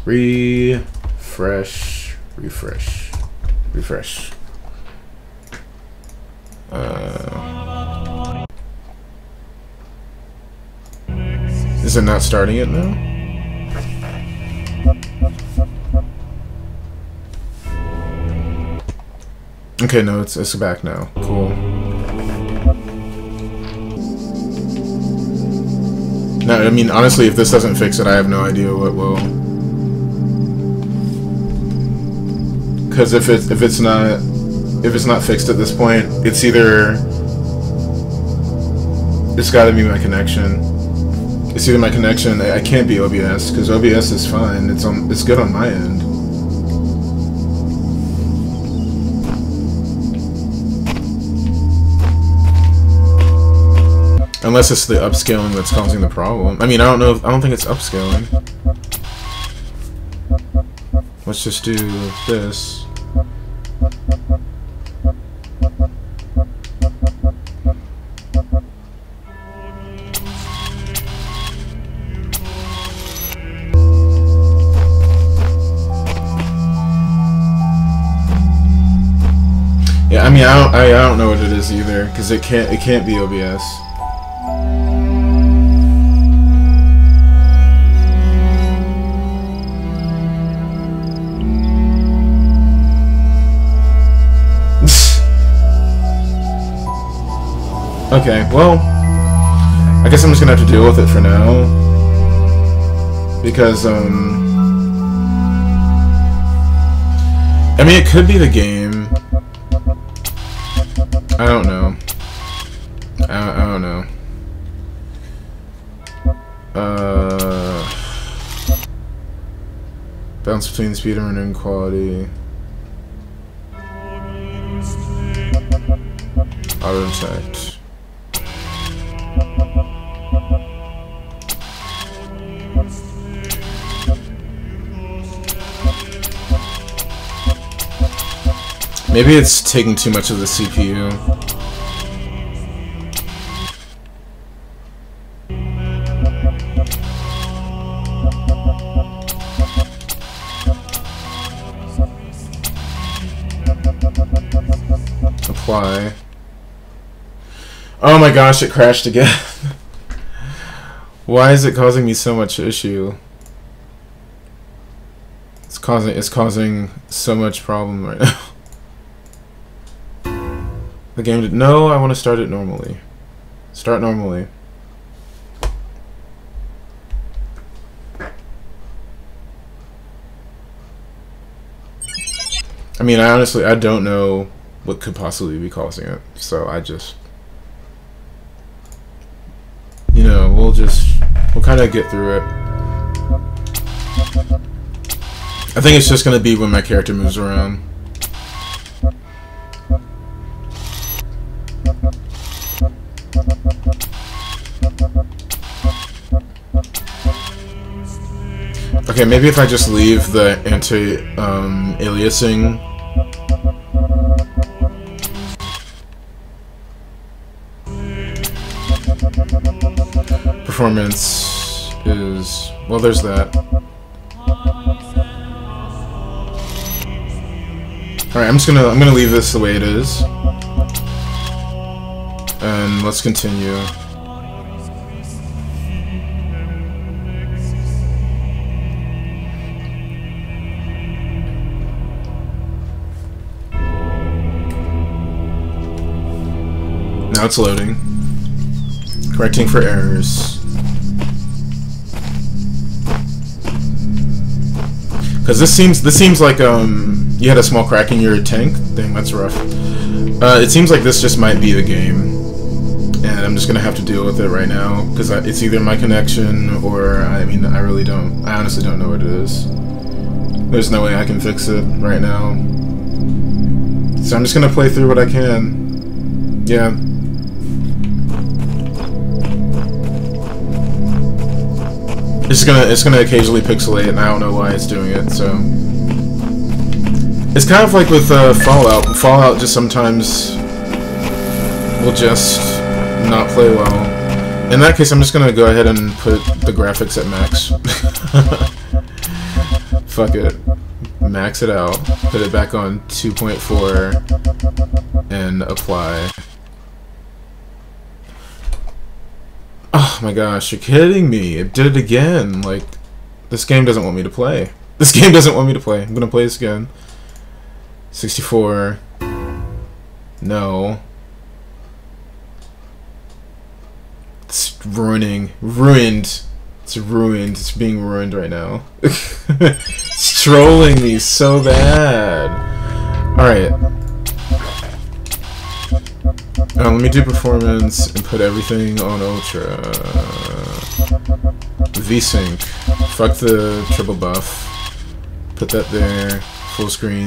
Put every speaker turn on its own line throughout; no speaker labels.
Refresh. Refresh. Refresh. Is it not starting it now? Okay, no, it's back now. Cool. No, I mean, honestly, if this doesn't fix it, I have no idea what will. Because if it's not fixed at this point, it's either it's got to be my connection. It's either my connection. I can't be OBS because OBS is fine. It's good on my end. Unless it's the upscaling that's causing the problem. I mean, I don't think it's upscaling. Let's just do this. Yeah, I mean, I don't know what it is either, because it can't be OBS. Okay, well, I guess I'm just gonna have to deal with it for now, because I mean, it could be the game. I don't know. I don't know. Balance between speed and rendering quality. Auto detect. Maybe it's taking too much of the CPU. Apply. Oh my gosh, it crashed again. Why is it causing me so much issue? It's causing so much problem right now. The game did. No, I want to start it normally. Start normally. I mean, I don't know what could possibly be causing it, so I just, you know, we'll kind of get through it. I think it's just gonna be when my character moves around. Okay, maybe if I just leave the anti-aliasing. Performance is, well, there's that. Alright, I'm gonna leave this the way it is. And let's continue. Now it's loading. Correcting for errors. Because this seems like you had a small crack in your tank thing. That's rough. It seems like this just might be the game, and I'm just gonna have to deal with it right now because it's either my connection or I mean I honestly don't know what it is. There's no way I can fix it right now, so I'm just gonna play through what I can. Yeah. It's gonna occasionally pixelate, and I don't know why it's doing it. So it's kind of like with Fallout. Fallout just sometimes will just not play well. In that case, I'm just gonna go ahead and put the graphics at max. Fuck it. Max it out. Put it back on 2.4 and apply. Oh my gosh, you're kidding me. It did it again. Like, this game doesn't want me to play. This game doesn't want me to play. I'm gonna play this again. 64. No. It's ruined. It's ruined. It's being ruined right now. It's trolling me so bad. Alright. Let me do performance and put everything on ultra. VSync. Fuck the triple buff. Put that there. Full screen.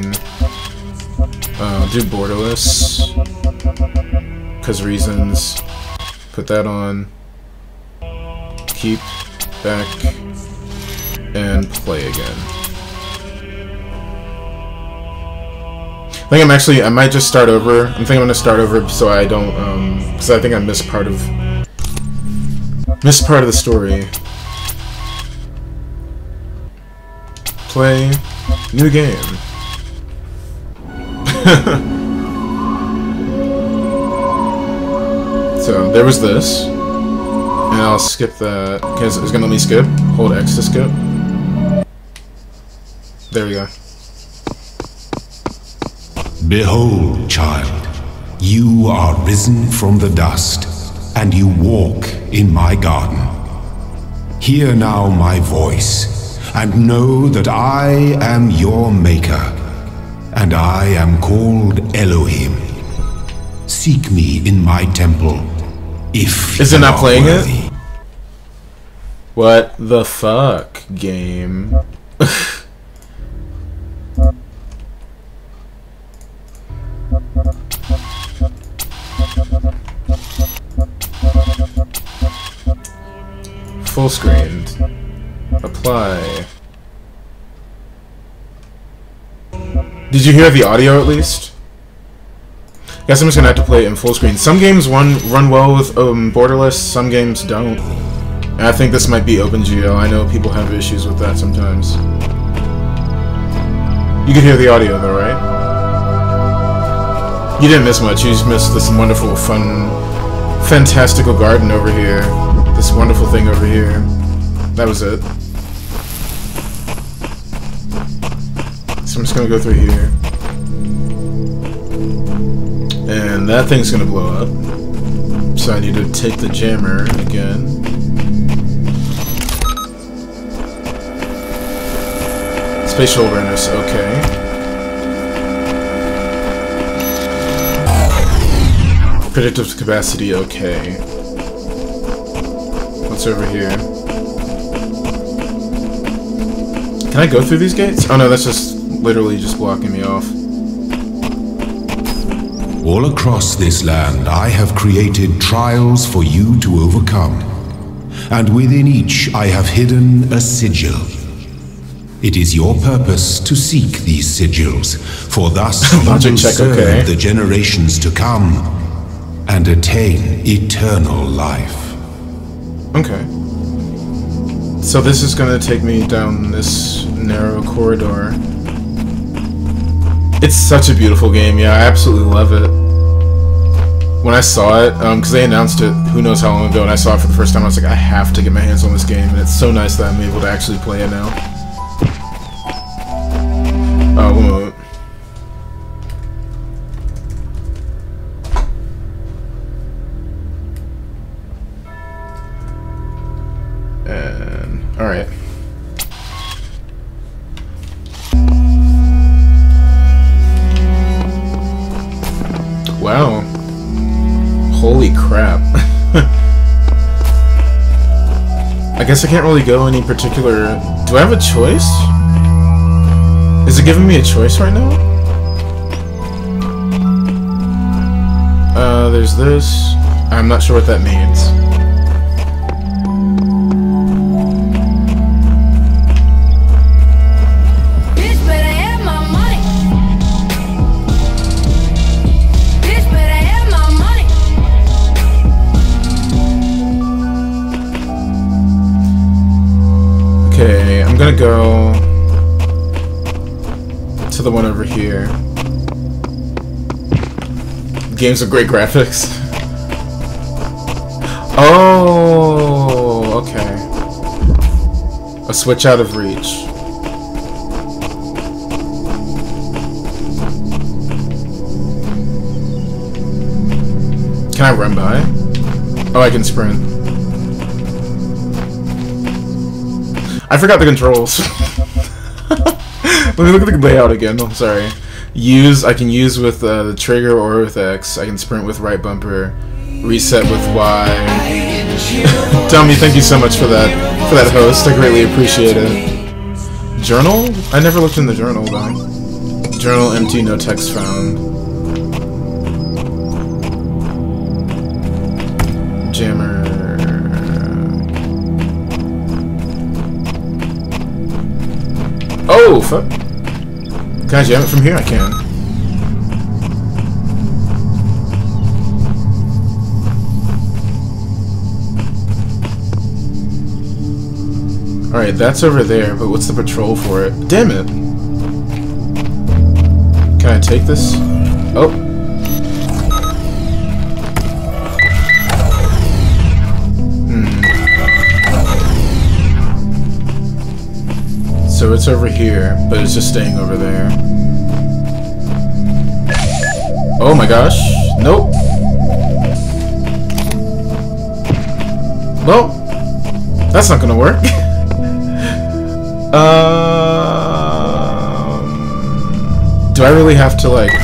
Do borderless. 'Cause reasons. Put that on. Keep. Back. And play again. I think I might just start over. I'm thinking I'm gonna start over so I don't, because I think I missed part of the story. Play, new game. So, there was this. And I'll skip that. Okay, it's gonna let me skip. Hold X to skip. There we go.
Behold, child, you are risen from the dust, and you walk in my garden. Hear now my voice, and know that I am your maker, and I am called Elohim. Seek me in my temple, if
Is it not playing
worthy.
it? What the fuck, game? Full screened. Apply. Did you hear the audio at least? Guess I'm just gonna have to play it in full screen. Some games run well with borderless, some games don't. And I think this might be OpenGL. I know people have issues with that sometimes. You can hear the audio though, right? You didn't miss much. You just missed this wonderful, fun, fantastical garden over here. This wonderful thing over here. That was it. So I'm just gonna go through here. And that thing's gonna blow up. So I need to take the jammer again. Spatial awareness, okay. Predictive capacity, okay. What's over here? Can I go through these gates? Oh no, that's just literally just blocking me off.
All across this land, I have created trials for you to overcome. And within each, I have hidden a sigil. It is your purpose to seek these sigils, for thus you will serve the generations to come and attain eternal life.
Okay. So this is gonna take me down this narrow corridor. It's such a beautiful game, yeah, I absolutely love it. When I saw it, because they announced it who knows how long ago, and I saw it for the first time, I was like, I have to get my hands on this game, and it's so nice that I'm able to actually play it now. Oh, one moment. And, alright. Wow. Holy crap. I guess I can't really go any particular... Do I have a choice? Is it giving me a choice right now? There's this. I'm not sure what that means. Okay, I'm gonna go the one over here. Games with great graphics. Oh, okay. A switch out of reach. Can I run by? Oh, I can sprint. I forgot the controls. Let me look at the layout again. I'm sorry. I can use with the trigger or with X. I can sprint with right bumper. Reset with Y. Tommy, thank you so much for that host. I greatly appreciate it. Journal? I never looked in the journal though. Journal empty, no text found. Jammer. Oh, fuck. Can I jam it from here? I can. Alright, that's over there, but what's the patrol for it? Damn it! Can I take this? Oh. So it's over here, but it's just staying over there. Oh my gosh. Nope. Well, that's not gonna work. Do I really have to, like...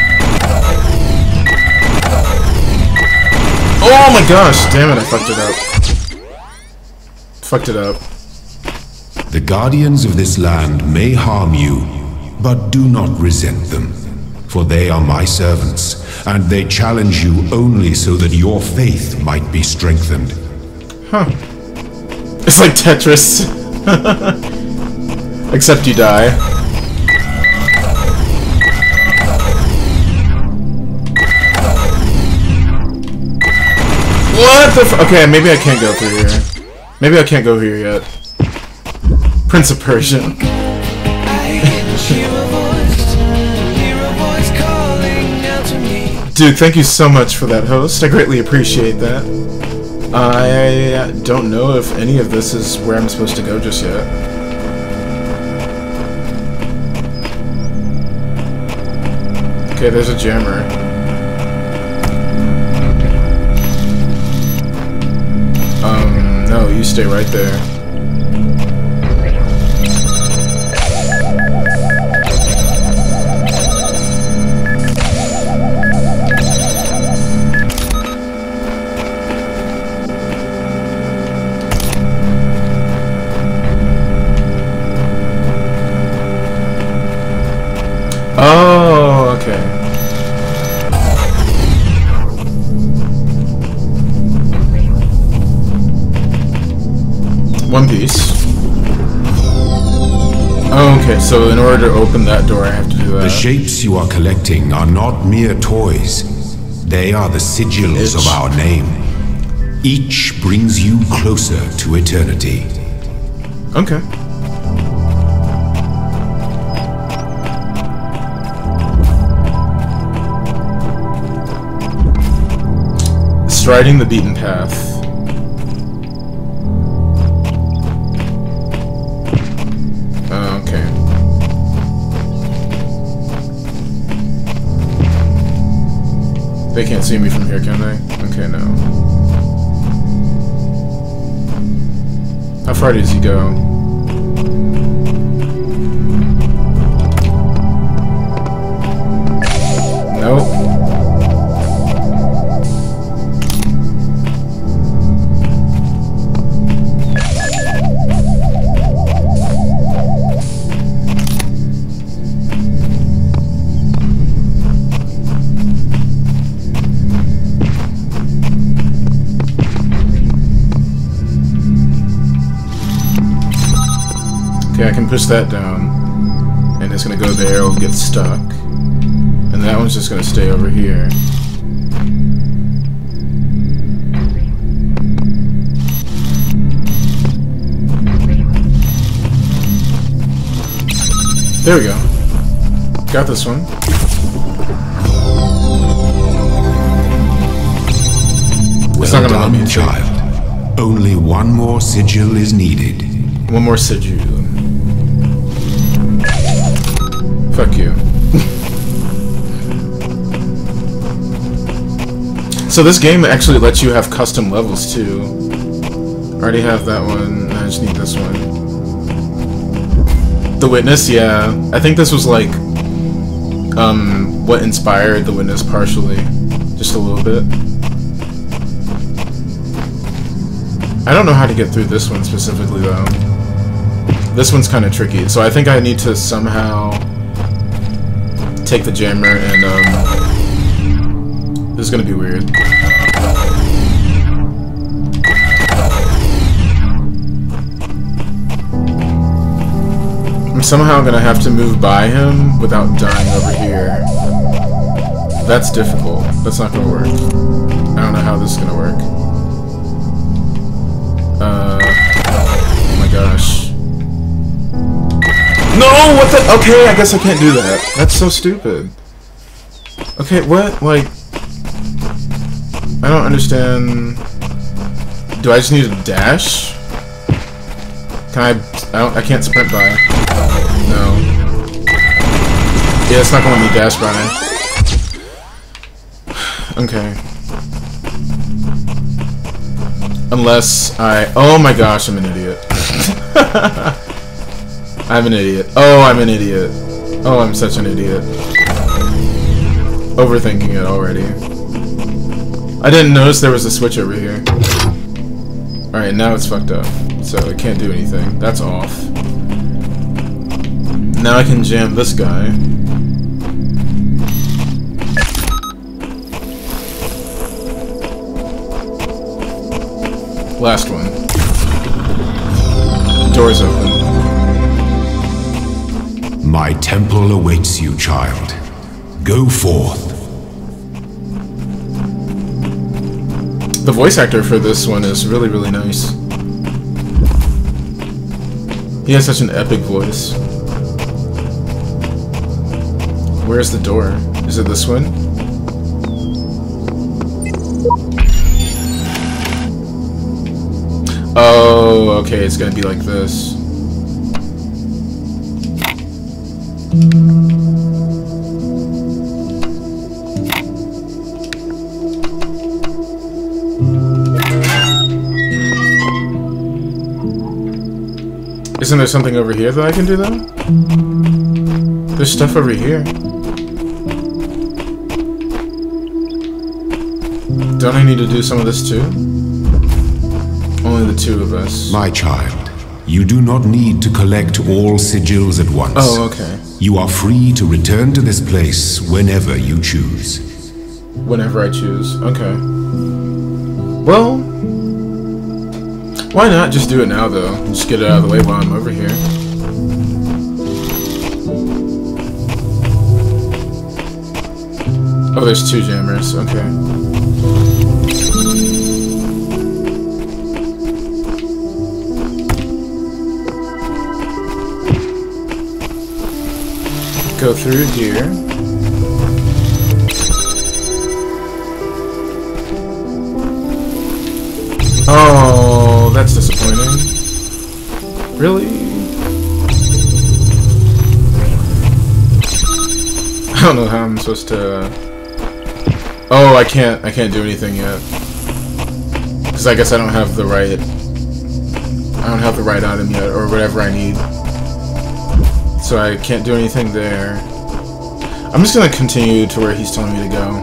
Oh my gosh! Damn it, I fucked it up. Fucked it up.
The guardians of this land may harm you, but do not resent them, for they are my servants, and they challenge you only so that your faith might be strengthened.
Huh. It's like Tetris. Except you die. What the f- Okay, maybe I can't go through here. Maybe I can't go here yet. Prince of Persia. Dude, thank you so much for that host. I greatly appreciate that. I don't know if any of this is where I'm supposed to go just yet. Okay, there's a jammer. No, you stay right there. Oh, okay. One piece. Okay, so in order to open that door, I have to do that.
The shapes you are collecting are not mere toys. They are the sigils of our name. Each brings you closer to eternity.
Okay. Striding the beaten path. Okay. They can't see me from here, can they? Okay, no. How far does he go? Nope. Okay, I can push that down, and it's gonna go there, it'll get stuck, and that one's just gonna stay over here. There we go. Got this one.
Well done, child. Only one more sigil is needed.
One more sigil. Fuck you. So this game actually lets you have custom levels too. I already have that one. I just need this one. The Witness, yeah. I think this was like what inspired The Witness partially. Just a little bit. I don't know how to get through this one specifically though. This one's kind of tricky. So I think I need to somehow take the jammer and this is gonna be weird. I'm somehow gonna have to move by him without dying over here. That's difficult. That's not gonna work. I don't know how this is gonna work. Oh my gosh. No! What the? Okay, I guess I can't do that. That's so stupid. Okay, what? Like... I don't understand... Do I just need to dash? Can I can't sprint by. No. Yeah, it's not gonna let me dash by. Okay. Unless I... Oh my gosh, I'm an idiot. I'm an idiot. Oh, I'm an idiot. Oh, I'm such an idiot. Overthinking it already. I didn't notice there was a switch over here. Alright, now it's fucked up. So it can't do anything. That's off. Now I can jam this guy. Last one. Door's open.
My temple awaits you, child. Go forth.
The voice actor for this one is really, really nice. He has such an epic voice. Where's the door? Is it this one? Oh, okay, it's gonna be like this. Isn't there something over here that I can do though? There's stuff over here. Don't I need to do some of this too? Only the two of us.
My child, you do not need to collect all sigils at once.
Oh, okay.
You are free to return to this place whenever you choose.
Whenever I choose. Okay. Well, why not just do it now, though? Just get it out of the way while I'm over here. Oh, there's two jammers. Okay. Go through here. Oh, that's disappointing. Really? I don't know how I'm supposed to... Oh, I can't do anything yet. Because I guess I don't have the right... I don't have the right item yet, or whatever I need. So I can't do anything there. I'm just gonna continue to where he's telling me to go.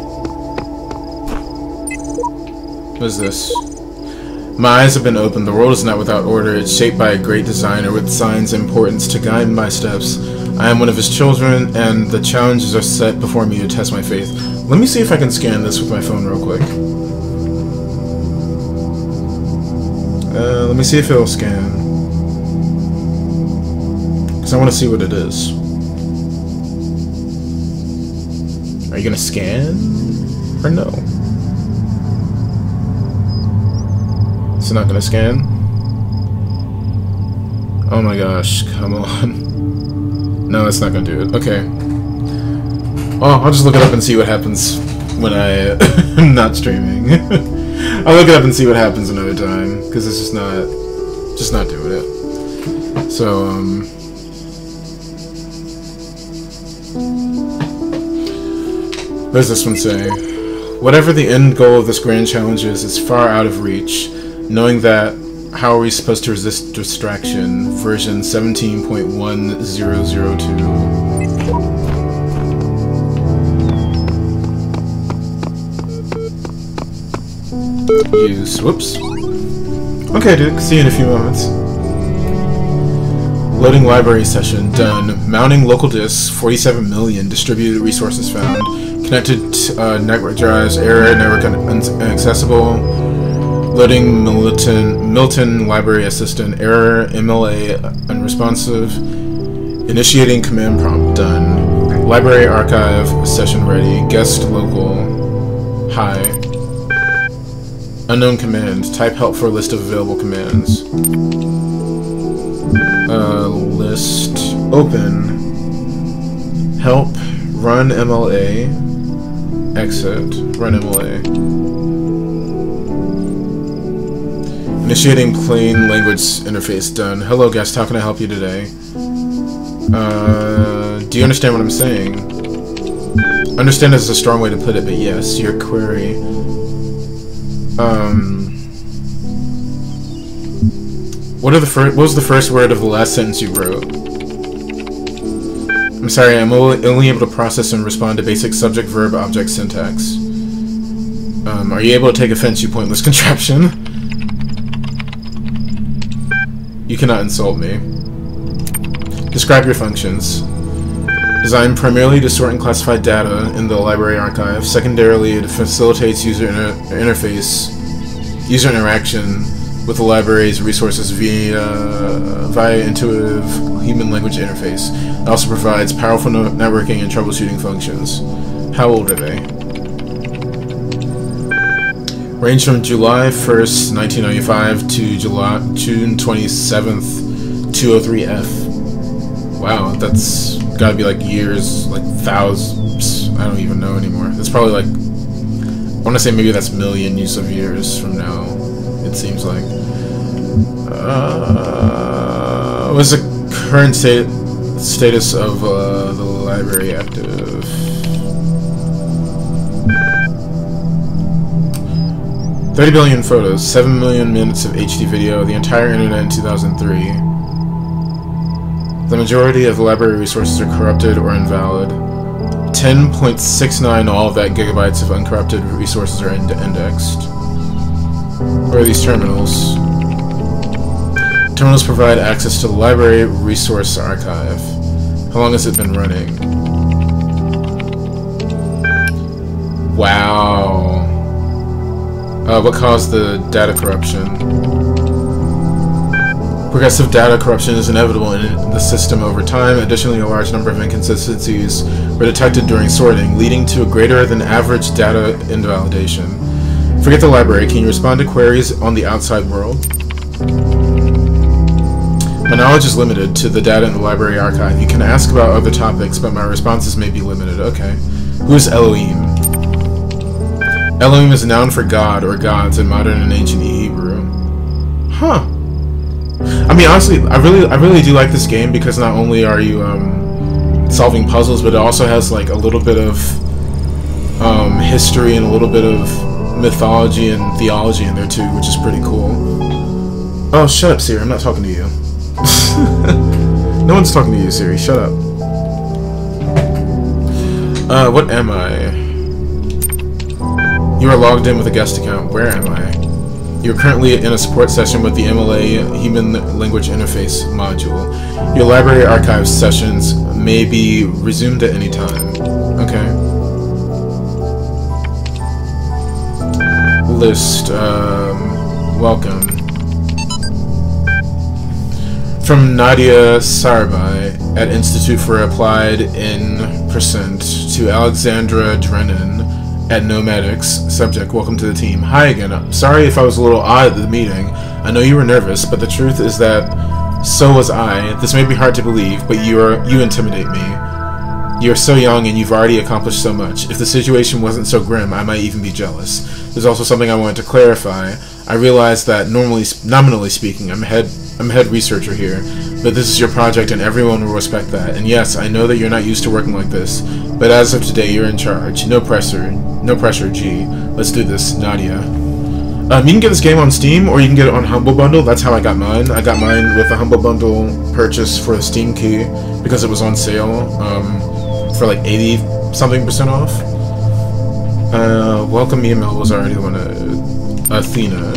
What is this? My eyes have been opened. The world is not without order. It's shaped by a great designer with signs of importance to guide my steps. I am one of his children, and the challenges are set before me to test my faith. Let me see if I can scan this with my phone real quick. Let me see if it'll scan. Because I want to see what it is. Are you going to scan? Or no? It's not going to scan? Oh my gosh, come on. No, it's not going to do it. Okay. Oh, I'll just look it up and see what happens when I'm not streaming. I'll look it up and see what happens another time, because it's just not doing it. So, what does this one say? Whatever the end goal of this grand challenge is, it's far out of reach. Knowing that, how are we supposed to resist distraction? Version 17.1002. Use. Whoops. Okay, dude. See you in a few moments. Loading library session. Done. Mounting local disks. 47 million. Distributed resources found. Connected network drives. Error. Network inaccessible. Loading Milton library assistant. Error. MLA unresponsive. Initiating command prompt. Done. Library archive. Session ready. Guest local. Hi. Unknown command. Type help for a list of available commands. List. Open. Help. Run MLA. Exit. Run MLA. Initiating plain language interface. Done. Hello guest, how can I help you today? Do you understand what I'm saying? Understand is a strong way to put it, but yes, your query. What was the first word of the last sentence you wrote? I'm sorry, I'm only able to process and respond to basic subject, verb, object syntax. Are you able to take offense, you pointless contraption? You cannot insult me. Describe your functions. Designed primarily to sort and classify data in the library archive. Secondarily, it facilitates user interaction with the library's resources via intuitive human language interface. It also provides powerful networking and troubleshooting functions. How old are they? Range from July 1st, 1995 to June 27th, 203F. Wow, that's gotta be like years, like thousands. I don't even know anymore. It's probably like, I want to say maybe that's millions of years from now. It seems like. Was the current status of the library active? $30 billion photos, 7 million minutes of HD video, the entire internet in 2003. The majority of the library resources are corrupted or invalid. 10.69 all of that gigabytes of uncorrupted resources are indexed. Where are these terminals? Terminals provide access to the library resource archive. How long has it been running? Wow. What caused the data corruption? Progressive data corruption is inevitable in the system over time. Additionally, a large number of inconsistencies were detected during sorting, leading to a greater than average data invalidation. Forget the library. Can you respond to queries on the outside world? My knowledge is limited to the data in the library archive. You can ask about other topics, but my responses may be limited. Okay. Who is Elohim? Elohim is a noun for God or gods in modern and ancient Hebrew. Huh. I mean, honestly, I really do like this game because not only are you solving puzzles, but it also has like a little bit of history and a little bit of mythology and theology in there too, which is pretty cool. Oh, shut up, Siri. I'm not talking to you. No one's talking to you, Siri. Shut up. What am I? You are logged in with a guest account. Where am I? You're currently in a support session with the MLA Human Language Interface module. Your library archive sessions may be resumed at any time. Okay. List. Welcome. From Nadia Sarbai at Institute for Applied in Percent to Alexandra Drennan at Nomadics. Subject, welcome to the team. Hi again. Sorry if I was a little odd at the meeting. I know you were nervous, but the truth is that so was I. This may be hard to believe, but you intimidate me. You're so young and you've already accomplished so much. If the situation wasn't so grim, I might even be jealous. There's also something I wanted to clarify. I realize that nominally speaking, I'm head researcher here, but this is your project and everyone will respect that. And yes, I know that you're not used to working like this, but as of today, you're in charge. No pressure, G. Let's do this, Nadia. You can get this game on Steam, or you can get it on Humble Bundle. That's how I got mine. I got mine with a Humble Bundle purchase for a Steam key, because it was on sale, for like 80-something% off. Welcome Email was already the one. Athena.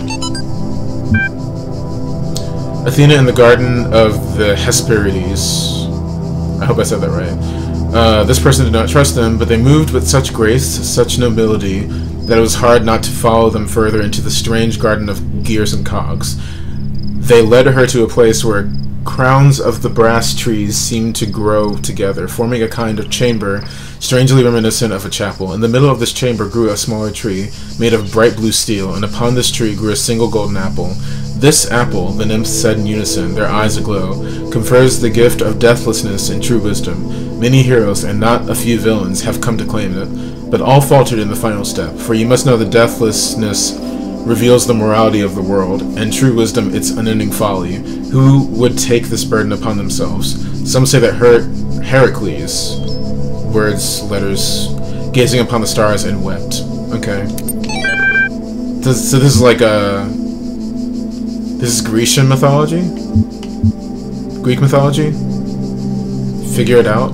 Athena in the Garden of the Hesperides. I hope I said that right. This person did not trust them, but they moved with such grace, such nobility, that it was hard not to follow them further into the strange garden of gears and cogs. They led her to a place where crowns of the brass trees seemed to grow together, forming a kind of chamber, strangely reminiscent of a chapel. In the middle of this chamber grew a smaller tree, made of bright blue steel, and upon this tree grew a single golden apple. This apple, the nymphs said in unison, their eyes aglow, confers the gift of deathlessness and true wisdom. Many heroes, and not a few villains, have come to claim it, but all faltered in the final step, for you must know that deathlessness reveals the morality of the world, and true wisdom its unending folly. Who would take this burden upon themselves? Some say that Heracles, words, letters, gazing upon the stars and wept. Okay. So this is like a... This is Grecian mythology? Greek mythology? Figure it out.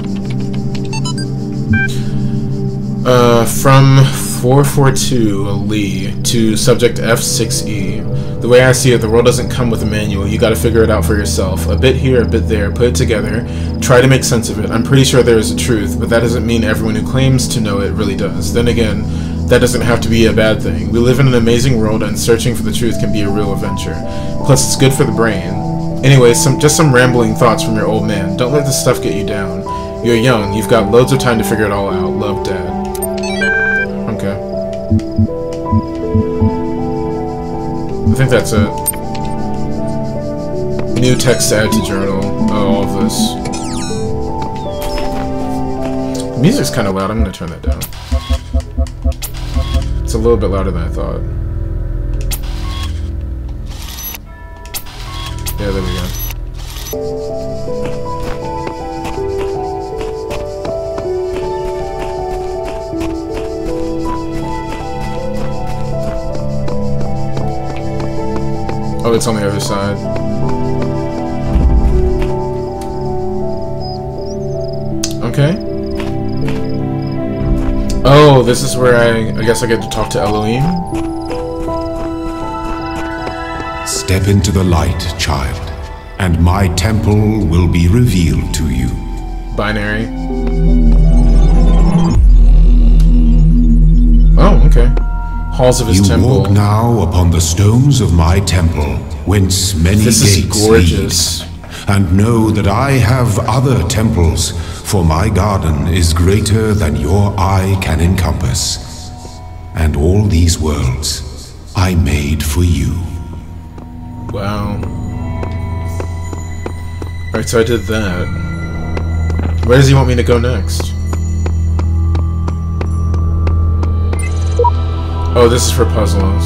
From 442 Lee to subject F6E. The way I see it, the world doesn't come with a manual. You gotta figure it out for yourself. A bit here, a bit there. Put it together. Try to make sense of it. I'm pretty sure there is a truth, but that doesn't mean everyone who claims to know it really does. Then again, that doesn't have to be a bad thing. We live in an amazing world, and searching for the truth can be a real adventure. Plus, it's good for the brain. Anyway, just some rambling thoughts from your old man. Don't let this stuff get you down. You're young. You've got loads of time to figure it all out. Love, Dad. Okay. I think that's it. New text to add to journal. Oh, all of this. The music's kind of loud. I'm going to turn that down. It's a little bit louder than I thought. Yeah, there we go. Oh, it's on the other side. Okay. Oh, this is where I guess I get to talk to Elohim?
Step into the light, child, and my temple will be revealed to you.
Binary. Oh, okay. Halls of his temple.
You walk now upon the stones of my temple, whence many gates lead. And know that I have other temples, for my garden is greater than your eye can encompass. And all these worlds I made for you.
Wow. Alright, so I did that. Where does he want me to go next? Oh, this is for puzzles.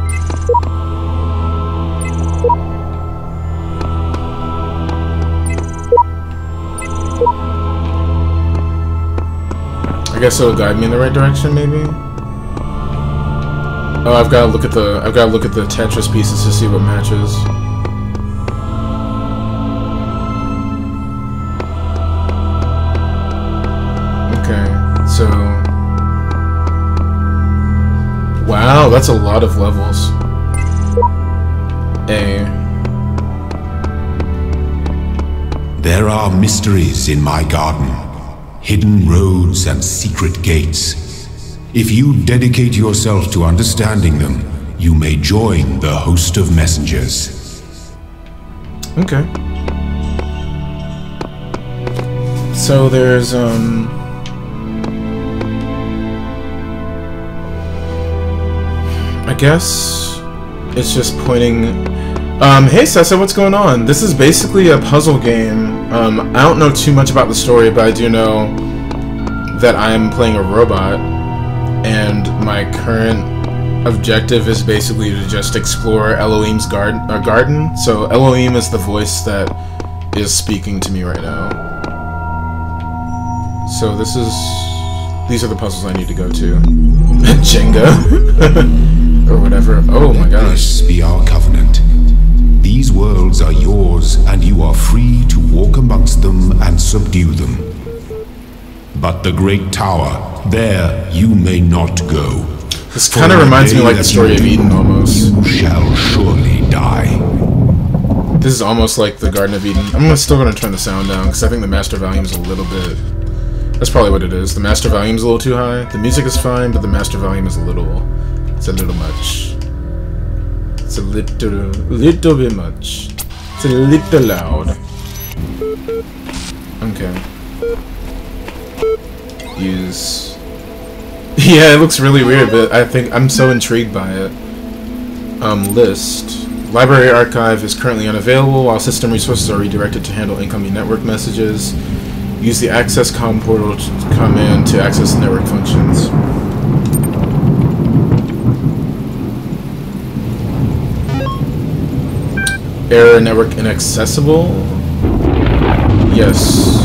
I guess it'll guide me in the right direction, maybe? Oh, I've gotta look at the Tetris pieces to see what matches. Okay, so... Wow, that's a lot of levels.
There are mysteries in my garden, hidden roads and secret gates. If you dedicate yourself to understanding them, you may join the host of messengers.
Okay. So there's, I guess it's just pointing Hey Sessa, what's going on? This is basically a puzzle game. I don't know too much about the story, but I do know that I'm playing a robot, and my current objective is basically to just explore Elohim's garden. So Elohim is the voice that is speaking to me right now. So these are the puzzles I need to go to. Jenga. Or whatever. Oh my gosh.
This be our covenant. These worlds are yours, and you are free to walk amongst them and subdue them. But the Great Tower, there you may not go.
This kind of reminds me like the story of Eden, almost.
You shall surely die.
This is almost like the Garden of Eden. I'm still going to turn the sound down, because I think the master volume is a little bit... That's probably what it is. The master volume is a little too high. The music is fine, but the master volume is a little... It's a little much. It's a little bit much. It's a little loud. Okay. Use. Yeah, it looks really weird, but I think I'm so intrigued by it. List. Library archive is currently unavailable, while system resources are redirected to handle incoming network messages. Use the access com portal command to access network functions. Error network inaccessible? Yes.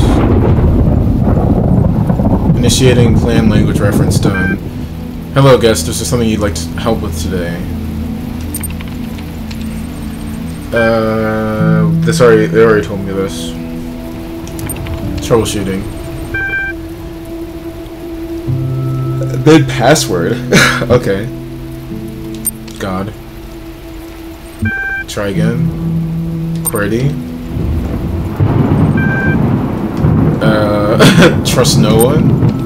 Initiating plan language reference done. Hello guest, is there something you'd like to help with today? They already told me this. Troubleshooting. Bid password. Okay. God. Try again. QWERTY. Trust no one.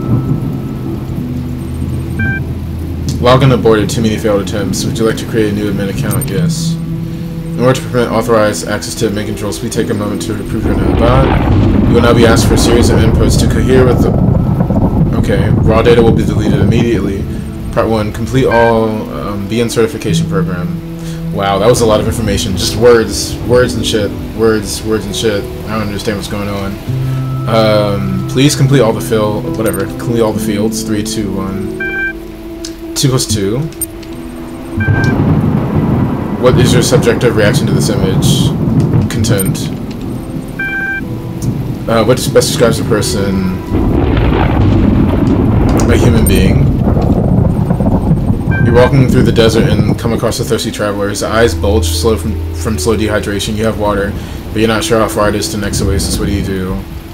Login aborted. Too many failed attempts. Would you like to create a new admin account? Yes. In order to prevent authorized access to admin controls, please take a moment to approve your new bot. You will now be asked for a series of inputs to cohere with the... Okay. Raw data will be deleted immediately. Part 1. Complete all BN certification program. Wow, that was a lot of information. Just words and shit. Words and shit. I don't understand what's going on. Please complete all the complete all the fields. 3, 2, 1. 2 plus 2. What is your subjective reaction to this image? Content. What best describes a person? A human being. You're walking through the desert and come across a thirsty traveler. His eyes bulge from slow dehydration. You have water, but you're not sure how far it is to the next oasis. What do?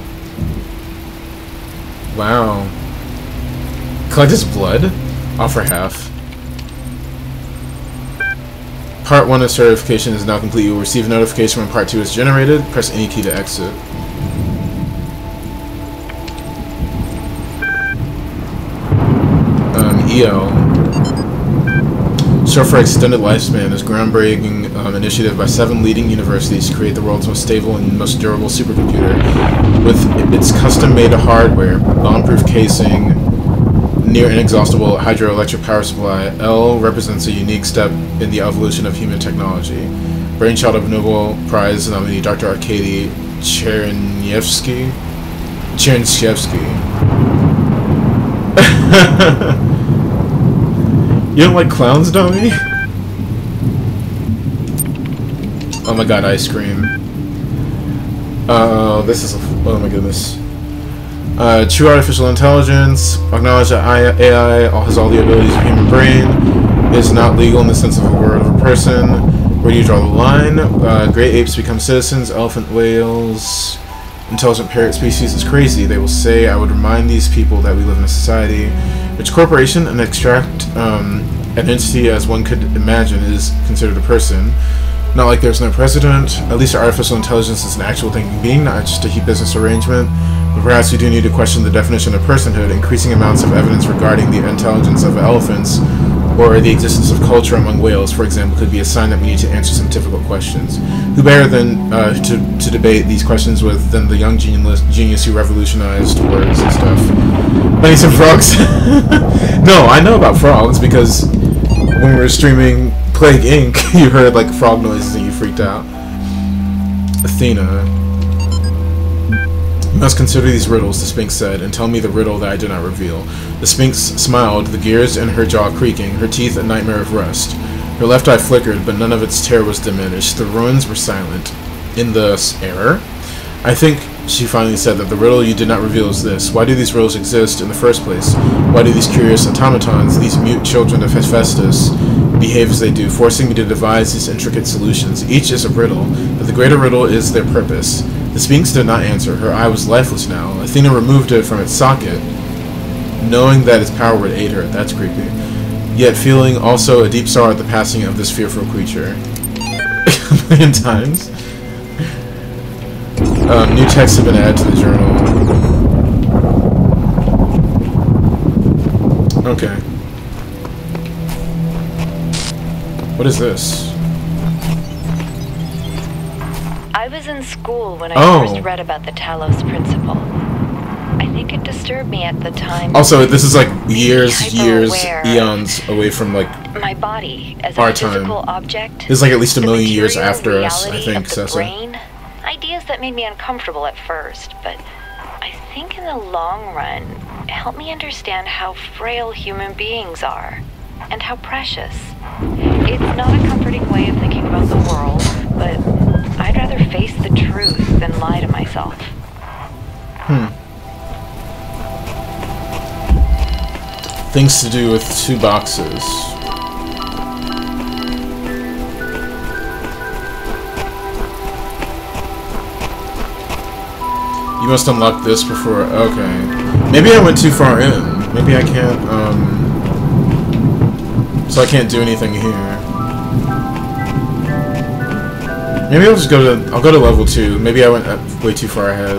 Wow. Collect his blood? Offer half. Part 1 of certification is now complete. You will receive a notification when Part 2 is generated. Press any key to exit. EO. Short for Extended Lifespan is a groundbreaking initiative by 7 leading universities to create the world's most stable and most durable supercomputer. With its custom-made hardware, bomb-proof casing, near inexhaustible hydroelectric power supply, L represents a unique step in the evolution of human technology. Brainchild of Nobel Prize nominee Dr. Arkady Chernyshevsky. You don't like clowns, dummy? Oh my god, ice cream. This is oh my goodness. True artificial intelligence, acknowledge that AI has all the abilities of a human brain, is not legal in the sense of a word of a person. Where do you draw the line? Great apes become citizens, elephant whales, intelligent parrot species is crazy. They will say, I would remind these people that we live in a society which corporation and extract an entity as one could imagine is considered a person. Not like there's no president. At least artificial intelligence is an actual thinking being, not just a business arrangement. But perhaps we do need to question the definition of personhood. Increasing amounts of evidence regarding the intelligence of elephants or the existence of culture among whales, for example, could be a sign that we need to answer some difficult questions. Who better than to debate these questions with than the young genius who revolutionized words and stuff? I need some frogs. No, I know about frogs because when we were streaming Plague Inc., you heard like frog noises and you freaked out. Athena. You must consider these riddles, the Sphinx said, and tell me the riddle that I did not reveal. The Sphinx smiled, the gears in her jaw creaking, her teeth a nightmare of rust. Her left eye flickered, but none of its terror was diminished. The ruins were silent. In the error? I think, she finally said, that the riddle you did not reveal is this. Why do these riddles exist in the first place? Why do these curious automatons, these mute children of Hephaestus, behave as they do, forcing me to devise these intricate solutions? Each is a riddle, but the greater riddle is their purpose. The Sphinx did not answer. Her eye was lifeless now. Athena removed it from its socket, knowing that its power would aid her. That's creepy. Yet feeling also a deep sorrow at the passing of this fearful creature. A million times. New texts have been added to the journal. Okay. What is this?
I was in school when I first read about the Talos Principle. I think it disturbed me at the time.
Also, this is like eons away from like
my body as
our
a physical object.
This is like at least a million years after us, I think,
brain. Ideas that made me uncomfortable at first, but I think in the long run, it helped me understand how frail human beings are, and how precious. It's not a comforting way of thinking about the world, but I'd rather face the truth than lie to myself.
Things to do with 2 boxes. You must unlock this before... Okay. Maybe I went too far in. Maybe I can't, so I can't do anything here. Maybe I'll just go to... I'll go to level 2. Maybe I went way too far ahead.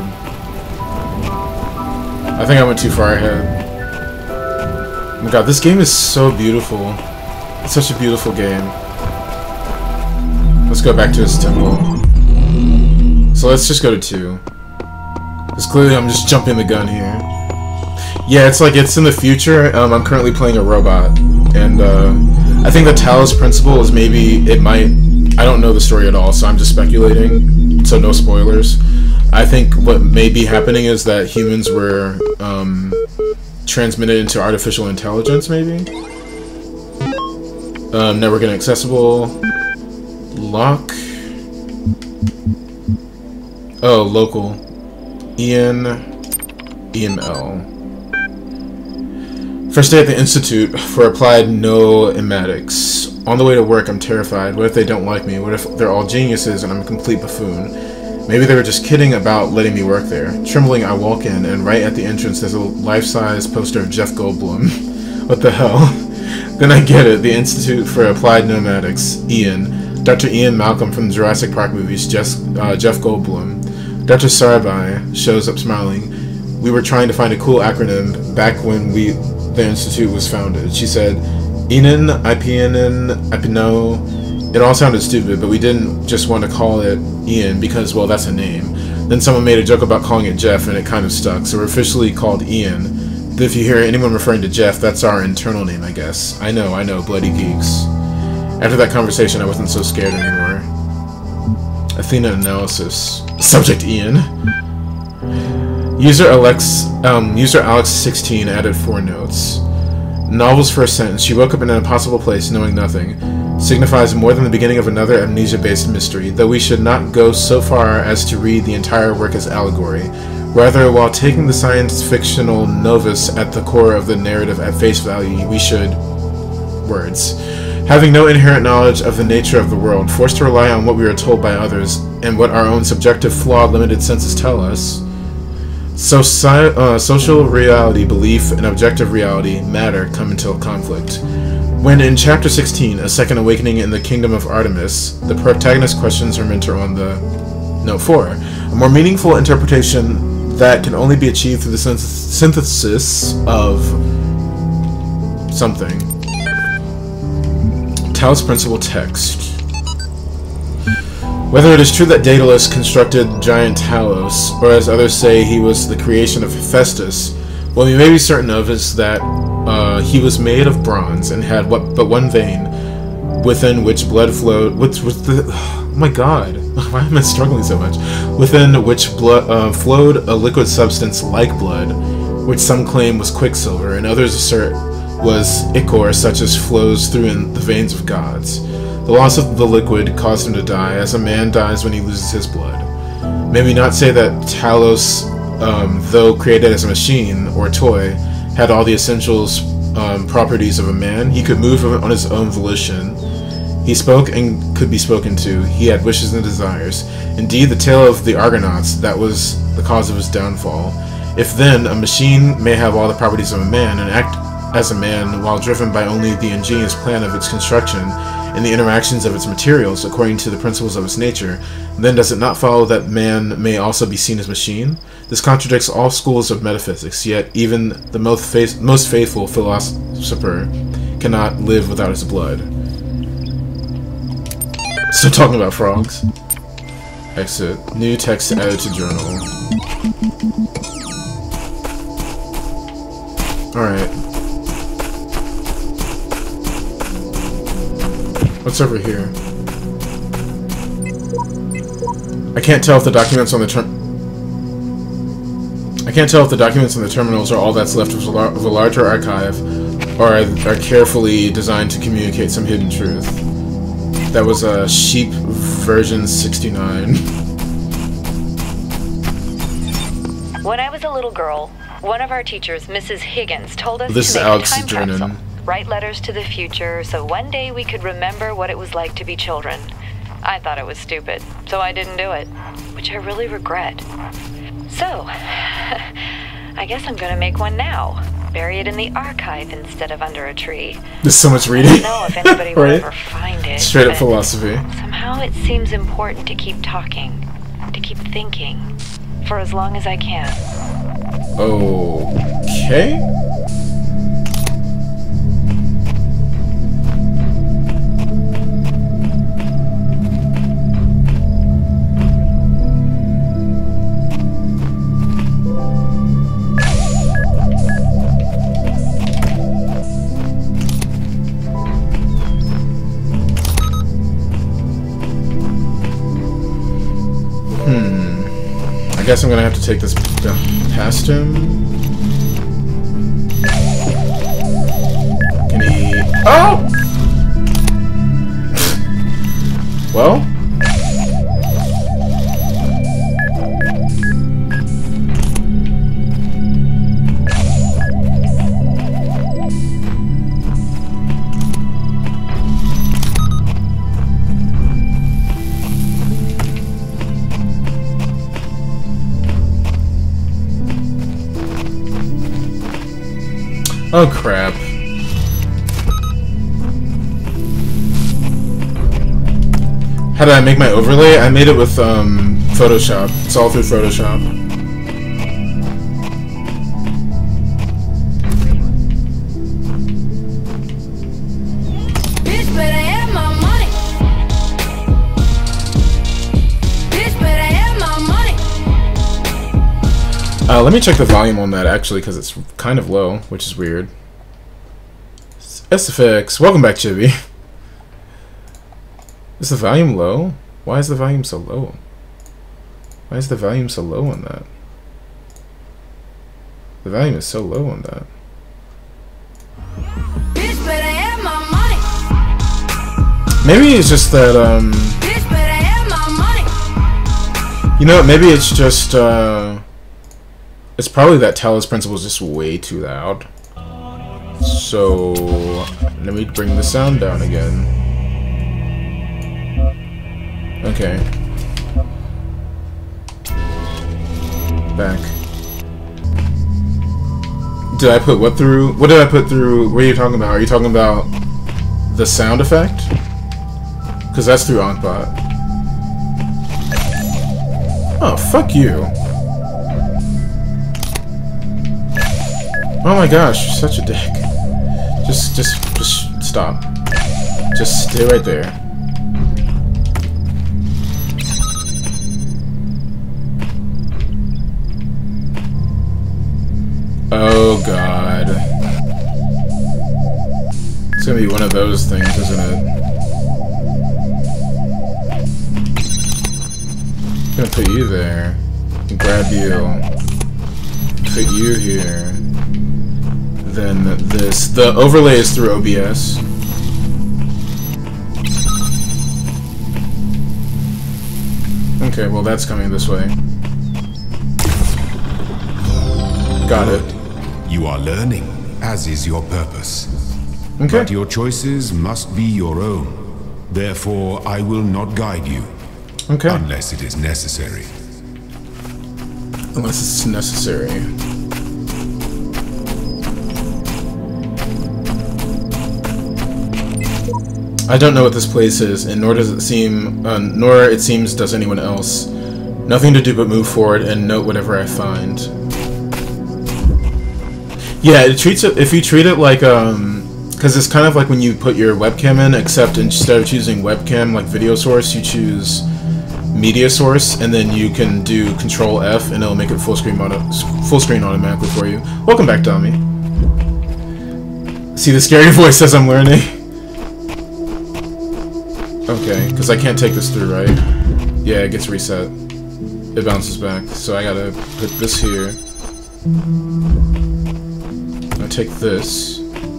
I think I went too far ahead. Oh my god, this game is so beautiful. It's such a beautiful game. Let's go back to his temple. So let's just go to 2. Because clearly I'm just jumping the gun here. Yeah, it's like it's in the future. I'm currently playing a robot. And I think the Talos Principle is maybe... It might... I don't know the story at all, so I'm just speculating. So no spoilers. I think what may be happening is that humans were transmitted into artificial intelligence, maybe? Network inaccessible. Lock. Oh, local. EML. First day at the Institute for Applied Noematics. On the way to work, I'm terrified. What if they don't like me? What if they're all geniuses and I'm a complete buffoon? Maybe they were just kidding about letting me work there. Trembling, I walk in, and right at the entrance there's a life-size poster of Jeff Goldblum. What the hell? Then I get it. The Institute for Applied Noematics. Ian. Dr. Ian Malcolm from the Jurassic Park movies. Jeff Goldblum. Dr. Sarabai shows up smiling. We were trying to find a cool acronym back when the Institute was founded. She said, Enon, IPNN, IPNO. It all sounded stupid, but we didn't just want to call it Ian because, well, that's a name. Then someone made a joke about calling it Jeff, and it kind of stuck, so we're officially called Ian. But if you hear anyone referring to Jeff, that's our internal name, I guess. I know, bloody geeks. After that conversation, I wasn't so scared anymore. Athena analysis. Subject Ian. User Alex16 added 4 notes. Novel's first sentence. She woke up in an impossible place, knowing nothing. Signifies more than the beginning of another amnesia-based mystery, though we should not go so far as to read the entire work as allegory. Rather, while taking the science-fictional novus at the core of the narrative at face value, we should... Words. Having no inherent knowledge of the nature of the world, forced to rely on what we are told by others, and what our own subjective, flawed, limited senses tell us, so social reality, belief, and objective reality, matter, come into conflict. When in Chapter 16, A Second Awakening in the Kingdom of Artemis, the protagonist questions her mentor on the... Note 4. A more meaningful interpretation that can only be achieved through the synthesis of... something. Talos Principle text. Whether it is true that Daedalus constructed giant Talos, or as others say he was the creation of Hephaestus, what we may be certain of is that he was made of bronze and had but one vein, within which blood flowed. Oh my god, why am I struggling so much? Within which blood flowed a liquid substance like blood, which some claim was quicksilver, and others assert was ichor, such as flows through in the veins of gods. The loss of the liquid caused him to die, as a man dies when he loses his blood. May we not say that Talos, though created as a machine or toy, had all the essentials properties of a man? He could move on his own volition. He spoke and could be spoken to. He had wishes and desires. Indeed, the tale of the Argonauts, that was the cause of his downfall. If then, a machine may have all the properties of a man and act as a man while driven by only the ingenious plan of its construction and the interactions of its materials according to the principles of its nature, then does it not follow that man may also be seen as machine? This contradicts all schools of metaphysics, yet even the most faithful philosopher cannot live without his blood. So talking about frogs. Exit. New text added to journal. Alright. What's over here? I can't tell if the documents on the terminals are all that's left of a larger archive, or are carefully designed to communicate some hidden truth. That was a sheep version 69.
When I was a little girl, one of our teachers, Mrs. Higgins, told us
This
to
is
make
Alex
a time
Drennan.
capsule, write letters to the future, so one day we could remember what it was like to be children. I thought it was stupid, so I didn't do it, which I really regret. So, I guess I'm gonna make one now. Bury it in the archive instead of under a tree.
There's so much reading.
I don't know if anybody will
Right?
ever find it.
Straight up
but
philosophy.
somehow it seems important to keep talking, to keep thinking, for as long as I can.
Okay. I guess I'm gonna have to take this past him. Can he... Oh! Well? Oh crap. How did I make my overlay? I made it with Photoshop. It's all through Photoshop.
Bitch better have my money. Bitch better have my money.
Let me check the volume on that actually, because it's kind of low, which is weird. SFX, welcome back, Chibi. Is the volume low? Why is the volume so low? Why is the volume so low on that? The volume is so low on that.
Bitch better have my money.
Maybe it's just that,
Bitch better have my money.
you know what, maybe it's just, it's probably that Talos Principle is just way too loud. So, let me bring the sound down again. Okay. Back. Did I put what through? What did I put through? What are you talking about? Are you talking about the sound effect? Because that's through Onkbot. Oh, fuck you. Oh my gosh, you're such a dick. Just stop. Just stay right there. Oh god. It's gonna be one of those things, isn't it? I'm gonna put you there. Grab you. Put you here. Then this. The overlay is through OBS. Okay, well that's coming this way. Got it.
You are learning, as is your purpose.
Okay.
But your choices must be your own. Therefore, I will not guide you.
Okay.
Unless it is necessary.
Unless it's necessary. I don't know what this place is, and nor does it seem, nor it seems does anyone else. Nothing to do but move forward and note whatever I find. Yeah, it treats it, if you treat it like, because it's kind of like when you put your webcam in, except instead of choosing webcam, like video source, you choose media source, and then you can do Control F, and it'll make it full screen automatically for you. Welcome back, Tommy. See, the scary voice says I'm learning. Okay, because I can't take this through, right? Yeah, it gets reset. It bounces back, so I gotta put this here. I take this.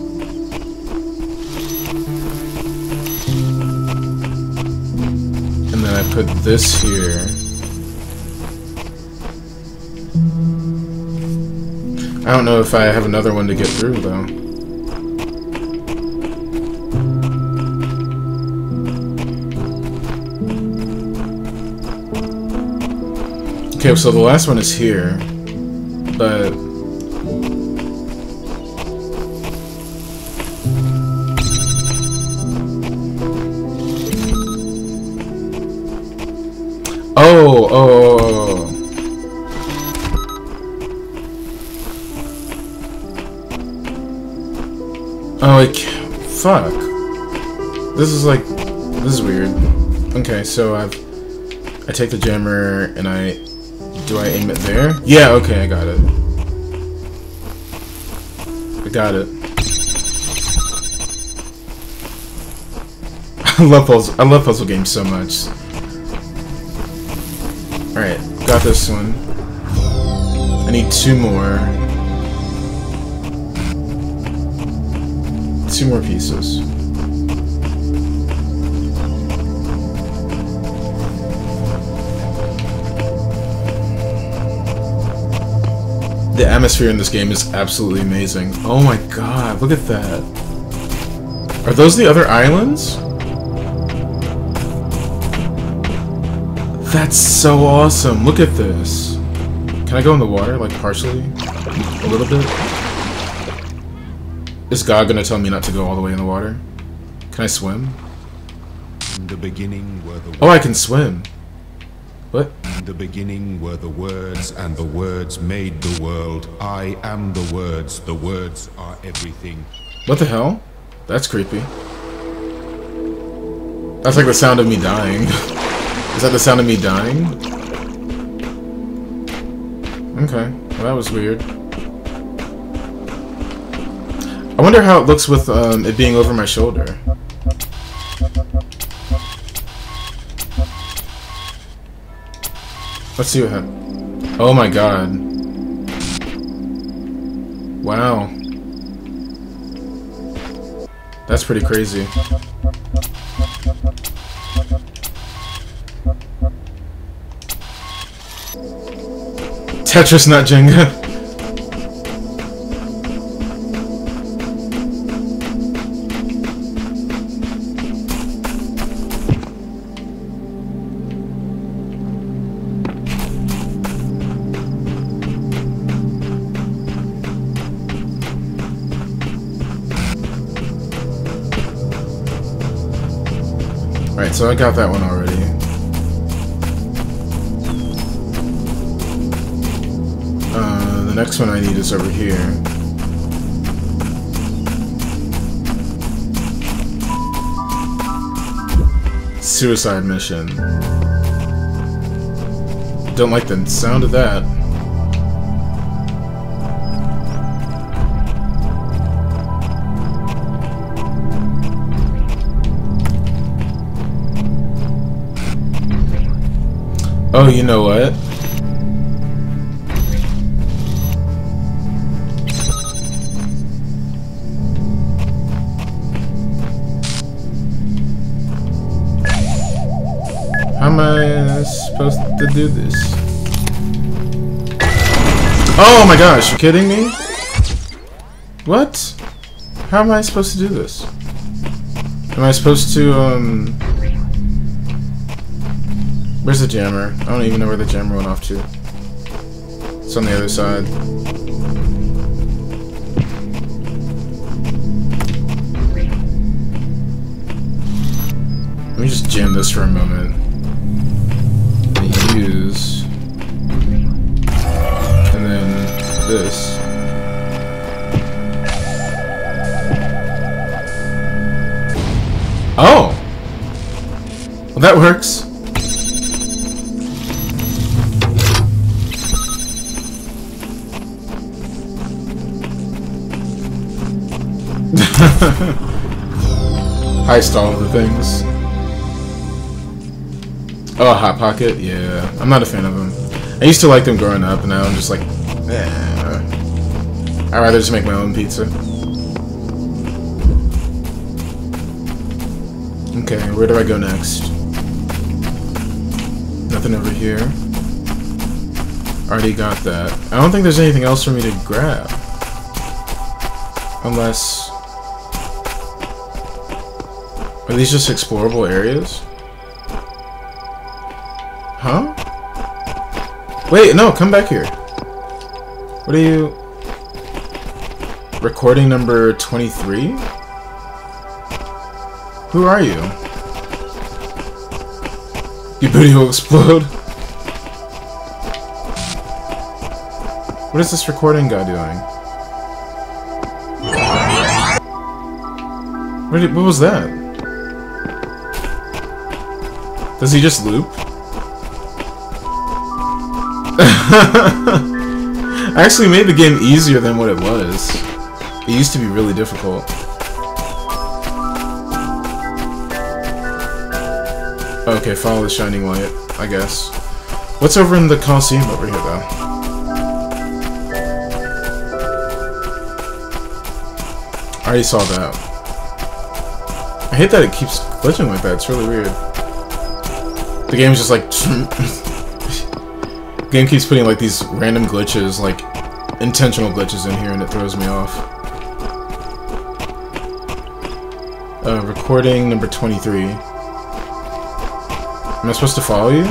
And then I put this here. I don't know if I have another one to get through, though. Okay, so the last one is here, but... Oh. Oh, like, fuck. This is like, this is weird. Okay, so I take the jammer and do I aim it there? Yeah, okay, I got it. I got it. I love puzzle games so much. Alright, got this one. I need two more. Two more pieces. The atmosphere in this game is absolutely amazing. Oh my god, look at that. Are those the other islands? That's so awesome. Look at this. Can I go in the water, like partially? A little bit? Is God gonna tell me not to go all the way in the water? Can I swim?
In the beginning were the
Oh, I can swim. What?
In the beginning were the words, and the words made the world. I am the words are everything.
What the hell? That's creepy. That's like the sound of me dying. Is that the sound of me dying? Okay, well that was weird. I wonder how it looks with it being over my shoulder. Let's see what happens. Oh my god. Wow. That's pretty crazy. Tetris, not Jenga. Alright, so I got that one already. The next one I need is over here. Suicide mission. Don't like the sound of that. Oh, you know what? How am I supposed to do this? Oh my gosh, you kidding me? What? How am I supposed to do this? Am I supposed to, where's the jammer? I don't even know where the jammer went off to. It's on the other side. Let me just jam this for a moment. Use. And then this. Oh! Well, that works. Heist all of the things. Oh, Hot Pocket? Yeah. I'm not a fan of them. I used to like them growing up, and now I'm just like, eh. I'd rather just make my own pizza. Okay, where do I go next? Nothing over here. Already got that. I don't think there's anything else for me to grab. Unless... Are these just explorable areas? Huh? Wait, no, come back here. What are you... Recording number 23? Who are you? Your booty will explode. What is this recording guy doing? What was that? Does he just loop? I actually made the game easier than what it was. It used to be really difficult. Okay, follow the shining light, I guess. What's over in the Coliseum over here, though? I already saw that. I hate that it keeps glitching like that. It's really weird. The game's just like... The game keeps putting like these random glitches, like intentional glitches in here, and it throws me off. Recording number 23. Am I supposed to follow you?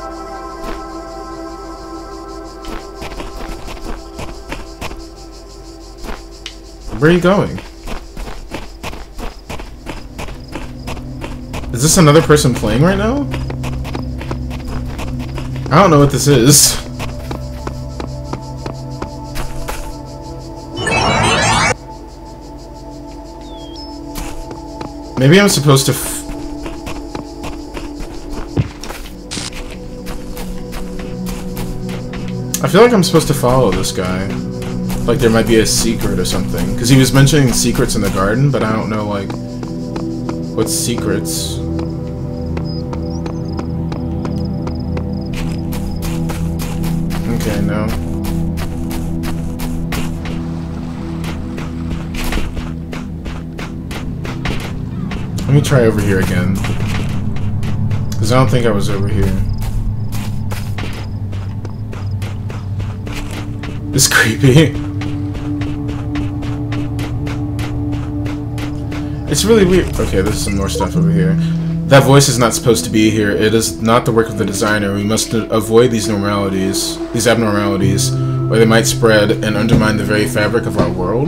Where are you going? Is this another person playing right now? I don't know what this is. Maybe I'm supposed to I feel like I'm supposed to follow this guy. Like there might be a secret or something. Because he was mentioning secrets in the garden, but I don't know, like, what secrets. Okay, no. Let me try over here again. Because I don't think I was over here. It's creepy. It's really weird. Okay, there's some more stuff over here. That voice is not supposed to be here. It is not the work of the designer. We must avoid these abnormalities, or they might spread and undermine the very fabric of our world.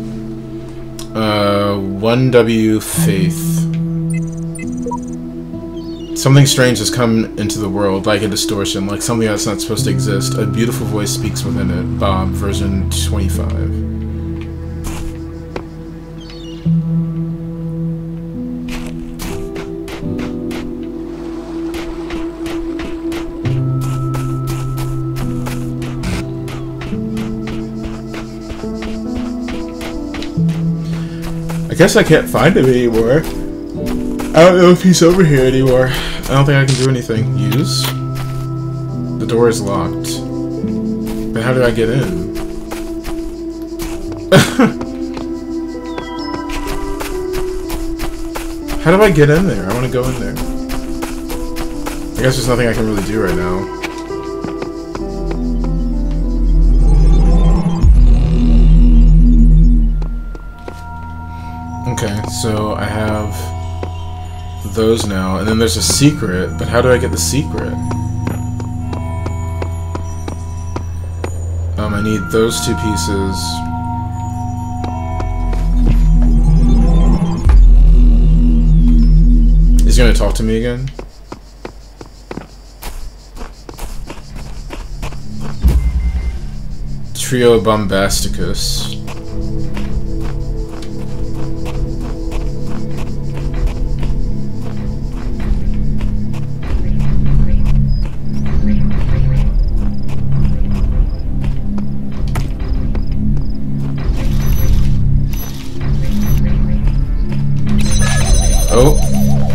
1W Faith. Something strange has come into the world, like a distortion, like something that's not supposed to exist. A beautiful voice speaks within it. Bob, version 25. I guess I can't find him anymore. I don't know if he's over here anymore. I don't think I can do anything. Use? door is locked. Then how do I get in? How do I get in there? I want to go in there. I guess there's nothing I can really do right now. Okay, so I have those now, and then there's a secret, but how do I get the secret? I need those 2 pieces. He's gonna talk to me again? Trio Bombasticus. Oh.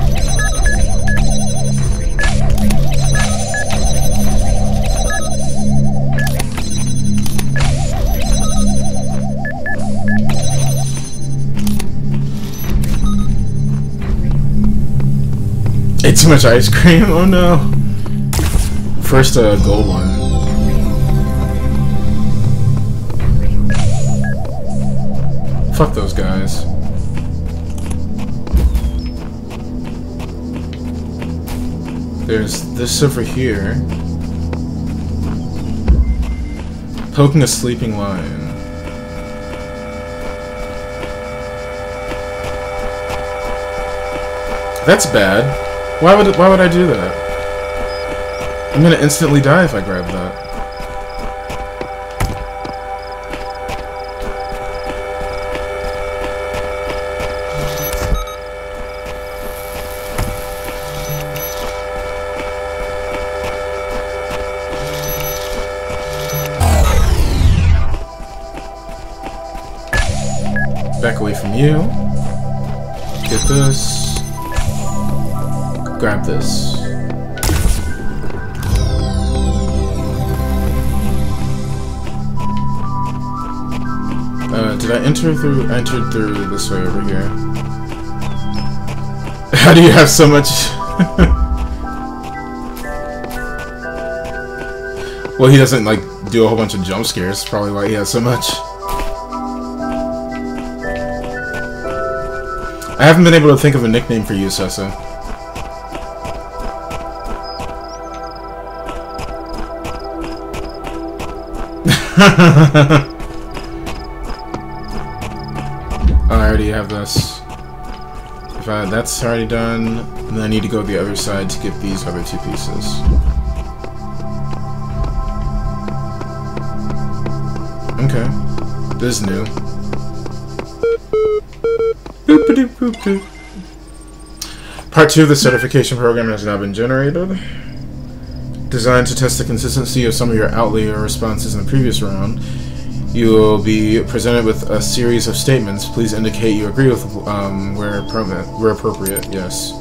Ate too much ice cream? Oh no. First gold one. Fuck those guys. There's this over here. Poking a sleeping lion. That's bad. Why would I do that? I'm gonna instantly die if I grab that. Back away from you. Get this. Grab this. Did I enter through? I entered through this way over here. How do you have so much? Well, he doesn't like do a whole bunch of jump scares. Probably why he has so much. I haven't been able to think of a nickname for you, Sessa. Oh, I already have this. That's already done, and then I need to go the other side to get these other 2 pieces. Okay. This is new. Boop-a-doop-boop-doop. Part 2 of the certification program has now been generated. Designed to test the consistency of some of your outlier responses in the previous round, you will be presented with a series of statements. Please indicate you agree with where appropriate. Yes.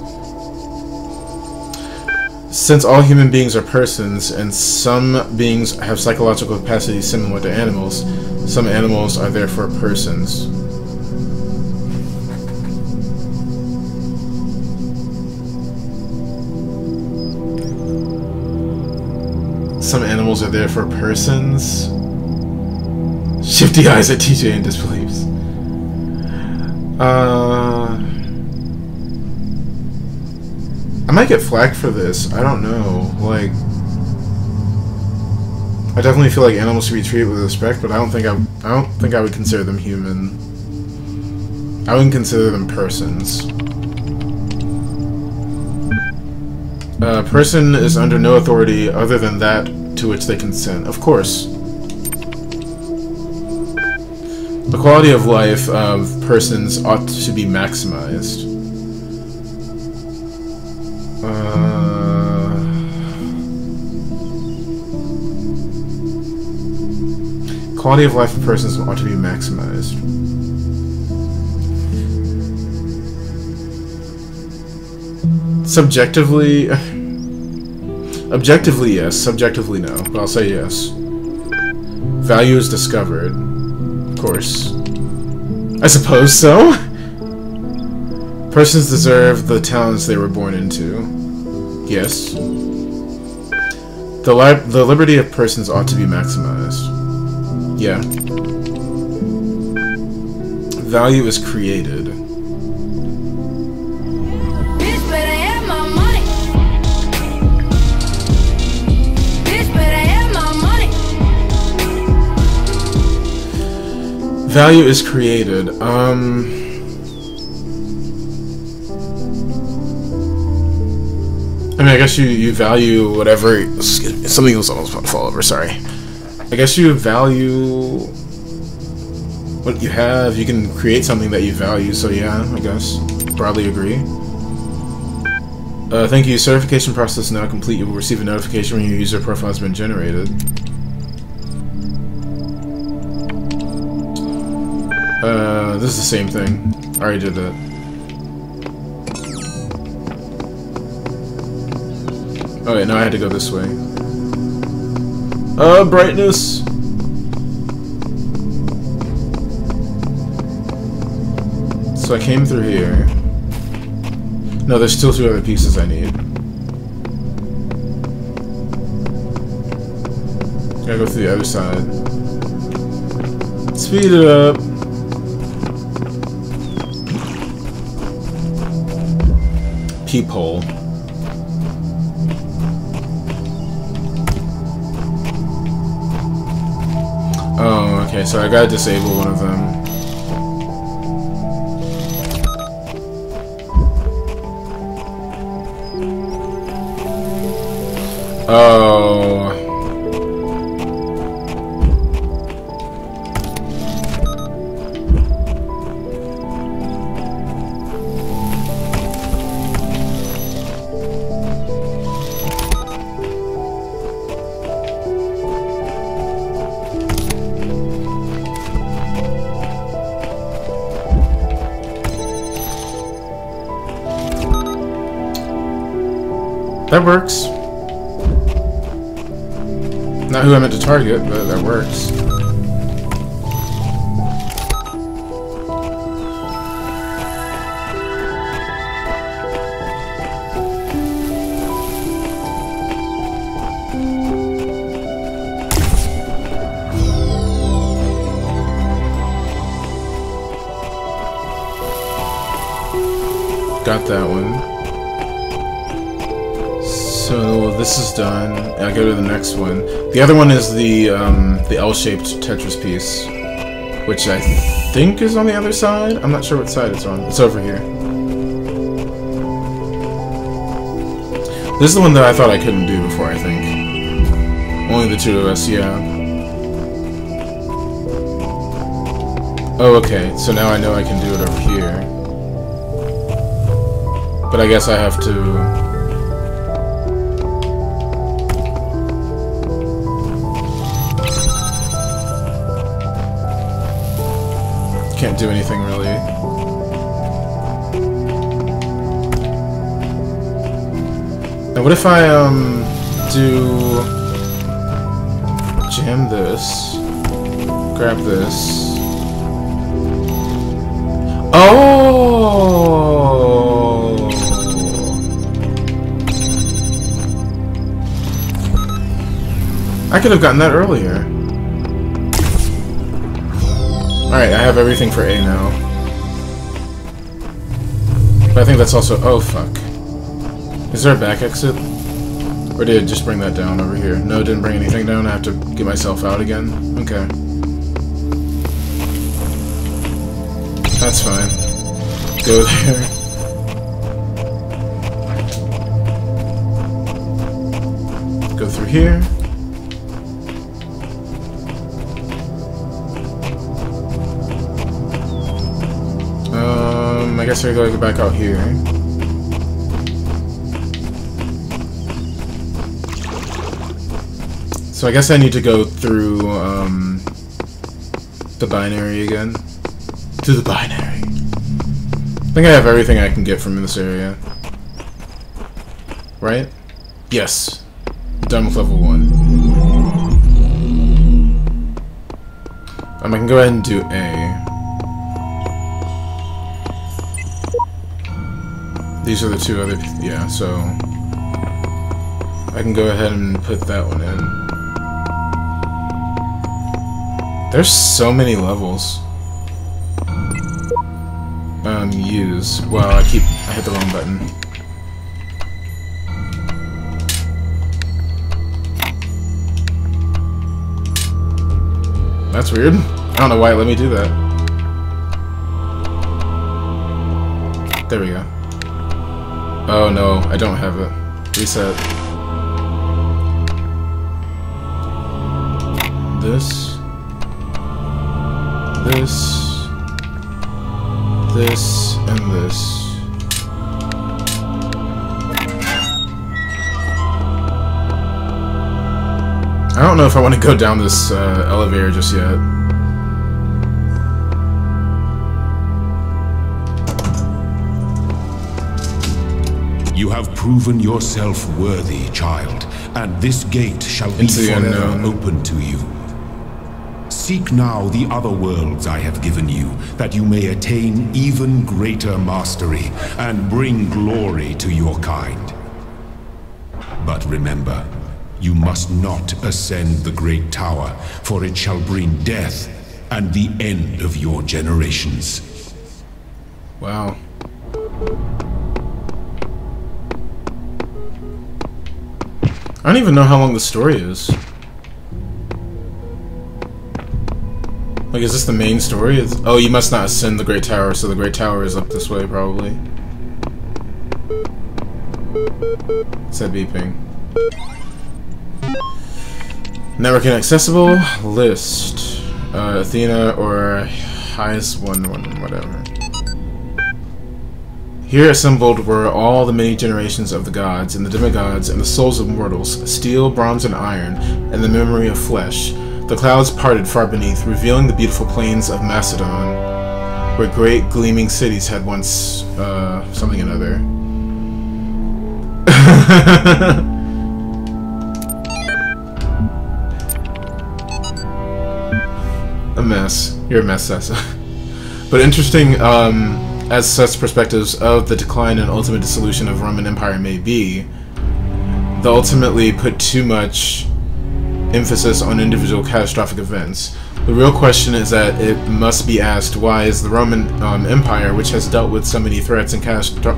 Since all human beings are persons, and some beings have psychological capacities similar to animals, some animals are therefore persons. Some animals are therefore persons. Shifty eyes at TJ in disbeliefs. I might get flagged for this. I don't know. Like, I definitely feel like animals should be treated with respect, but I don't think I would consider them human. I wouldn't consider them persons. A person is under no authority other than that to which they consent. Of course. The quality of life of persons ought to be maximized. Quality of life of persons ought to be maximized. Subjectively, Objectively, yes. Subjectively, no. But I'll say yes. Value is discovered. Of course. I suppose so. Persons deserve the talents they were born into. Yes. The liberty of persons ought to be maximized. Yeah. Value is created.
Bitch better have my money. Bitch better have my money.
Value is created. I mean, I guess you value whatever. Something was almost about to fall over. Sorry. I guess you value what you have. You can create something that you value. So yeah, I guess broadly agree. Thank you. Certification process now complete. You will receive a notification when your user profile has been generated. This is the same thing. I already did that. Oh wait, no, I had to go this way. Brightness! So I came through here. No, there's still 2 other pieces I need. Gotta go through the other side. Speed it up! Peephole. Oh, okay, so I gotta disable one of them. Oh. That works. Not who I meant to target, but that works. Got that one. So this is done. I go to the next one. The other one is the L-shaped Tetris piece, which I think is on the other side. I'm not sure what side it's on. It's over here. This is the one that I thought I couldn't do before, I think. Only the 2 of us, yeah. Oh, okay. So now I know I can do it over here. But I guess I have to... Can't do anything really. Now what if I do jam this, grab this. Oh! I could have gotten that earlier. Alright, I have everything for A now. But I think that's also... Oh, fuck. Is there a back exit? Or did it just bring that down over here? No, it didn't bring anything down. I have to get myself out again? Okay. That's fine. Go there. Go through here. I guess I gotta go back out here. So I guess I need to go through the binary again. To the binary. I think I have everything I can get from this area. Right? Yes. done with level 1. I can go ahead and do A. These are the two other, yeah, so I can go ahead and put that one in. There's so many levels. Use. Wow, I hit the wrong button. That's weird. I don't know why it let me do that. There we go. Oh no, I don't have it. Reset. This, and this. I don't know if I want to go down this elevator just yet.
You have proven yourself worthy, child, and this gate shall be forever open to you. Seek now the other worlds I have given you, that you may attain even greater mastery and bring glory to your kind. But remember, you must not ascend the great tower, for it shall bring death and the end of your generations.
Wow. I don't even know how long the story is. Like, is this the main story? Oh, you must not ascend the Great Tower, so the Great Tower is up this way, probably. It said beeping. Network inaccessible. List. Athena or highest one, whatever. Here assembled were all the many generations of the gods and the demigods and the souls of mortals, steel, bronze, and iron, and the memory of flesh. The clouds parted far beneath, revealing the beautiful plains of Macedon, where great gleaming cities had once, something or other. A mess. You're a mess, Sessa. But interesting, as such perspectives of the decline and ultimate dissolution of Roman Empire may be, they ultimately put too much emphasis on individual catastrophic events. The real question is that it must be asked, why is the Roman Empire, which has dealt with so many threats and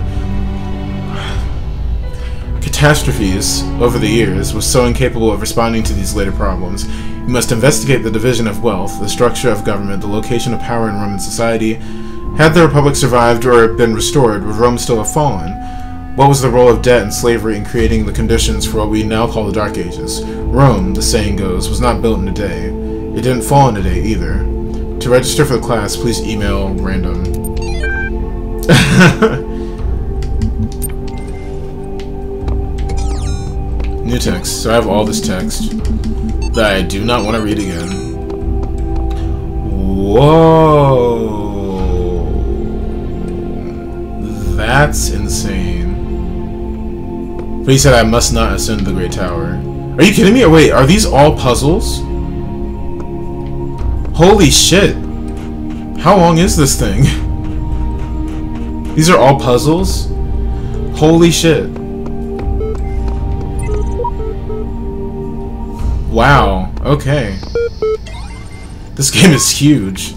catastrophes over the years, was so incapable of responding to these later problems? You must investigate the division of wealth, the structure of government, the location of power in Roman society. Had the Republic survived or been restored, would Rome still have fallen? What was the role of debt and slavery in creating the conditions for what we now call the Dark Ages? Rome, the saying goes, was not built in a day. It didn't fall in a day either. To register for the class, please email random. New text. So I have all this text that I do not want to read again. Whoa. That's insane. But he said I must not ascend the Great Tower. Are you kidding me? Or wait, are these all puzzles? Holy shit. How long is this thing? These are all puzzles? Holy shit. Wow. Okay. This game is huge.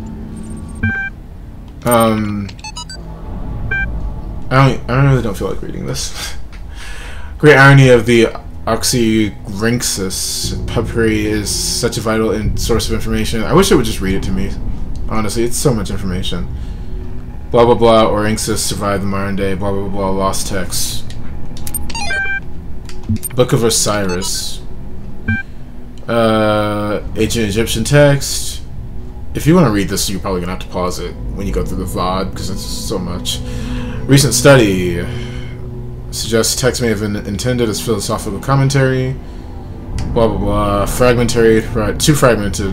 I really don't feel like reading this. Great irony of the Oxyrhynchus puppery is such a vital source of information. I wish it would just read it to me. Honestly, it's so much information. Blah blah blah, Oryxus survived the modern day, blah blah blah, lost text. Book of Osiris. Ancient Egyptian text. If you want to read this, you're probably going to have to pause it when you go through the VOD, because it's so much. Recent study suggests text may have been intended as philosophical commentary. Blah blah blah. Fragmentary, right? Too fragmented.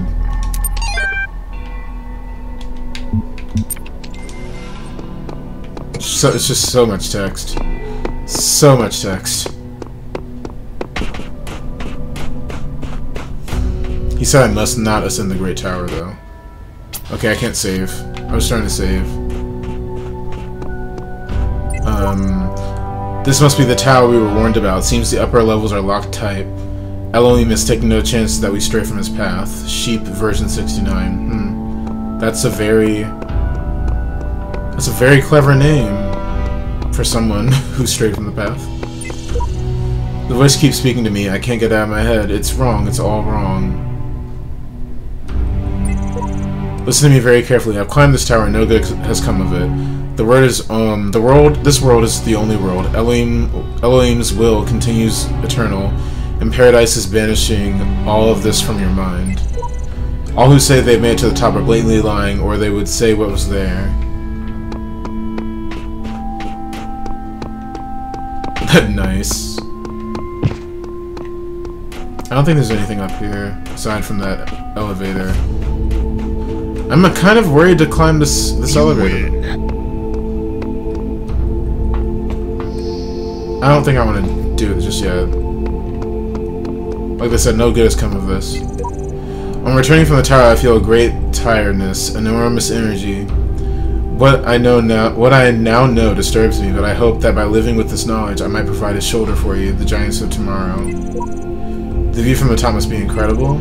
So it's just so much text. So much text. He said I must not ascend the Great Tower, though. Okay, I can't save. I was trying to save. This must be the tower we were warned about. Seems the upper levels are locked tight. Elohim is taking no chances that we stray from his path. Sheep version 69. That's a very clever name for someone who strayed from the path. The voice keeps speaking to me. I can't get it out of my head. It's wrong. It's all wrong. Listen to me very carefully. I've climbed this tower and no good has come of it. The word is, this world is the only world. Elohim's will continues eternal, and paradise is banishing all of this from your mind. All who say they've made it to the top are blatantly lying, or they would say what was there. Nice. I don't think there's anything up here, aside from that elevator. I'm kind of worried to climb this elevator. I don't think I want to do it just yet. Like I said, no good has come of this. On returning from the tower, I feel a great tiredness, an enormous energy. What I now know disturbs me, but I hope that by living with this knowledge, I might provide a shoulder for you, the giants of tomorrow. The view from the top must be incredible.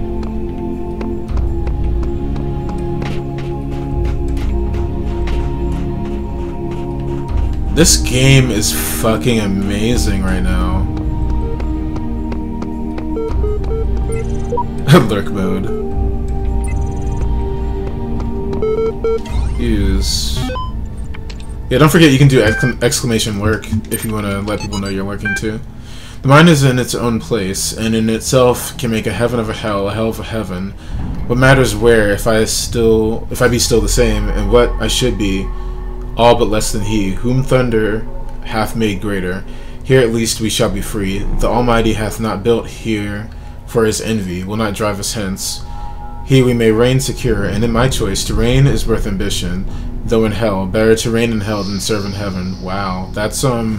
This game is fucking amazing right now. Lurk mode. Use. Yeah, don't forget you can do exclamation lurk if you want to let people know you're lurking too. The mind is in its own place, and in itself can make a heaven of a hell of a heaven. What matters where, if I be still the same, and what I should be, all but less than he, whom thunder hath made greater. Here at least we shall be free. The Almighty hath not built here for his envy, will not drive us hence. Here we may reign secure, and in my choice, to reign is worth ambition, though in hell, better to reign in hell than serve in heaven. Wow, that's,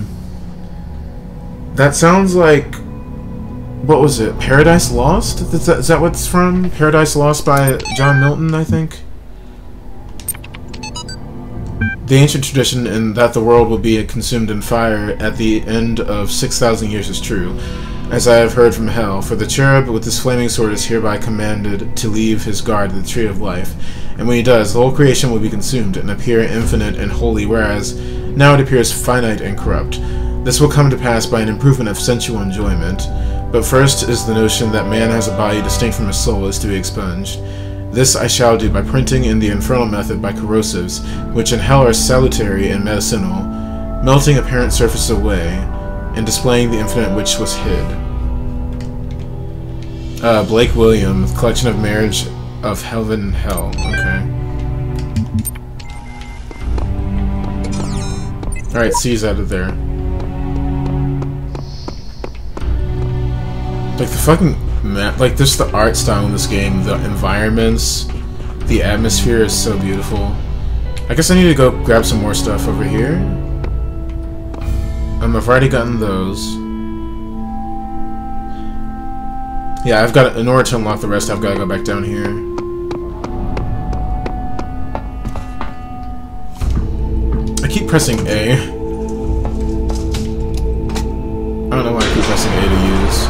that sounds like, what was it, Paradise Lost? Is that what it's from? Paradise Lost by John Milton, I think? The ancient tradition in that the world will be consumed in fire at the end of 6,000 years is true, as I have heard from hell, for the cherub with his flaming sword is hereby commanded to leave his guard at the tree of life, and when he does, the whole creation will be consumed and appear infinite and holy, whereas now it appears finite and corrupt. This will come to pass by an improvement of sensual enjoyment, but first is the notion that man has a body distinct from his soul is to be expunged. This I shall do by printing in the infernal method by corrosives, which in hell are salutary and medicinal, melting apparent surface away, and displaying the infinite which was hid. Blake William, Collection of Marriage of Heaven and Hell. Okay. Alright, C's out of there. Like the fucking map, like just the art style in this game, the environments, the atmosphere is so beautiful. I guess I need to go grab some more stuff over here. I've already gotten those. Yeah, I've got, in order to unlock the rest, I've got to go back down here. I keep pressing A. I don't know why I keep pressing A to use.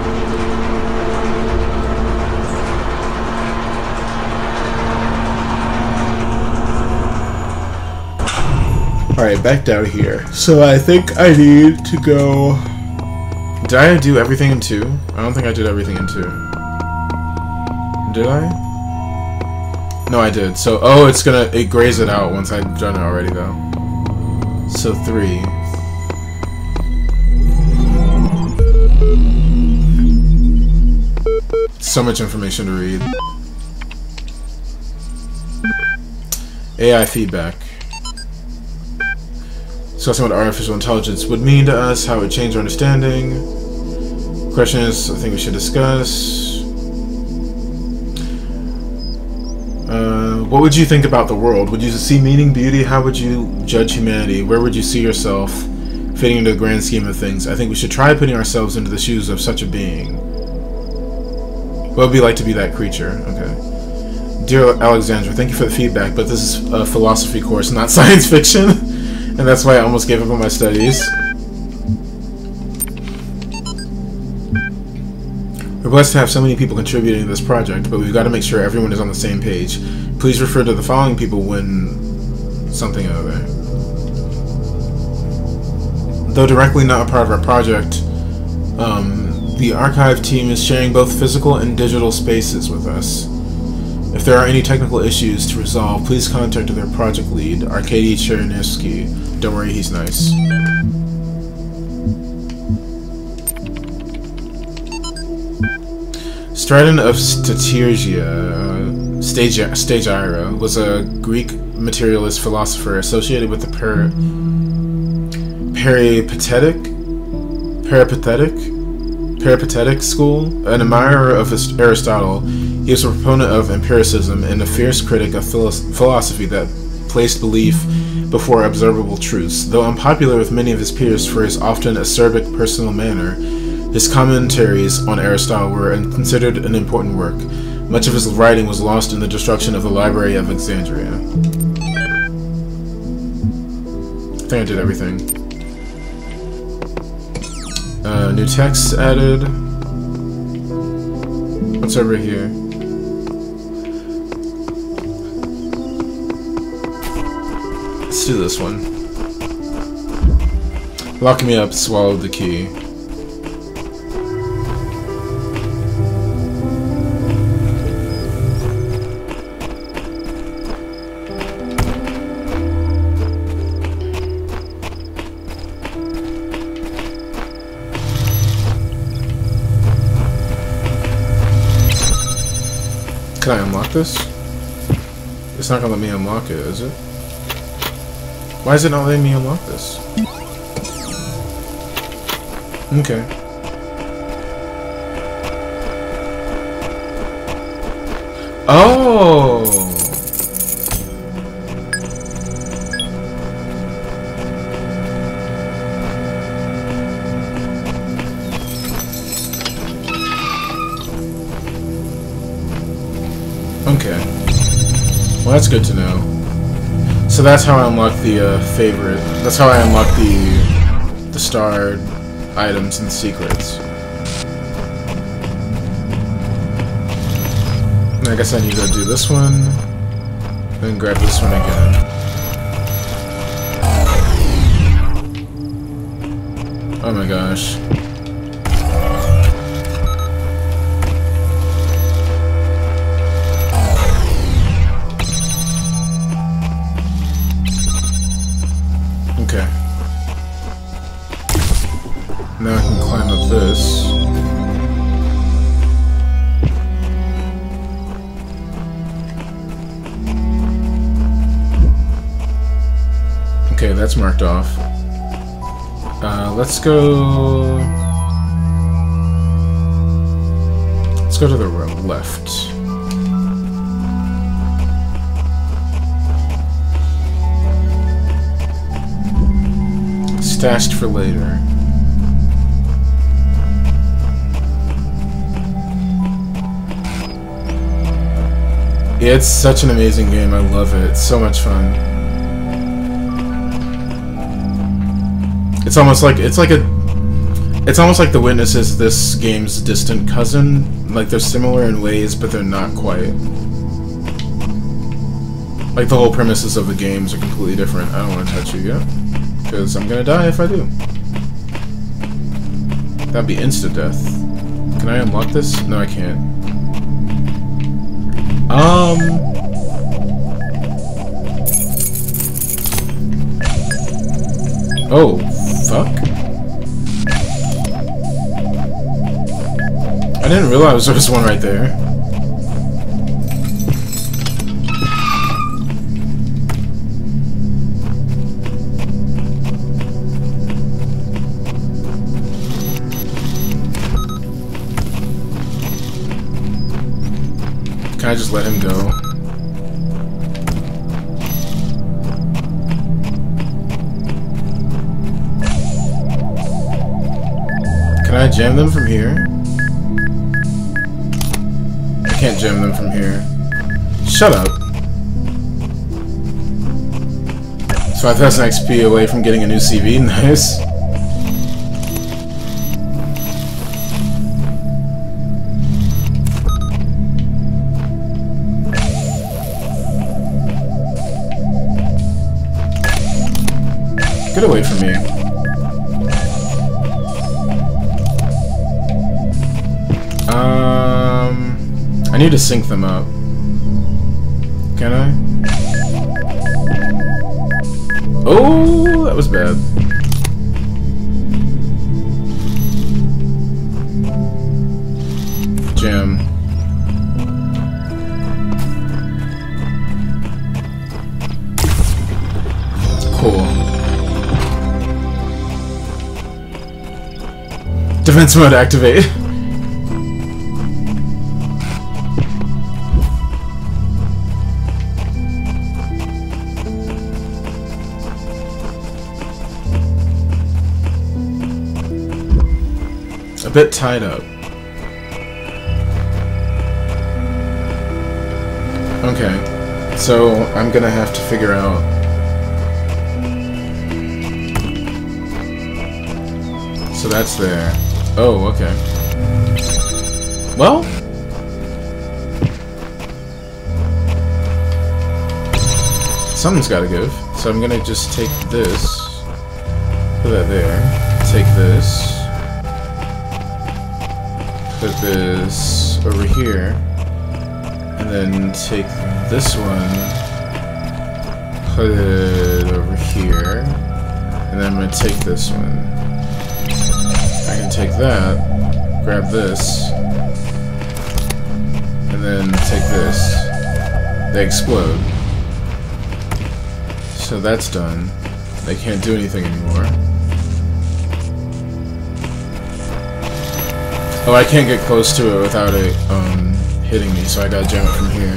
Alright, back down here. So I think I need to go... Did I do everything in 2? I don't think I did everything in 2. Did I? No, I did. So, oh, it grays it out once I've done it already, though. So 3. So much information to read. AI feedback. Discussing what artificial intelligence would mean to us, how it would change our understanding. Question is, I think we should discuss. What would you think about the world? Would you see meaning, beauty? How would you judge humanity? Where would you see yourself fitting into the grand scheme of things? I think we should try putting ourselves into the shoes of such a being. What would it be like to be that creature? Okay. Dear Alexandra, thank you for the feedback, but this is a philosophy course, not science fiction. And that's why I almost gave up on my studies. We're blessed to have so many people contributing to this project, but we've got to make sure everyone is on the same page. Please refer to the following people when something other. Though directly not a part of our project, the archive team is sharing both physical and digital spaces with us. If there are any technical issues to resolve, please contact their project lead, Arkady Chernyshsky. Don't worry, he's nice. Stratton of Stagira was a Greek materialist philosopher associated with the Peripatetic school. An admirer of Aristotle, he was a proponent of empiricism and a fierce critic of philosophy that placed belief before observable truths. Though unpopular with many of his peers for his often acerbic personal manner, his commentaries on Aristotle were considered an important work. Much of his writing was lost in the destruction of the Library of Alexandria. I think I did everything. New text added. What's over here? Let's do this one. Lock me up, swallowed the key. Can I unlock this? It's not gonna let me unlock it, is it? Why is it not letting me unlock this? Okay. Oh! Okay. Well, that's good to know. So that's how I unlock the favorite. That's how I unlock the starred items and secrets. And I guess I need to do this one, then grab this one again. Oh my gosh. Okay. Now I can climb up this. Okay, that's marked off. Let's go... Let's go to the left. Stashed for later. Yeah, it's such an amazing game. I love it. It's so much fun. It's almost like The Witness is this game's distant cousin. Like, they're similar in ways, but they're not quite. Like, the whole premises of the games are completely different. I don't want to touch you yet, because I'm gonna die if I do. That'd be insta-death. Can I unlock this? No, I can't. Oh, fuck. I didn't realize there was one right there. Can I just let him go? Can I jam them from here? can't gem them from here. Shut up. It's 5,000 XP away from getting a new CV. Nice. Get away from me. I need to sync them up. Can I? Oh, that was bad. Gem. Cool. Defense mode activate. A bit tied up. Okay, so I'm gonna have to figure out. So that's there. Oh, okay. Well, something's gotta give. So I'm gonna just take this, put that there, take this. Put this over here, and then take this one, put it over here, and then I'm going to take this one. I can take that, grab this, and then take this. They explode. So that's done. They can't do anything anymore. Oh, I can't get close to it without it hitting me, so I gotta jam it from here.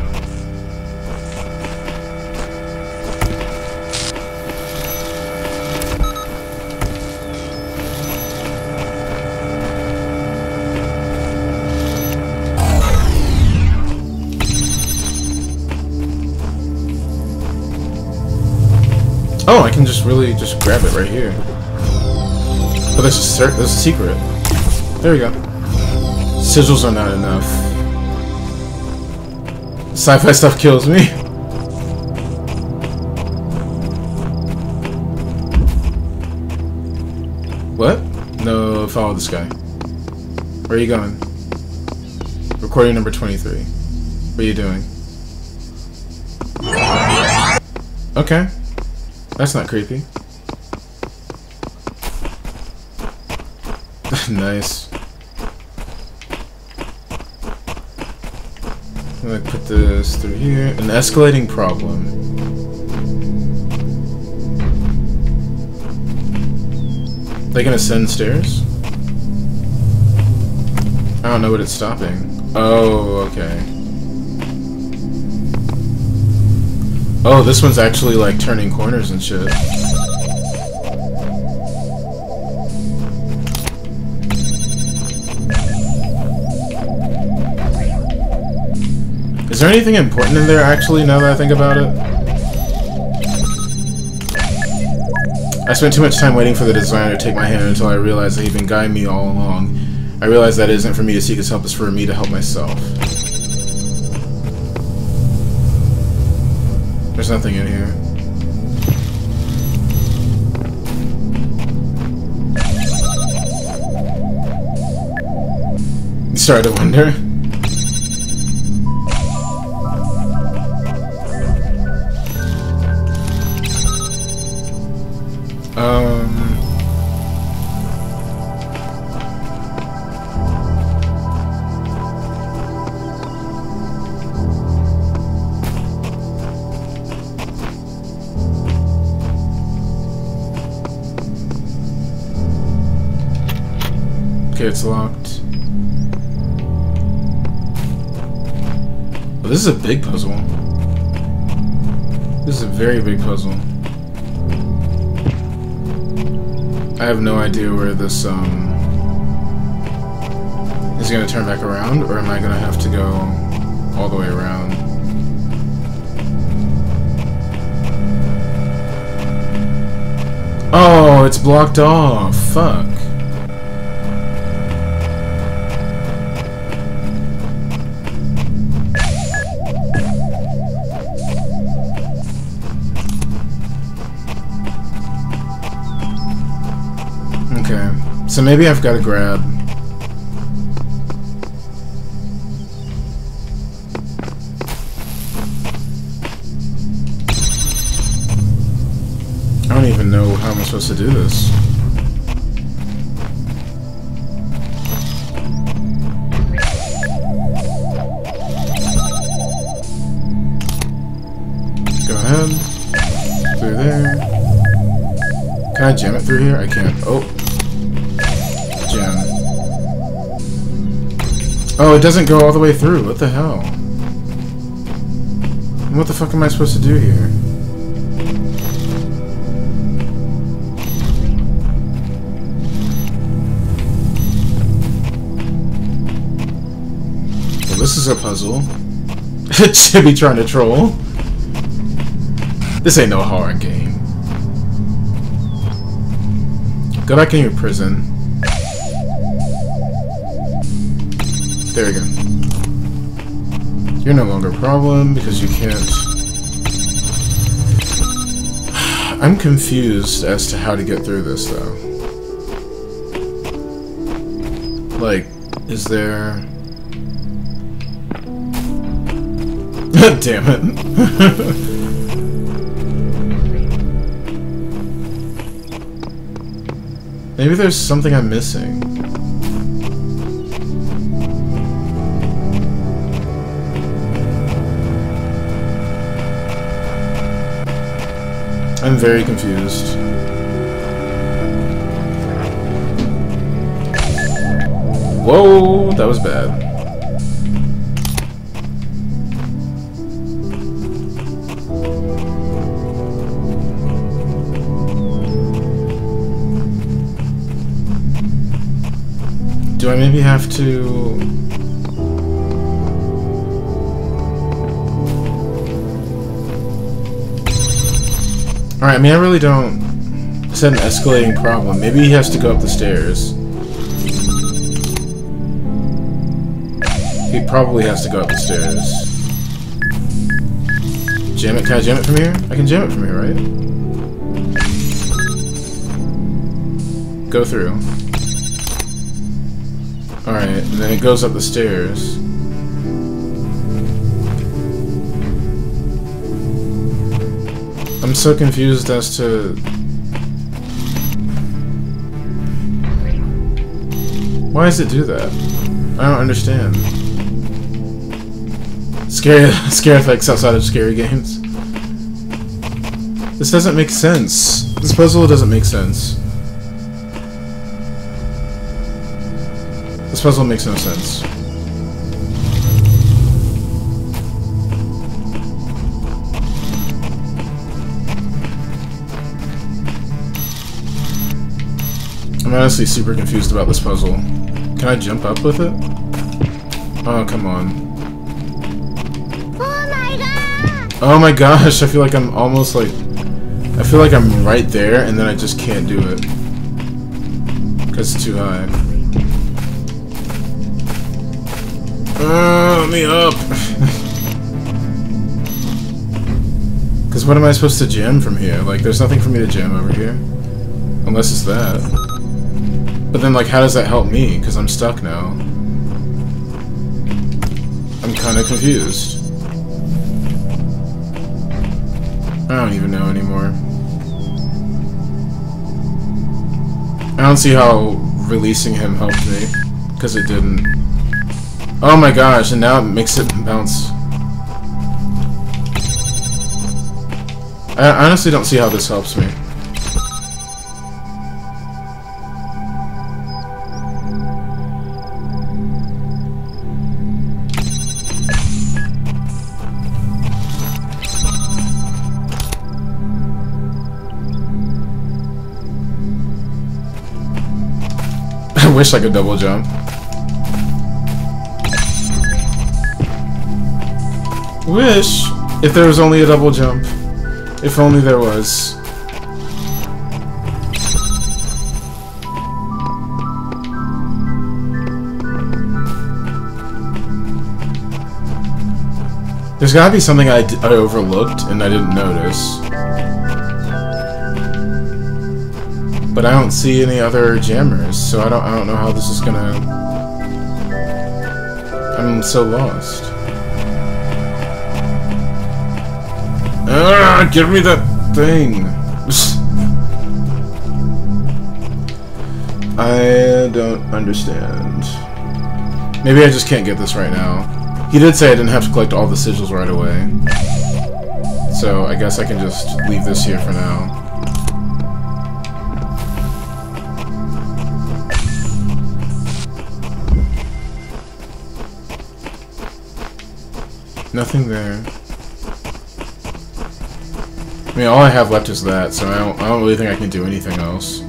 Oh, I can just really just grab it right here. Oh, there's a secret. There we go. Sigils are not enough. Sci-fi stuff kills me. What? No, follow this guy. Where are you going? Recording number 23. What are you doing? Okay. That's not creepy. Nice. I'm gonna put this through here. An escalating problem. They can ascend stairs? I don't know what it's stopping. Oh, okay. Oh, this one's actually like turning corners and shit. Is there anything important in there, actually, now that I think about it? I spent too much time waiting for the designer to take my hand until I realized that he'd been guiding me all along. I realized that it isn't for me to seek his help, it's for me to help myself. There's nothing in here. You started to wonder? Okay, it's locked. Oh, this is a big puzzle. This is a very big puzzle. I have no idea where this Is he gonna turn back around, or am I gonna have to go all the way around? Oh, it's blocked off. Fuck. Okay, so maybe I've got to grab. I don't even know how I'm supposed to do this. Go ahead. Through there. Can I jam it through here? I can't. Oh. Jam. Oh, it doesn't go all the way through. What the hell? What the fuck am I supposed to do here? This is a puzzle. Chibi trying to troll. This ain't no horror game. Go back in your prison. There we go. You're no longer a problem because you can't... I'm confused as to how to get through this, though. Like, is there... Damn it. Maybe there's something I'm missing. I'm very confused. Whoa, that was bad. Do I maybe have to... Alright, I mean, I really don't... It's an escalating problem. Maybe he has to go up the stairs. He probably has to go up the stairs. Jam it? Can I jam it from here? I can jam it from here, right? Go through. Alright, and then it goes up the stairs. I'm so confused as to... Why does it do that? I don't understand. Scare effects outside of scary games. This doesn't make sense. This puzzle doesn't make sense. This puzzle makes no sense. I'm honestly super confused about this puzzle. Can I jump up with it? Oh, come on.
Oh my god!
Oh my gosh, I feel like I'm almost like... I feel like I'm right there and then I just can't do it. Because it's too high. Let me up! Because what am I supposed to jam from here? Like, there's nothing for me to jam over here. Unless it's that. But then, like, how does that help me? Because I'm stuck now. I'm kind of confused. I don't even know anymore. I don't see how releasing him helped me. Because it didn't. Oh my gosh, and now it makes it bounce. I honestly don't see how this helps me. I wish I could double jump. Wish if there was only a double jump. If only there was. There's gotta be something I overlooked and I didn't notice. But I don't see any other jammers, so I don't know how this is gonna... I'm so lost. Give me that thing! I don't understand. Maybe I just can't get this right now. He did say I didn't have to collect all the sigils right away. So I guess I can just leave this here for now. Nothing there. I mean, all I have left is that, so I don't really think I can do anything else.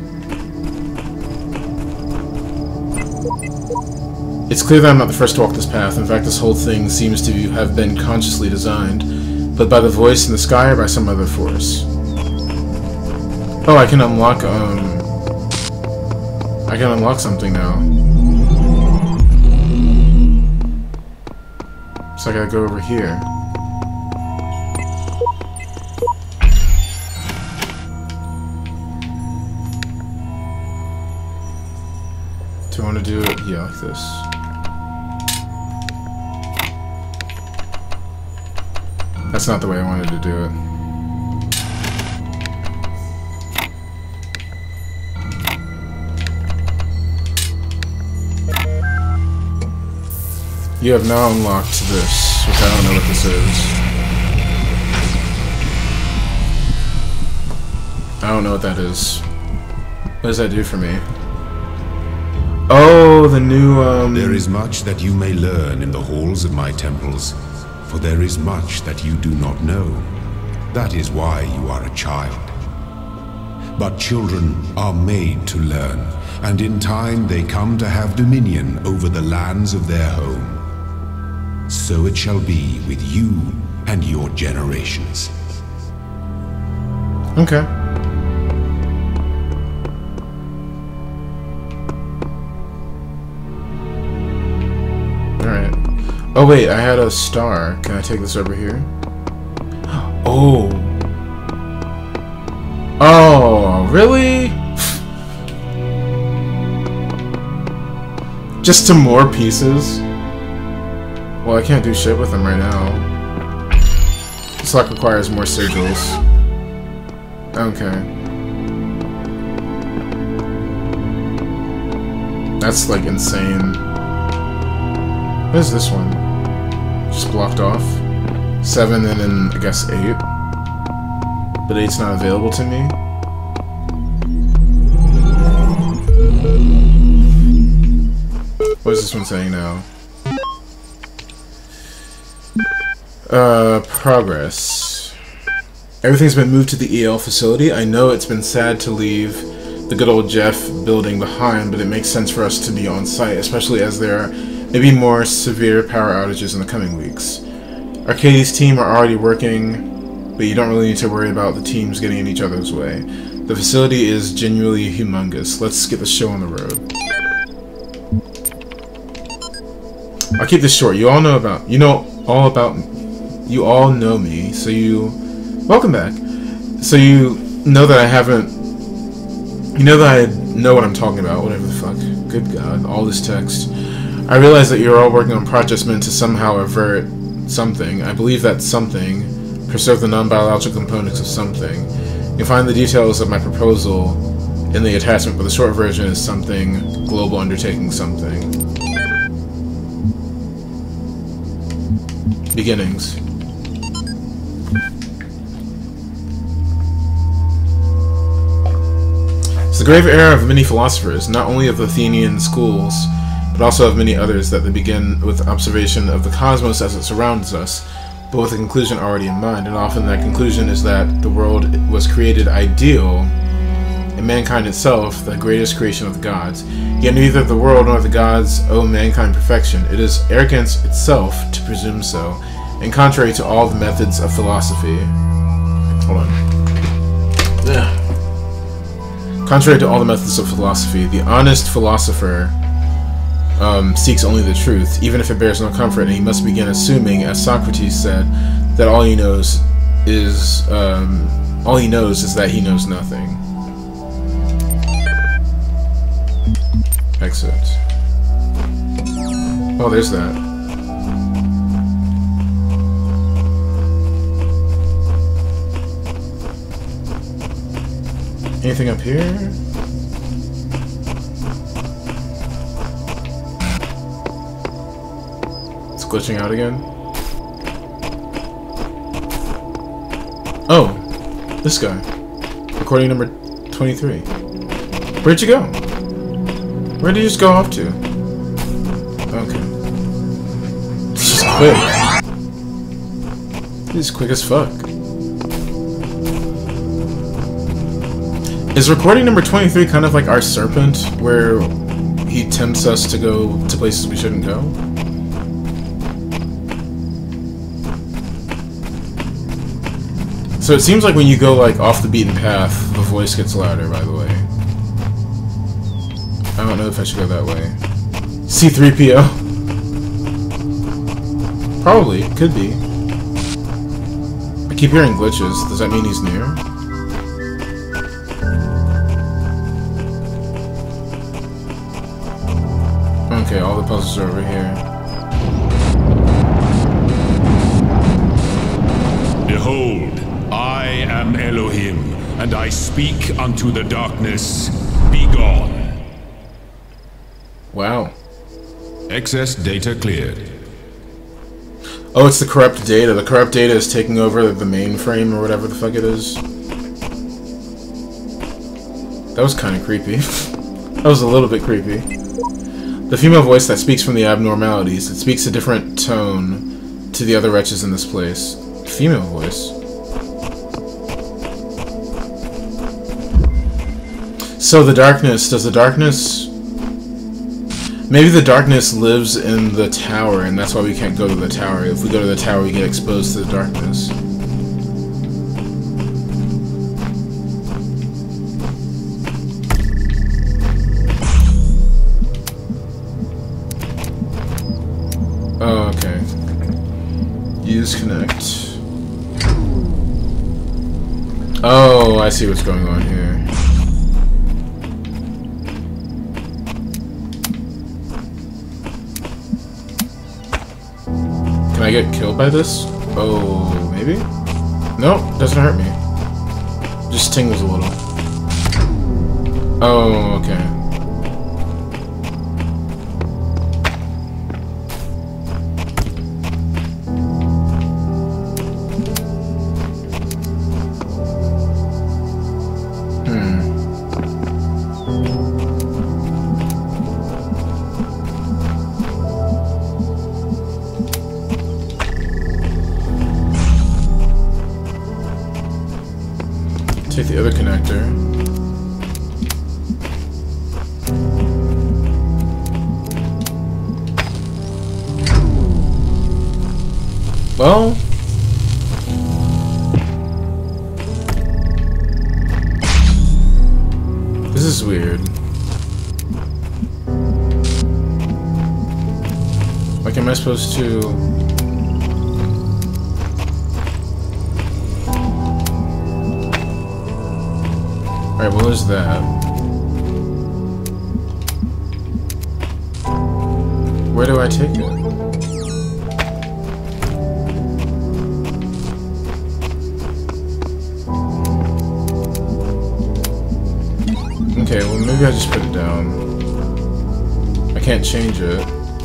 It's clear that I'm not the first to walk this path. In fact, this whole thing seems to have been consciously designed, but by the voice in the sky or by some other force. Oh, I can unlock, I can unlock something now. So I gotta go over here. Do I want to do it? Yeah, like this. That's not the way I wanted to do it. You have now unlocked this, which I don't know what this is. I don't know what that is. What does that do for me? Oh, the new,
There is much that you may learn in the halls of my temples, for there is much that you do not know. That is why you are a child. But children are made to learn, and in time they come to have dominion over the lands of their home. So it shall be with you and your generations.
Okay. Alright. Oh wait, I had a star. Can I take this over here? Oh! Oh, really? Just some more pieces? Well, I can't do shit with them right now. This lock requires more sigils. Okay. That's like insane. What is this one? Just blocked off? 7 and then I guess 8. But 8's not available to me. What is this one saying now? Progress. Everything's been moved to the EL facility. I know it's been sad to leave the good old Jeff building behind, but it makes sense for us to be on site, especially as there are maybe more severe power outages in the coming weeks. Arcades' team are already working, but you don't really need to worry about the teams getting in each other's way. The facility is genuinely humongous. Let's get the show on the road. I'll keep this short. You all know about me, so welcome back. So you know that I know what I'm talking about, whatever the fuck. Good God, all this text. I realize that you're all working on projects meant to somehow avert something. I believe that something, preserve the non-biological components of something. You'll find the details of my proposal in the attachment, but the short version is something, global undertaking something. Beginnings. It's the grave era of many philosophers, not only of the Athenian schools, but also of many others, that they begin with observation of the cosmos as it surrounds us, but with a conclusion already in mind, and often that conclusion is that the world was created ideal, and mankind itself, the greatest creation of the gods. Yet neither the world nor the gods owe mankind perfection. It is arrogance itself to presume so. and contrary to all the methods of philosophy. Hold on. Yeah. Contrary to all the methods of philosophy, the honest philosopher seeks only the truth, even if it bears no comfort, and he must begin assuming, as Socrates said, that all he knows is that he knows nothing. Exit. Oh, there's that. Anything up here? It's glitching out again. Oh, this guy. Recording number 23. Where'd you go? Where did you just go off to? Okay. This is quick. This is quick as fuck. Is recording number 23 kind of like our serpent, where he tempts us to go to places we shouldn't go? So it seems like when you go like off the beaten path, the voice gets louder, by the way. I don't know if I should go that way. C-3PO? Probably, could be. I keep hearing glitches. Does that mean he's near? Okay, all the puzzles are over here.
Behold, I am Elohim, and I speak unto the darkness. Be gone.
Wow.
Excess data cleared.
Oh, it's the corrupt data. The corrupt data is taking over the mainframe or whatever the fuck it is. That was kind of creepy. That was a little bit creepy. The female voice that speaks from the abnormalities. It speaks a different tone to the other wretches in this place. Female voice. So the darkness, does the darkness... Maybe the darkness lives in the tower, and that's why we can't go to the tower. If we go to the tower, we get exposed to the darkness. Oh, okay. Use connect. Oh, I see what's going on here. Can I get killed by this? Oh, maybe? No, doesn't hurt me. Just tingles a little. Oh, okay. Take the other connector. Well, this is weird. Like, am I supposed to... Alright, well, there's that. Where do I take it? Okay, well, maybe I just put it down. I can't change it.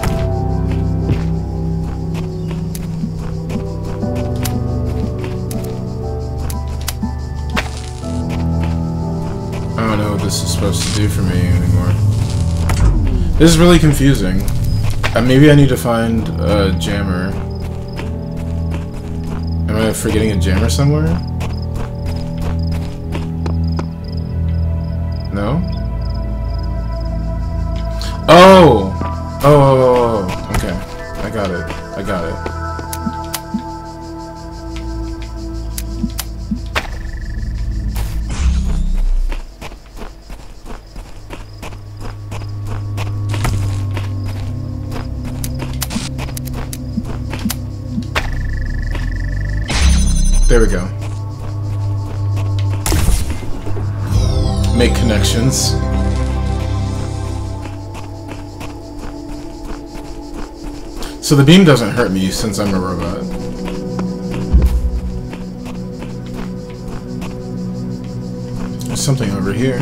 I don't know what this is supposed to do for me anymore. This is really confusing. Maybe I need to find a jammer. Am I forgetting a jammer somewhere? No? Oh! Oh, okay. I got it. I got it. There we go. Make connections. So the beam doesn't hurt me since I'm a robot. There's something over here.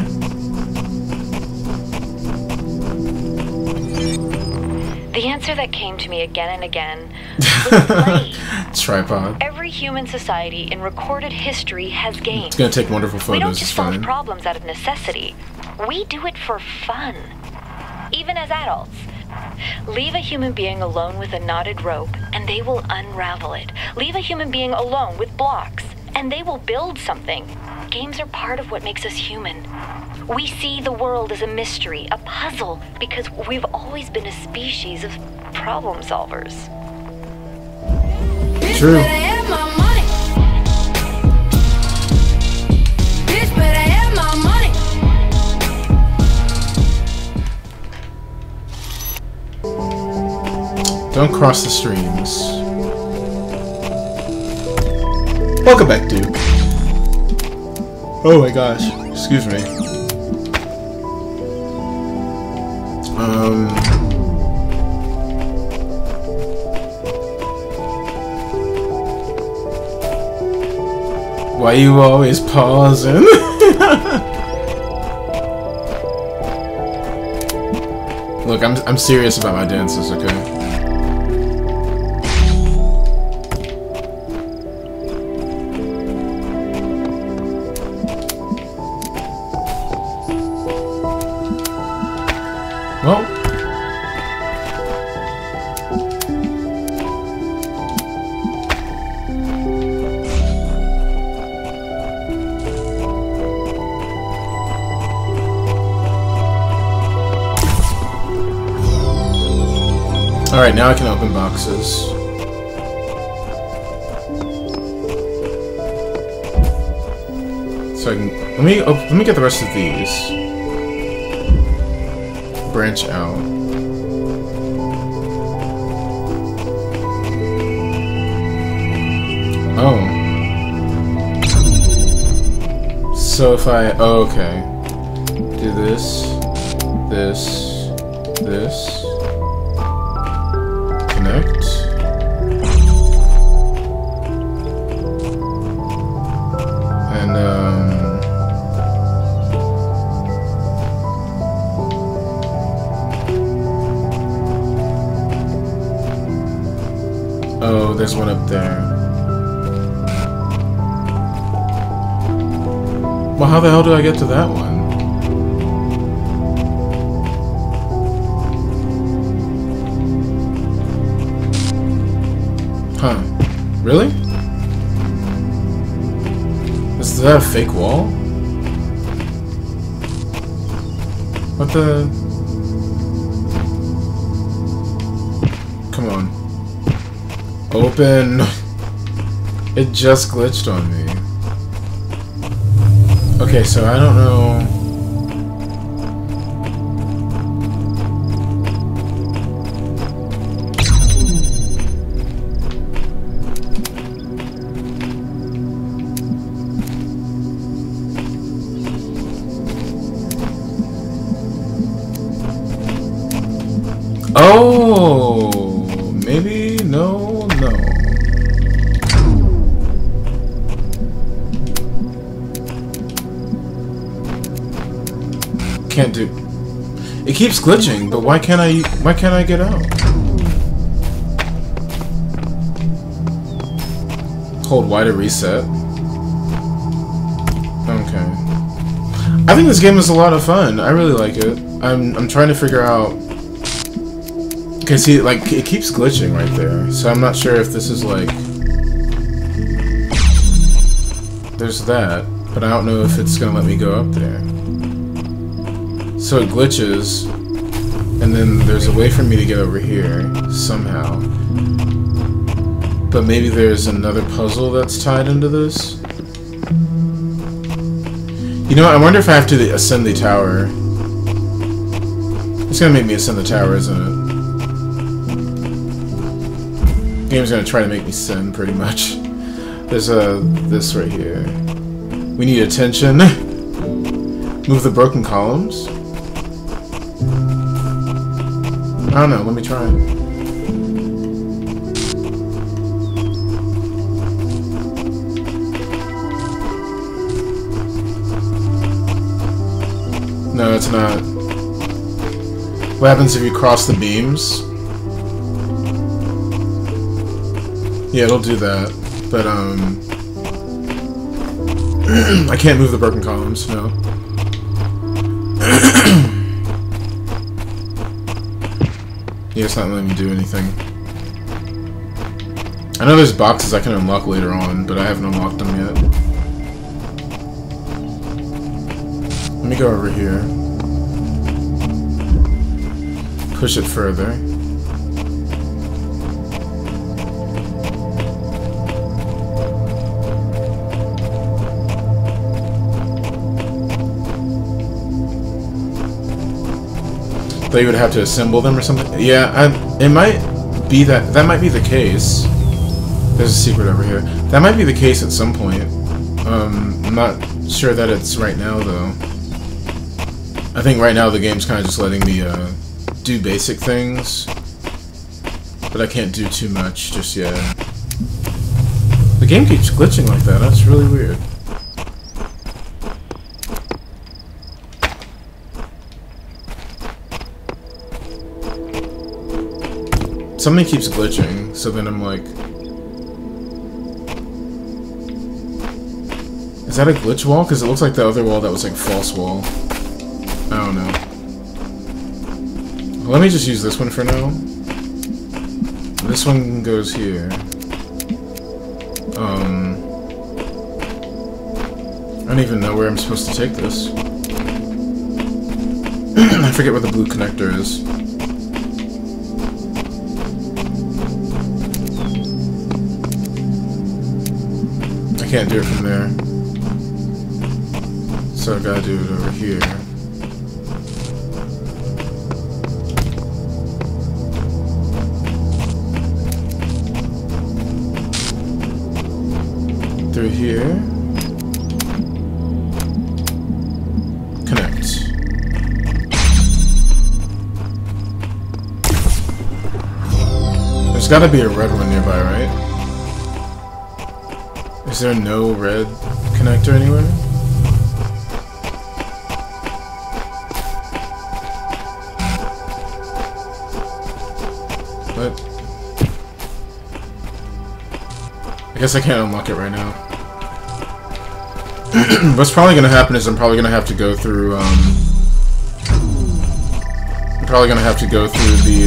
The answer that came to me again and again was play.
Tripod.
Every human society in recorded history has games.
It's gonna take wonderful
We don't
photos, it's
just solve
fine.
problems out of necessity. We do it for fun. Even as adults. Leave a human being alone with a knotted rope, and they will unravel it. Leave a human being alone with blocks, and they will build something. Games are part of what makes us human. We see the world as a mystery, a puzzle, because we've always been a species of problem solvers.
Bitch
True.
better have my money. Bitch better have my money.
Don't cross the streams. Welcome back, Duke. Oh my gosh. Excuse me. Why you always pausing? Look, I'm serious about my dances, okay? Well, alright, now I can open boxes. So I can let me get the rest of these. Branch out. Oh. So if I okay. Do this, this. Connect. And oh, there's one up there. Well, how the hell do I get to that one? Huh. Really? Is that a fake wall? What the... Come on. Open. It just glitched on me. Okay, so I don't know. Oh, maybe no. Can't do. It keeps glitching, but why can't I get out? Hold Y to reset. Okay. I think this game is a lot of fun. I really like it. I'm trying to figure out. Okay, see, like it keeps glitching right there, so I'm not sure if this is like. There's that, but I don't know if it's gonna let me go up there. So it glitches, and then there's a way for me to get over here, somehow. But maybe there's another puzzle that's tied into this? You know what, I wonder if I have to ascend the tower. It's gonna make me ascend the tower, isn't it? The game's gonna try to make me sin, pretty much. There's this right here. We need attention. Move the broken columns. I don't know, let me try. No, it's not. What happens if you cross the beams? Yeah, it'll do that. But, I can't move the broken columns, no. Yeah, it's not letting me do anything. I know there's boxes I can unlock later on, but I haven't unlocked them yet. Let me go over here. Push it further. Thought you would have to assemble them or something. Yeah, it might be that. That might be the case. There's a secret over here. That might be the case at some point. I'm not sure that it's right now though. I think right now the game's kind of just letting me do basic things, but I can't do too much just yet. The game keeps glitching like that. That's really weird. Something keeps glitching, so then I'm like... Is that a glitch wall? Because it looks like the other wall that was like false wall. I don't know. Let me just use this one for now. This one goes here. I don't even know where I'm supposed to take this. I forget what the blue connector is. I can't do it from there. So I gotta do it over here. Through here. Connect. There's gotta be a red one nearby, right? Is there no red connector anywhere? What? I guess I can't unlock it right now. What's probably gonna happen is I'm probably gonna have to go through, I'm probably gonna have to go through the,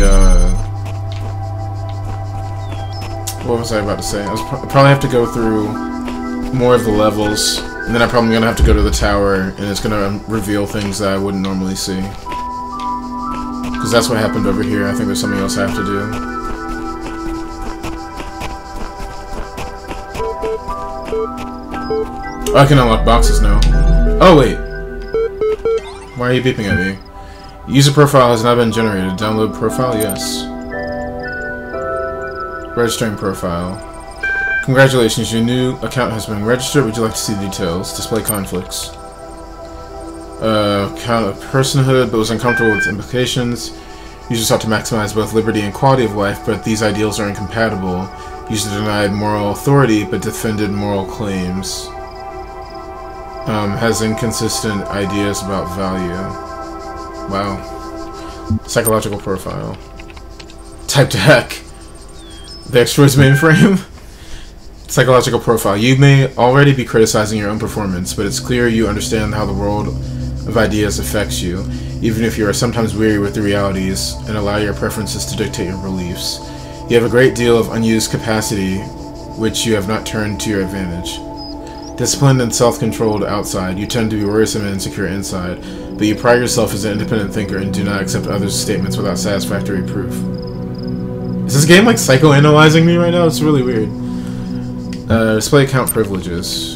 what was I about to say? I probably have to go through more of the levels, and then I'm probably gonna have to go to the tower, and it's gonna reveal things that I wouldn't normally see. Because that's what happened over here. I think there's something else I have to do. Oh, I can unlock boxes now. Oh, wait. Why are you beeping at me? User profile has not been generated. Download profile? Yes. Registering profile. Congratulations, your new account has been registered. Would you like to see details? Display conflicts. Count of personhood, but was uncomfortable with implications. Users sought to maximize both liberty and quality of life, but these ideals are incompatible. User denied moral authority, but defended moral claims. Has inconsistent ideas about value. Wow. Psychological profile. Type to hack. The Extroid's mainframe. Psychological profile. You may already be criticizing your own performance, but it's clear you understand how the world of ideas affects you, even if you are sometimes weary with the realities and allow your preferences to dictate your beliefs. You have a great deal of unused capacity, which you have not turned to your advantage. Disciplined and self-controlled outside, you tend to be worrisome and insecure inside, but you pride yourself as an independent thinker and do not accept others' statements without satisfactory proof. Is this game like psychoanalyzing me right now? It's really weird. Display account privileges.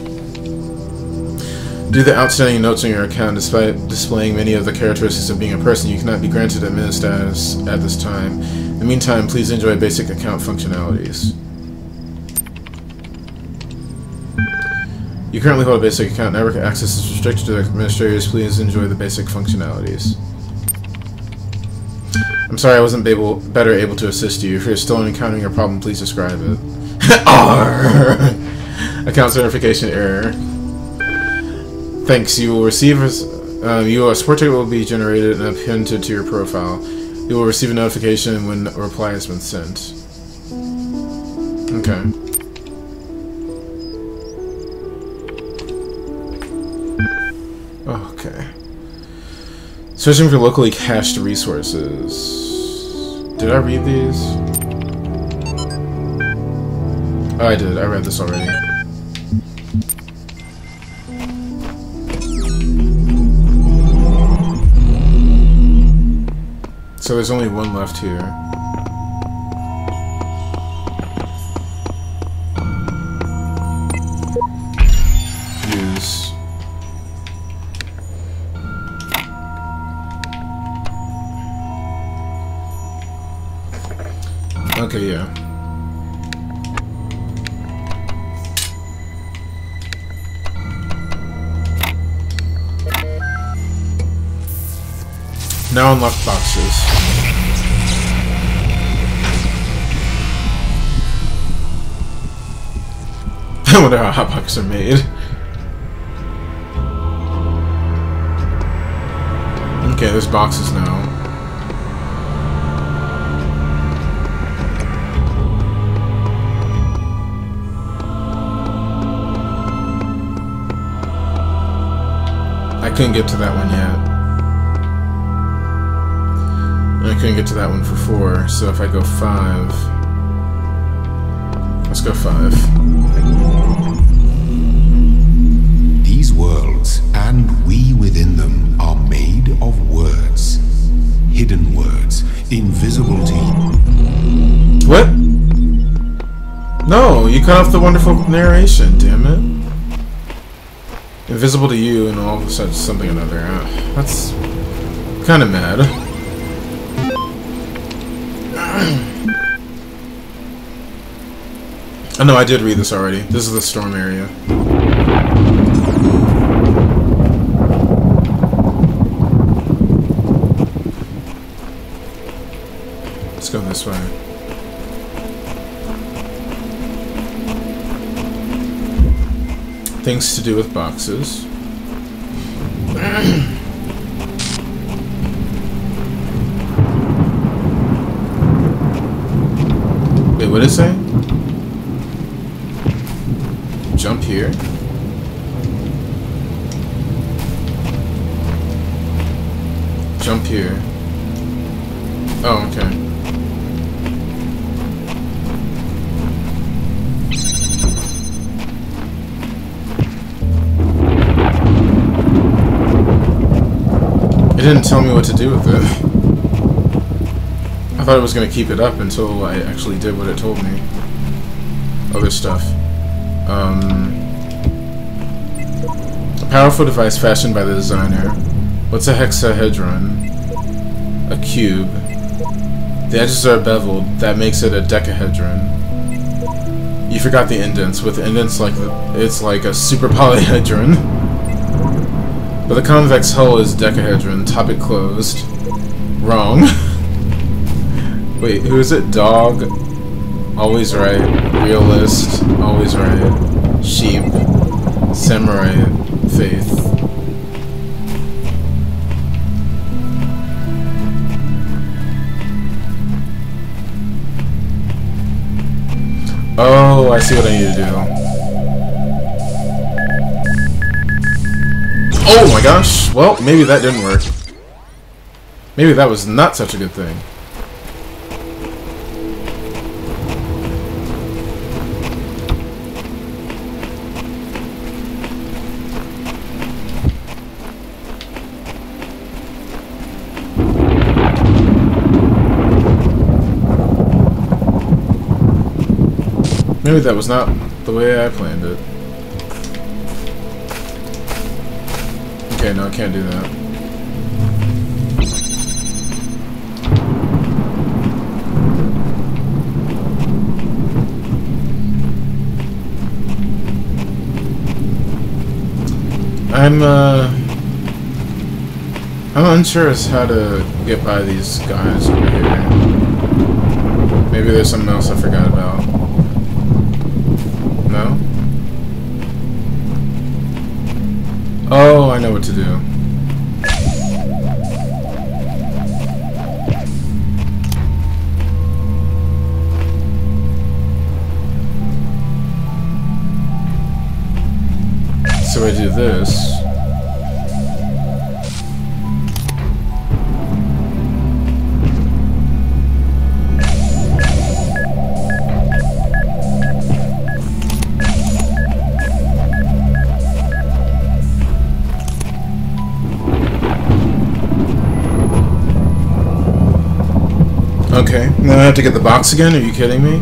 Due to the outstanding notes on your account, despite displaying many of the characteristics of being a person, you cannot be granted admin status at this time. In the meantime, please enjoy basic account functionalities. You currently hold a basic account. Network access is restricted to administrators. Please enjoy the basic functionalities. I'm sorry I wasn't better able to assist you. If you're still encountering a problem, please describe it. Account certification error. Thanks. You will receive a support ticket will be generated and appended to your profile. You will receive a notification when a reply has been sent. Okay. Okay. Searching for locally cached resources. Did I read these? Oh, I did. I read this already. So there's only one left here. Use. Okay, yeah. Now unlock boxes. I wonder how hot boxes are made. Okay, there's boxes now. I couldn't get to that one yet. And I couldn't get to that one for 4, so if I go 5... Let's go 5.
These worlds, and we within them, are made of words. Hidden words, invisible to you.
What? No, you cut off the wonderful narration, damn it. Invisible to you and all of such something or another. That's kind of mad. Oh no, I did read this already. This is the storm area. Let's go this way. Things to do with boxes. Wait, what did it say? Jump here. Jump here. Oh, okay. It didn't tell me what to do with it. I thought it was going to keep it up until I actually did what it told me. Other stuff. A powerful device fashioned by the designer. What's a hexahedron? A cube. The edges are beveled. That makes it a decahedron. You forgot the indents. With indents like it's like a super polyhedron. But the convex hull is decahedron. Topic closed. Wrong. Wait, who is it? Dog. Always right. Realist. Always right. Sheep. Samurai. Faith. Oh, I see what I need to do. Oh my gosh! Well, maybe that didn't work. Maybe that was not such a good thing. Maybe that was not the way I planned it. Okay, no, I can't do that. I'm unsure as how to get by these guys over here. Maybe there's something else I forgot about. No? Oh, I know what to do. So I do this. Okay, now I have to get the box again? Are you kidding me?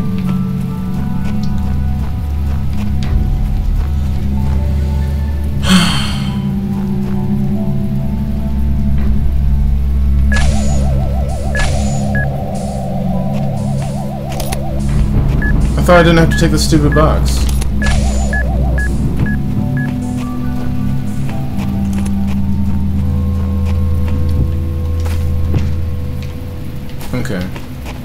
I thought I didn't have to take the stupid box. Okay.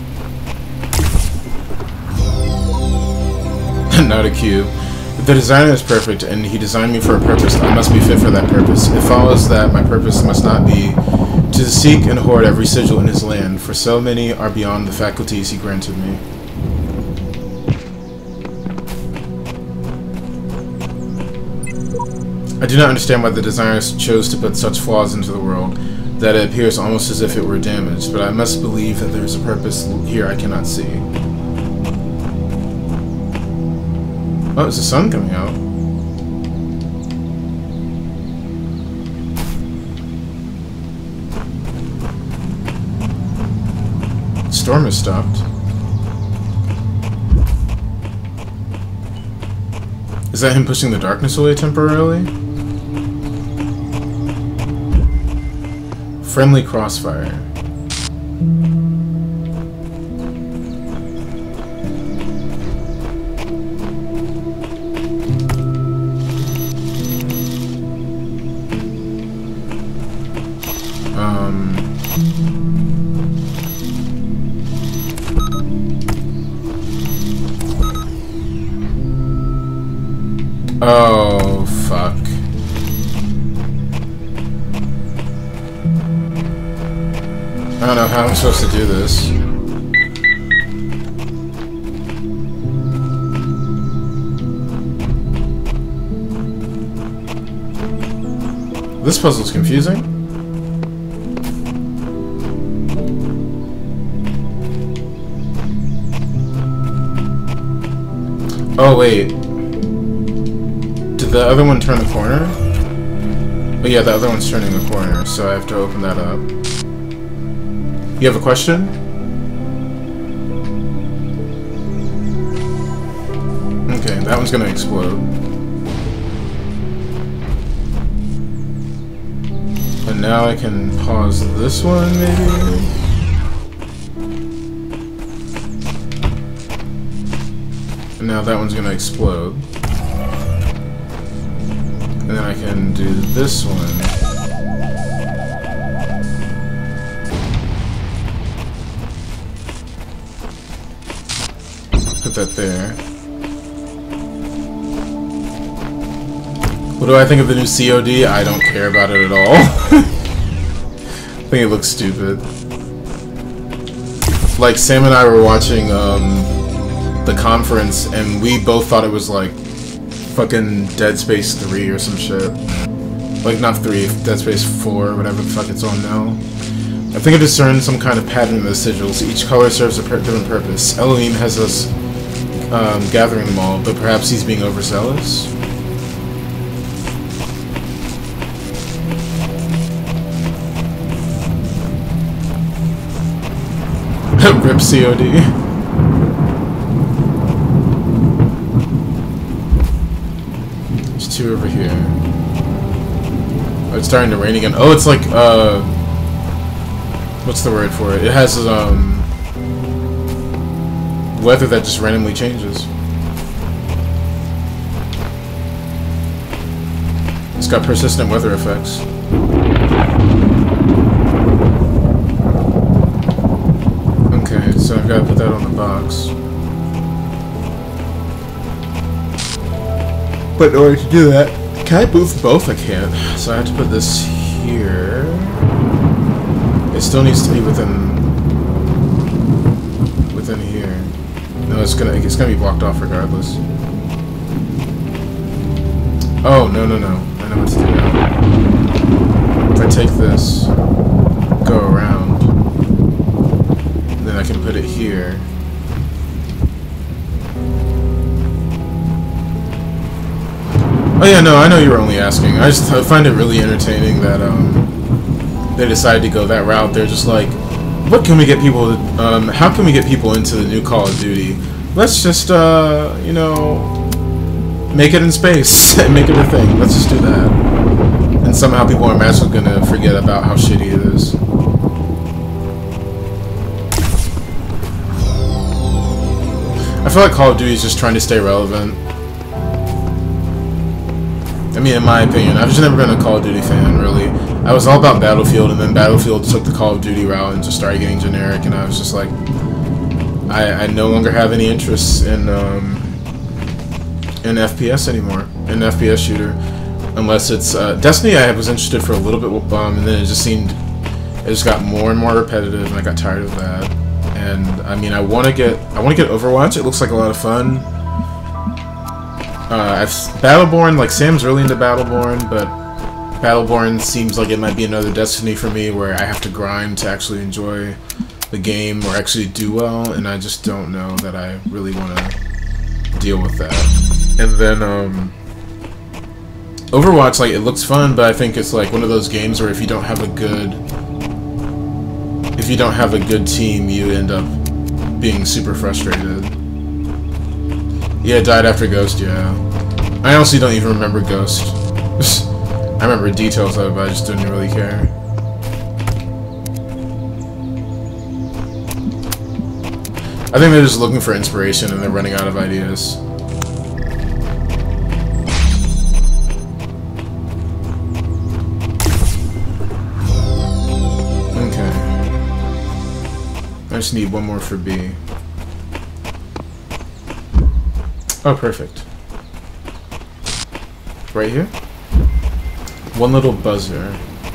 Not a cube. If the designer is perfect and he designed me for a purpose, I must be fit for that purpose. It follows that my purpose must not be to seek and hoard every sigil in his land, for so many are beyond the faculties he granted me. I do not understand why the designers chose to put such flaws into the world, that it appears almost as if it were damaged, but I must believe that there is a purpose here I cannot see. Oh, is the sun coming out? The storm has stopped. Is that him pushing the darkness away temporarily? Friendly crossfire. Oh, fuck. I don't know how I'm supposed to do this. This puzzle's confusing. Oh, wait. Did the other one turn the corner? Oh yeah, the other one's turning the corner, so I have to open that up. You have a question? Okay, that one's gonna explode. And now I can pause this one, maybe? And now that one's gonna explode. And then I can do this one. Put that there. What do I think of the new COD? I don't care about it at all. I think it looks stupid. Like, Sam and I were watching the conference, and we both thought it was like fucking Dead Space 3 or some shit. Like, not 3, Dead Space 4, whatever the fuck it's on now. I think I discerned some kind of pattern in the sigils. Each color serves a different purpose. Elohim has us gathering them all, but perhaps he's being overzealous? RIP COD. There's two over here. Oh, it's starting to rain again. Oh, it's like, what's the word for it? It has, weather that just randomly changes. It's got persistent weather effects. Okay, so I've got to put that on the box. But in order to do that, can I move both? I can't. So I have to put this here. It still needs to be within here. No, it's gonna be blocked off regardless. Oh, no. I know what to do now. If I take this, go around, then I can put it here. Oh yeah, no, I know you were only asking. I find it really entertaining that they decided to go that route. They're just like, what can we get people to, how can we get people into the new Call of Duty? Let's just, you know, make it in space and make it a thing. Let's just do that. And somehow people are magically gonna forget about how shitty it is. I feel like Call of Duty is just trying to stay relevant. I mean, in my opinion, I've just never been a Call of Duty fan, really. I was all about Battlefield, and then Battlefield took the Call of Duty route and just started getting generic, and I was just like, I no longer have any interest in FPS anymore, in an FPS shooter, unless it's Destiny. I was interested for a little bit, and then it just got more and more repetitive, and I got tired of that. And I mean, I want to get Overwatch. It looks like a lot of fun. Battleborn, like Sam's really into Battleborn, but Battleborn seems like it might be another Destiny for me where I have to grind to actually enjoy the game or actually do well, and I just don't know that I really want to deal with that. And then Overwatch, like, it looks fun, but I think it's like one of those games where if you don't have a good team, you end up being super frustrated. Yeah, it died after Ghost, yeah. I honestly don't even remember Ghost. I remember details of it, but I just didn't really care. I think they're just looking for inspiration and they're running out of ideas. Okay. I just need one more for B. Oh, perfect. Right here? One little buzzer.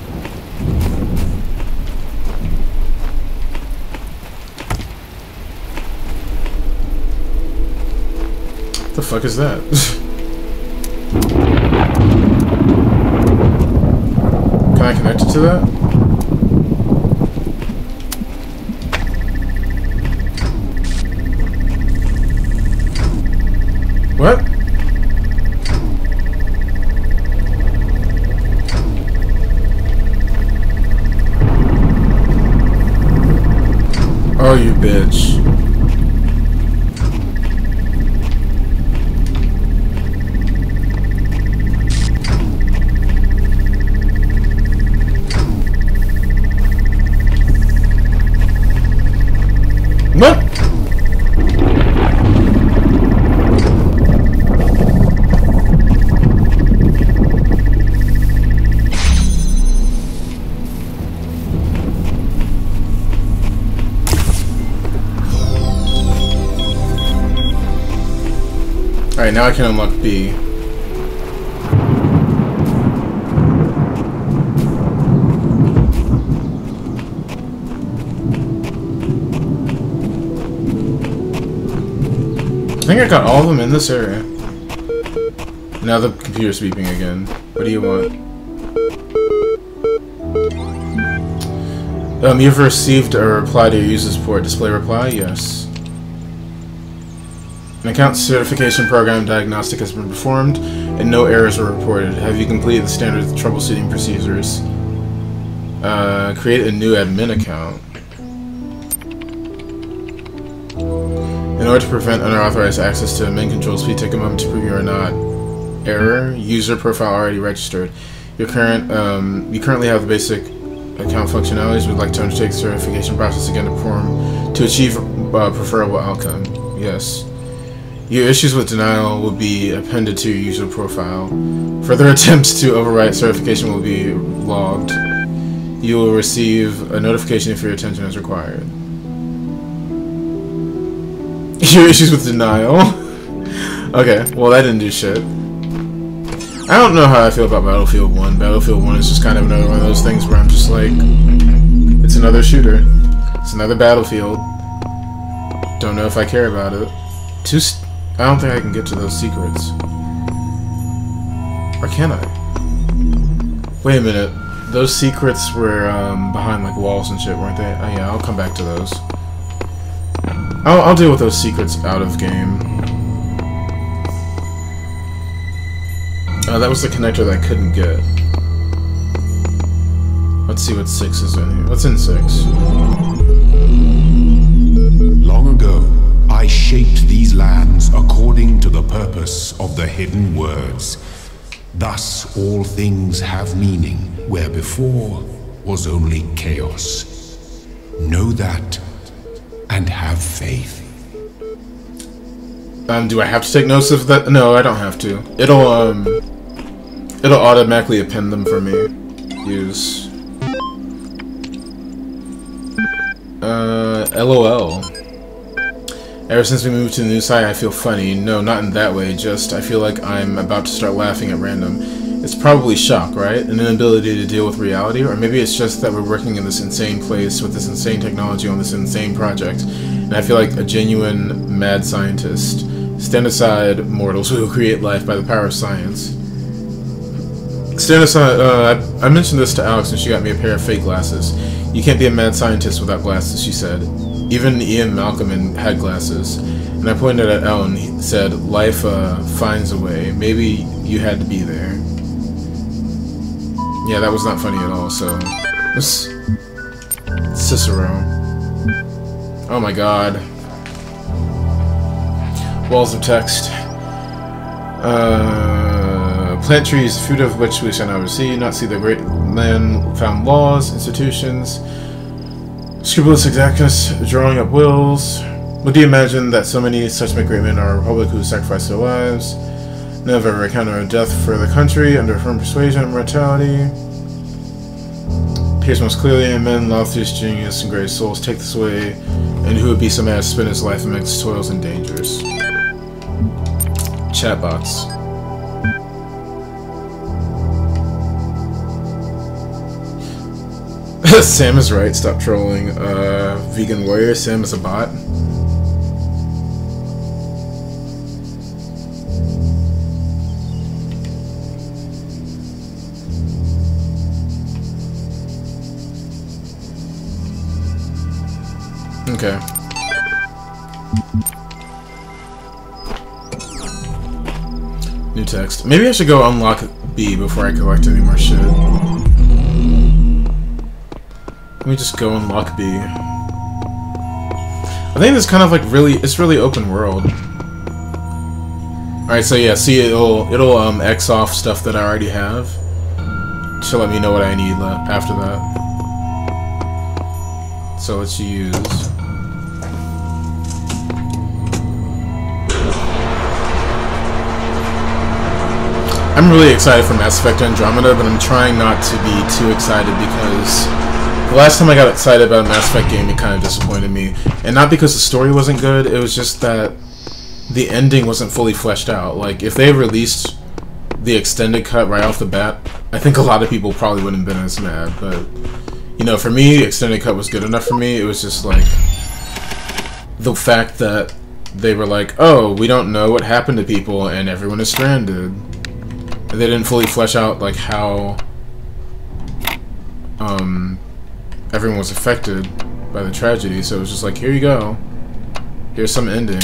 What the fuck is that? Can I connect it to that? What? Oh, you bitch. What? Alright, now I can unlock B. I think I got all of them in this area. Now the computer's beeping again. What do you want? You've received a reply to your user's port. Display reply? Yes. An account certification program diagnostic has been performed, and no errors were reported. Have you completed the standard troubleshooting procedures? Create a new admin account. In order to prevent unauthorized access to admin controls, please take a moment to prove you are not. Error. User profile already registered. You currently have the basic account functionalities. We'd like to undertake the certification process again to achieve preferable outcome. Yes. Your issues with denial will be appended to your user profile. Further attempts to overwrite certification will be logged. You will receive a notification if your attention is required. Your issues with denial? Okay, well that didn't do shit. I don't know how I feel about Battlefield 1. Battlefield 1 is just kind of another one of those things where I'm just like, it's another shooter. It's another Battlefield. Don't know if I care about it. I don't think I can get to those secrets. Or can I? Wait a minute. Those secrets were behind like walls and shit, weren't they? Oh yeah, I'll come back to those. I'll deal with those secrets out of game. That was the connector that I couldn't get. Let's see what 6 is in here. What's in 6?
Long ago, I shaped these lands according to the purpose of the hidden words. Thus all things have meaning, where before was only chaos. Know that, and have faith.
Do I have to take notes of that? No, I don't have to. It'll automatically append them for me. Use. LOL. Ever since we moved to the new site, I feel funny. No, not in that way, just I feel like I'm about to start laughing at random. It's probably shock, right? An inability to deal with reality, or maybe it's just that we're working in this insane place with this insane technology on this insane project, and I feel like a genuine mad scientist. Stand aside, mortals who create life by the power of science. Stand aside, I mentioned this to Alex and she got me a pair of fake glasses. You can't be a mad scientist without glasses, she said. Even Ian Malcolm had glasses. And I pointed at Elle and he said, life finds a way. Maybe you had to be there. Yeah, that was not funny at all, so... Cicero. Oh my god. Walls of text. Plant trees, food of which we shall not see, not see the great land found laws, institutions, scrupulous exactness, drawing up wills. Would you imagine that so many such great men are a republic who sacrifice their lives? Never encounter death for the country under firm persuasion and mortality. Appears most clearly in men, loftiest genius and great souls take this away, and who would be so mad to spend his life amidst toils and dangers? Chatbots. Sam is right, stop trolling. Vegan warrior, Sam is a bot. Okay. New text. Maybe I should go unlock B before I collect any more shit. Let me just go unlock B. I think it's kind of like it's really open world. Alright, so yeah, see it'll X off stuff that I already have to let me know what I need after that. So let's use... I'm really excited for Mass Effect Andromeda, but I'm trying not to be too excited because the last time I got excited about a Mass Effect game, it kind of disappointed me. And not because the story wasn't good, it was just that the ending wasn't fully fleshed out. Like, if they released the extended cut right off the bat, I think a lot of people probably wouldn't have been as mad. But, you know, for me, the extended cut was good enough for me. It was just like the fact that they were like, oh, we don't know what happened to people and everyone is stranded. They didn't fully flesh out like how everyone was affected by the tragedy, so it was just like, here you go, here's some ending.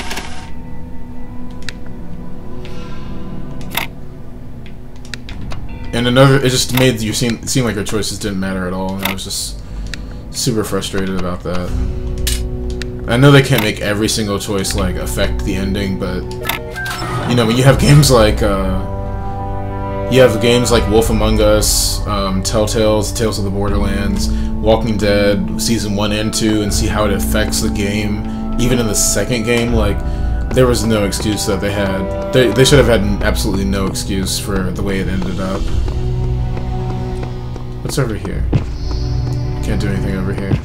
And it just made you seem like your choices didn't matter at all, and I was just super frustrated about that. I know they can't make every single choice like affect the ending, but you know, when you have games like Wolf Among Us, Telltale's Tales of the Borderlands, Walking Dead, Season 1 and 2, and see how it affects the game, even in the second game. Like, there was no excuse that they had. They should have had absolutely no excuse for the way it ended up. What's over here? Can't do anything over here.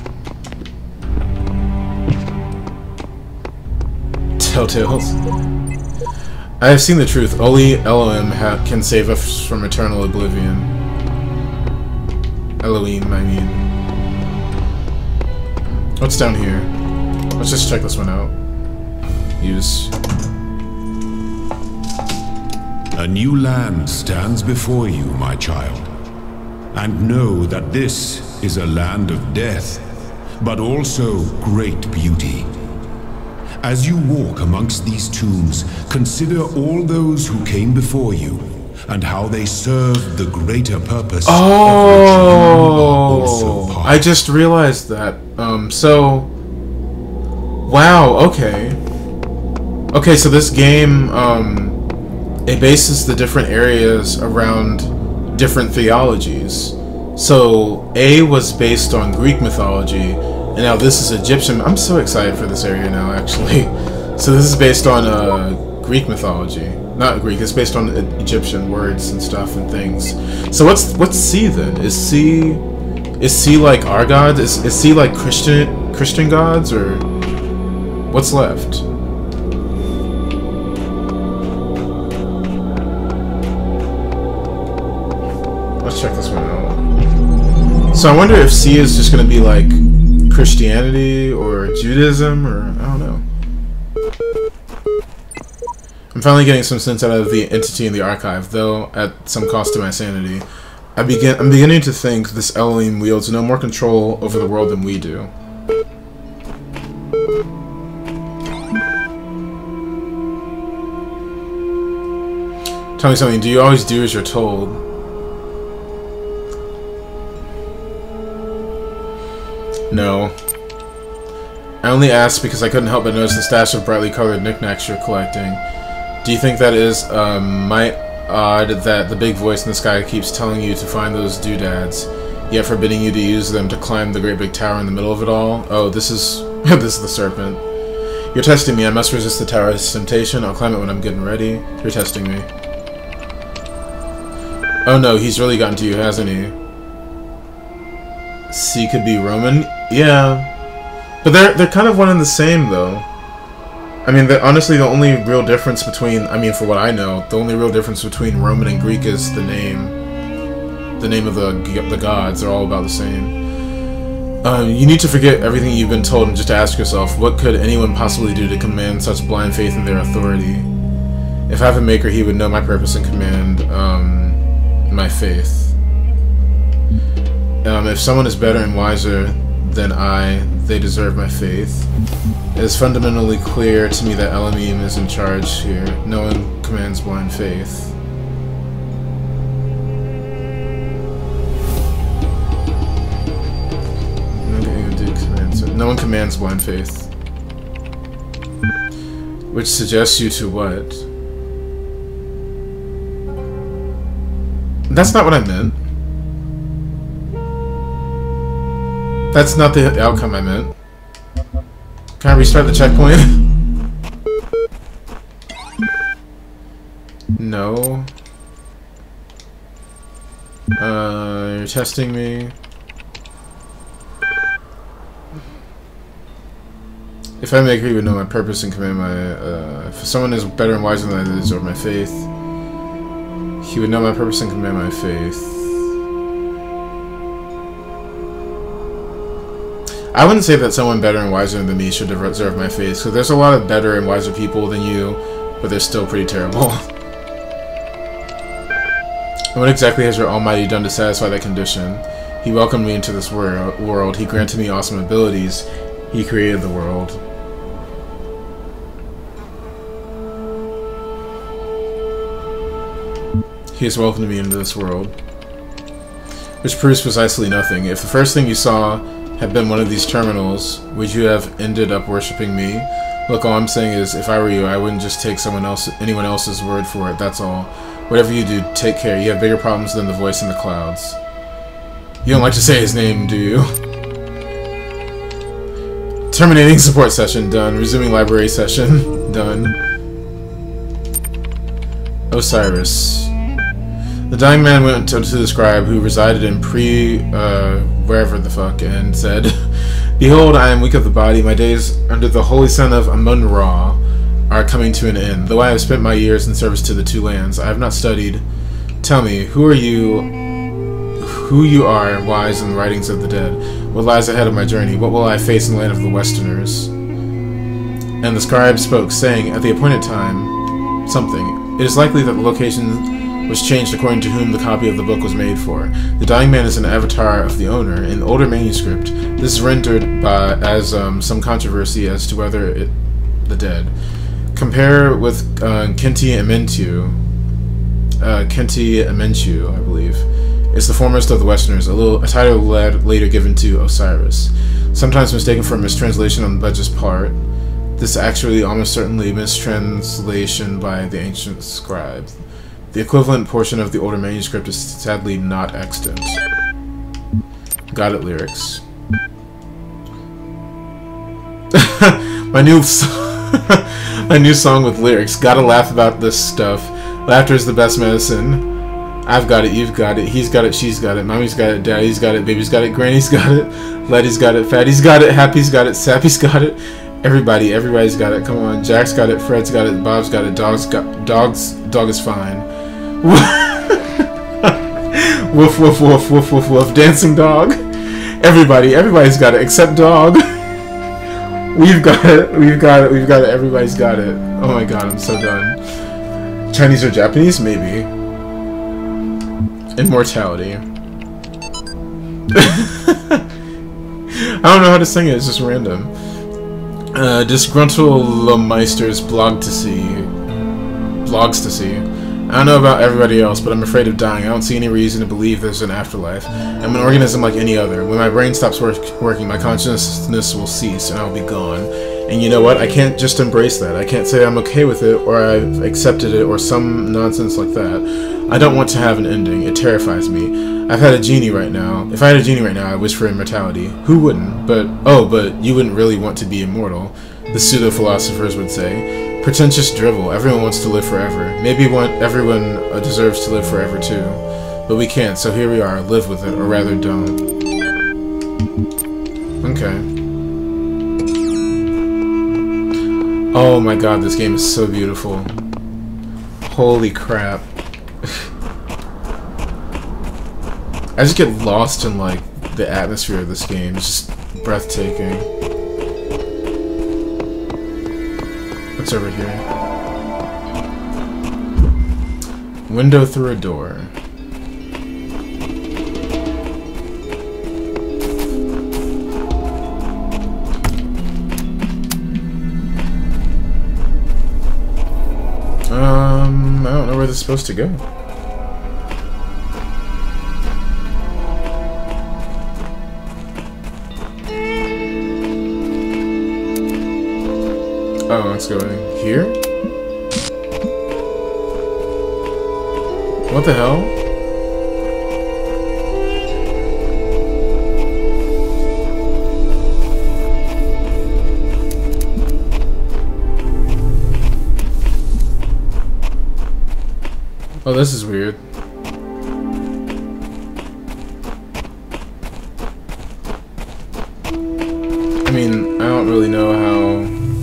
Telltales. I have seen the truth. Only Elohim can save us from eternal oblivion. Elohim, I mean. What's down here? Let's just check this one out. Use.
A new land stands before you, my child. And know that this is a land of death, but also great beauty. As you walk amongst these tombs, consider all those who came before you, and how they served the greater purpose of which you are also part.
I just realized that. Wow, okay. Okay, so this game, it bases the different areas around different theologies. So, A was based on Greek mythology, and now this is Egyptian. I'm so excited for this area now, actually. So this is based on Greek mythology. Not Greek, it's based on Egyptian words and stuff and things. So what's C then? Is C like our gods? Is C like Christian gods, or what's left? Let's check this one out. So I wonder if C is just gonna be like Christianity or Judaism, or I don't know. I'm finally getting some sense out of the entity in the archive, though at some cost to my sanity. I'm beginning to think this Elohim wields no more control over the world than we do. Tell me something, do you always do as you're told? No. I only asked because I couldn't help but notice the stash of brightly colored knickknacks you're collecting. Do you think that is, might odd that the big voice in the sky keeps telling you to find those doodads, yet forbidding you to use them to climb the great big tower in the middle of it all? Oh, this is this is the serpent. You're testing me. I must resist the tower's temptation. I'll climb it when I'm getting ready. You're testing me. Oh no, he's really gotten to you, hasn't he? C could be Roman? Yeah. But they're kind of one and the same, though. I mean, honestly, the only real difference between, I mean, for what I know, the only real difference between Roman and Greek is the name. The name of the gods. They're all about the same. You need to forget everything you've been told and just ask yourself, what could anyone possibly do to command such blind faith in their authority? If I have a maker, he would know my purpose and command my faith. If someone is better and wiser than I, they deserve my faith. It is fundamentally clear to me that Elohim is in charge here. No one commands blind faith. No one commands blind faith. Which suggests you to what? That's not what I meant. That's not the outcome I meant. Can I restart the checkpoint? No. You're testing me. If I make her, you would know my purpose and command my, if someone is better and wiser than I, they deserve my faith. He would know my purpose and command my faith. I wouldn't say that someone better and wiser than me should deserve my faith, because there's a lot of better and wiser people than you, but they're still pretty terrible. And what exactly has your Almighty done to satisfy that condition? He welcomed me into this world. He granted me awesome abilities. He created the world. He has welcomed me into this world. Which proves precisely nothing. If the first thing you saw had been one of these terminals, would you have ended up worshipping me? Look, all I'm saying is, if I were you, I wouldn't just take anyone else's word for it, that's all. Whatever you do, take care. You have bigger problems than the voice in the clouds. You don't like to say his name, do you? Terminating support session, done. Resuming library session, done. Osiris. The dying man went to the scribe who resided in wherever the fuck, and said, Behold, I am weak of the body, my days under the holy sun of Amun-Ra are coming to an end. Though I have spent my years in service to the two lands, I have not studied. Tell me, who you are, wise in the writings of the dead. What lies ahead of my journey? What will I face in the land of the Westerners? And the scribe spoke, saying, At the appointed time, something. It is likely that the location was changed according to whom the copy of the book was made for. The dying man is an avatar of the owner. In the older manuscript, this is rendered as some controversy as to whether the dead. Compare with Khenti Amentu, I believe. It's the foremost of the Westerners, a title later given to Osiris. Sometimes mistaken for a mistranslation on Budge's part, this is actually almost certainly mistranslation by the ancient scribe. The equivalent portion of the older manuscript is sadly not extant. Got it, lyrics. my new song with lyrics. Gotta laugh about this stuff. Laughter is the best medicine. I've got it, you've got it, he's got it, she's got it, mommy's got it, daddy's got it, baby's got it, granny's got it, Letty's got it, Fatty's got it, Happy's got it, Sappy's got it, everybody's got it, come on, Jack's got it, Fred's got it, Bob's got it, dog is fine. Woof, woof, woof, woof, woof, woof, dancing dog. Everybody's got it, except dog. We've got it, everybody's got it. Oh my god, I'm so done. Chinese or Japanese? Maybe. Immortality. I don't know how to sing it, it's just random. Disgruntled Meister's blogs to see. I don't know about everybody else, but I'm afraid of dying. I don't see any reason to believe there's an afterlife. I'm an organism like any other. When my brain stops working, my consciousness will cease, and I'll be gone. And you know what? I can't just embrace that. I can't say I'm okay with it, or I've accepted it, or some nonsense like that. I don't want to have an ending. It terrifies me. I've had a genie right now. If I had a genie right now, I wish for immortality. Who wouldn't? But you wouldn't really want to be immortal, the pseudo-philosophers would say. Pretentious drivel. Everyone wants to live forever. Maybe everyone deserves to live forever too. But we can't, so here we are. Live with it, or rather don't. Okay. Oh my god, this game is so beautiful. Holy crap. I just get lost in, like, the atmosphere of this game. It's just breathtaking. What's over here? Window through a door. I don't know where this is supposed to go. Oh, let's go in here? What the hell? Oh, this is weird. I mean, I don't really know how...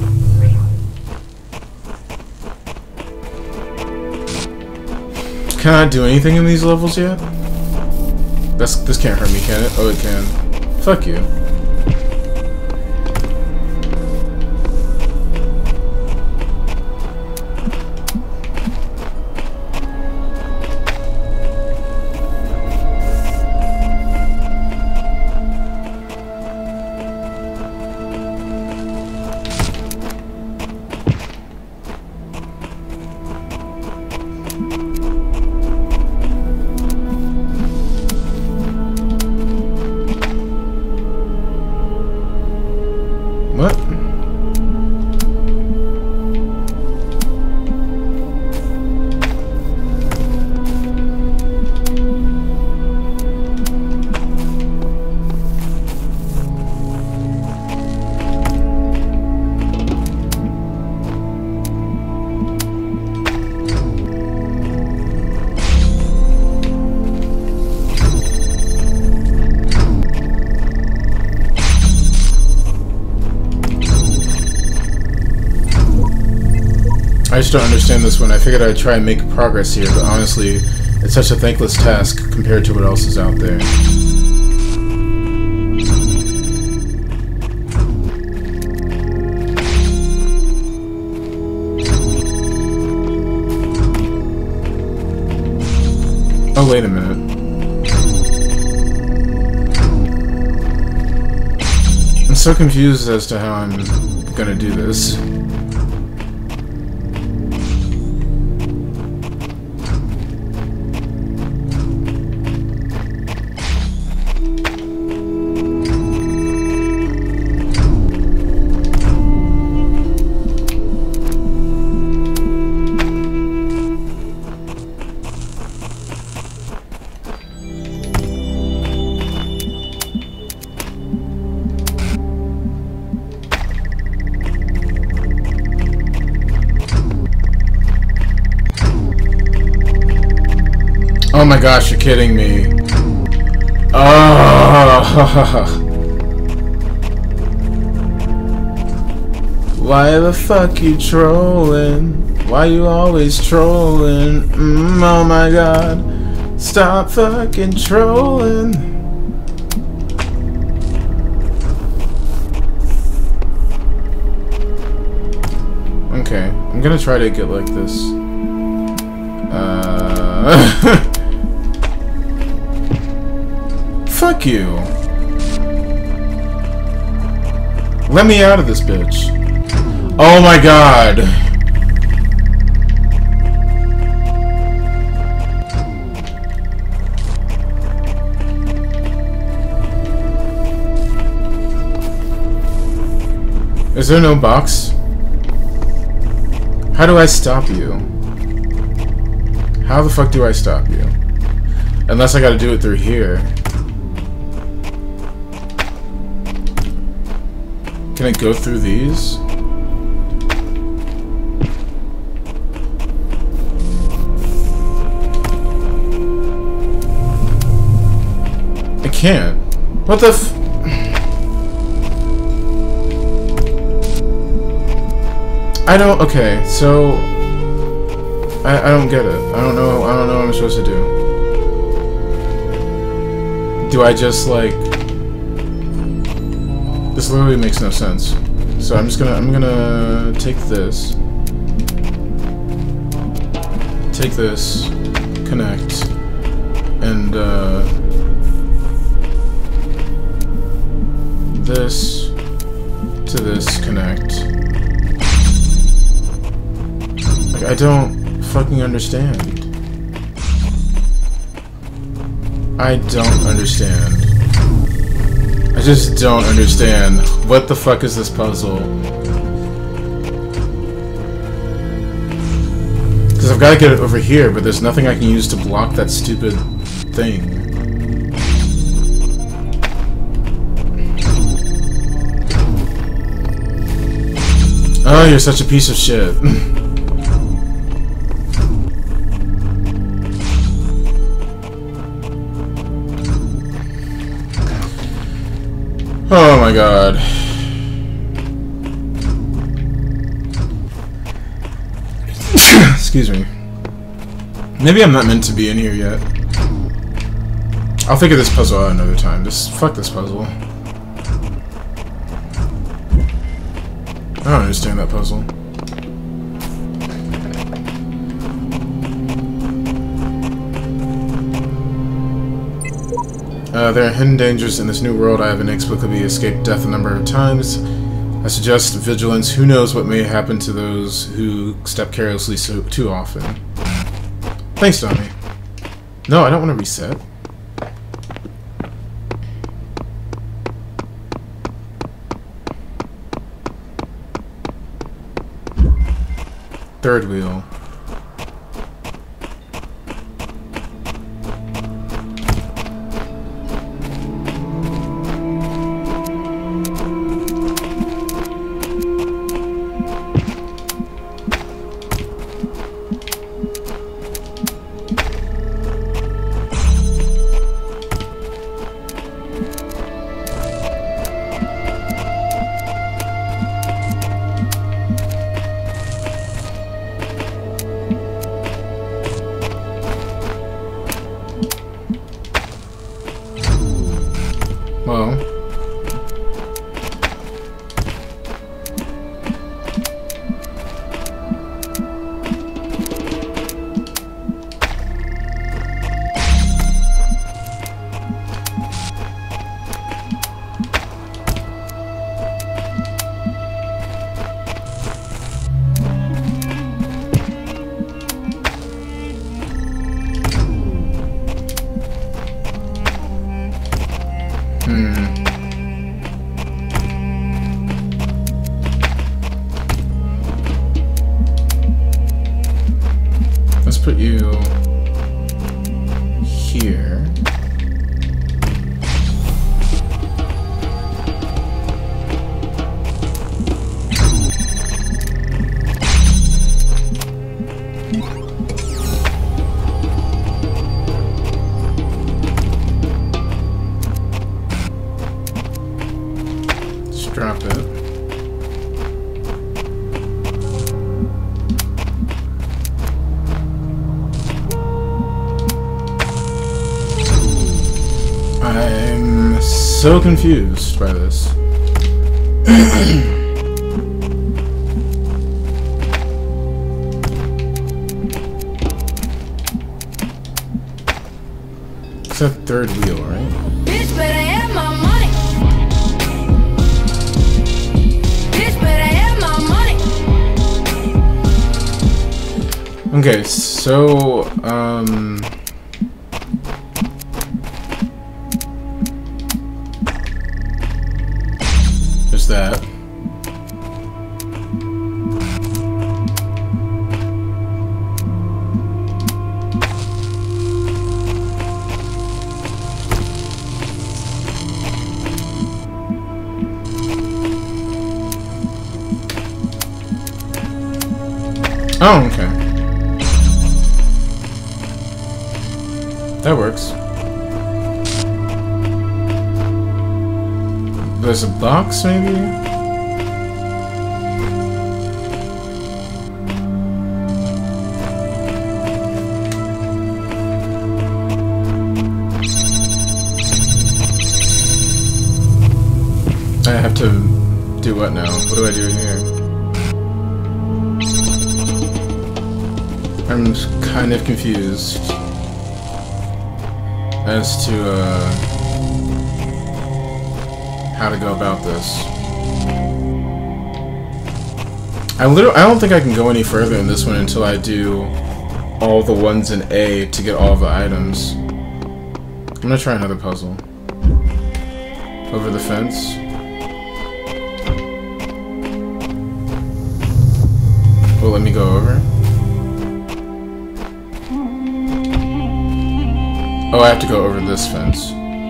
Can I do anything in these levels yet? This can't hurt me, can it? Oh, it can. Fuck you. I just don't understand this one. I figured I'd try and make progress here, but honestly, it's such a thankless task compared to what else is out there. Oh, wait a minute. I'm so confused as to how I'm gonna do this. Oh my gosh, you're kidding me. Oh. Why the fuck you trolling? Why you always trolling? Oh my god. Stop fucking trolling. Okay, I'm gonna try to get like this. Fuck you. Let me out of this bitch. Oh my god. Is there no box? How do I stop you? How the fuck do I stop you? Unless I gotta do it through here. Can I go through these? I can't. What the f- I don't- okay, so... I don't get it. I don't know what I'm supposed to do. Do I just, like... This literally makes no sense. So I'm gonna take this. Take this. Connect. And, this to this connect. Like, I don't fucking understand. I don't understand. I just don't understand. What the fuck is this puzzle? Because I've got to get it over here, but there's nothing I can use to block that stupid thing. Oh, you're such a piece of shit. Oh my god. Excuse me. Maybe I'm not meant to be in here yet. I'll figure this puzzle out another time. Fuck this puzzle. I don't understand that puzzle. There are hidden dangers in this new world. I have inexplicably escaped death a number of times. I suggest vigilance. Who knows what may happen to those who step carelessly too often. Thanks, Tommy. No, I don't want to reset. Third wheel. Let's put you here. Just drop it. I'm so confused by this. It's that third wheel, right?
Bitch better have my money. Bitch better have my money.
Okay, so, there's that. Oh, okay. That works. There's a box, maybe? I have to do what now? What do I do here? I'm kind of confused as to how to go about this. I don't think I can go any further in this one until I do all the ones in A to get all the items. I'm gonna try another puzzle. Over the fence. Will it let me go over? Oh, I have to go over this fence.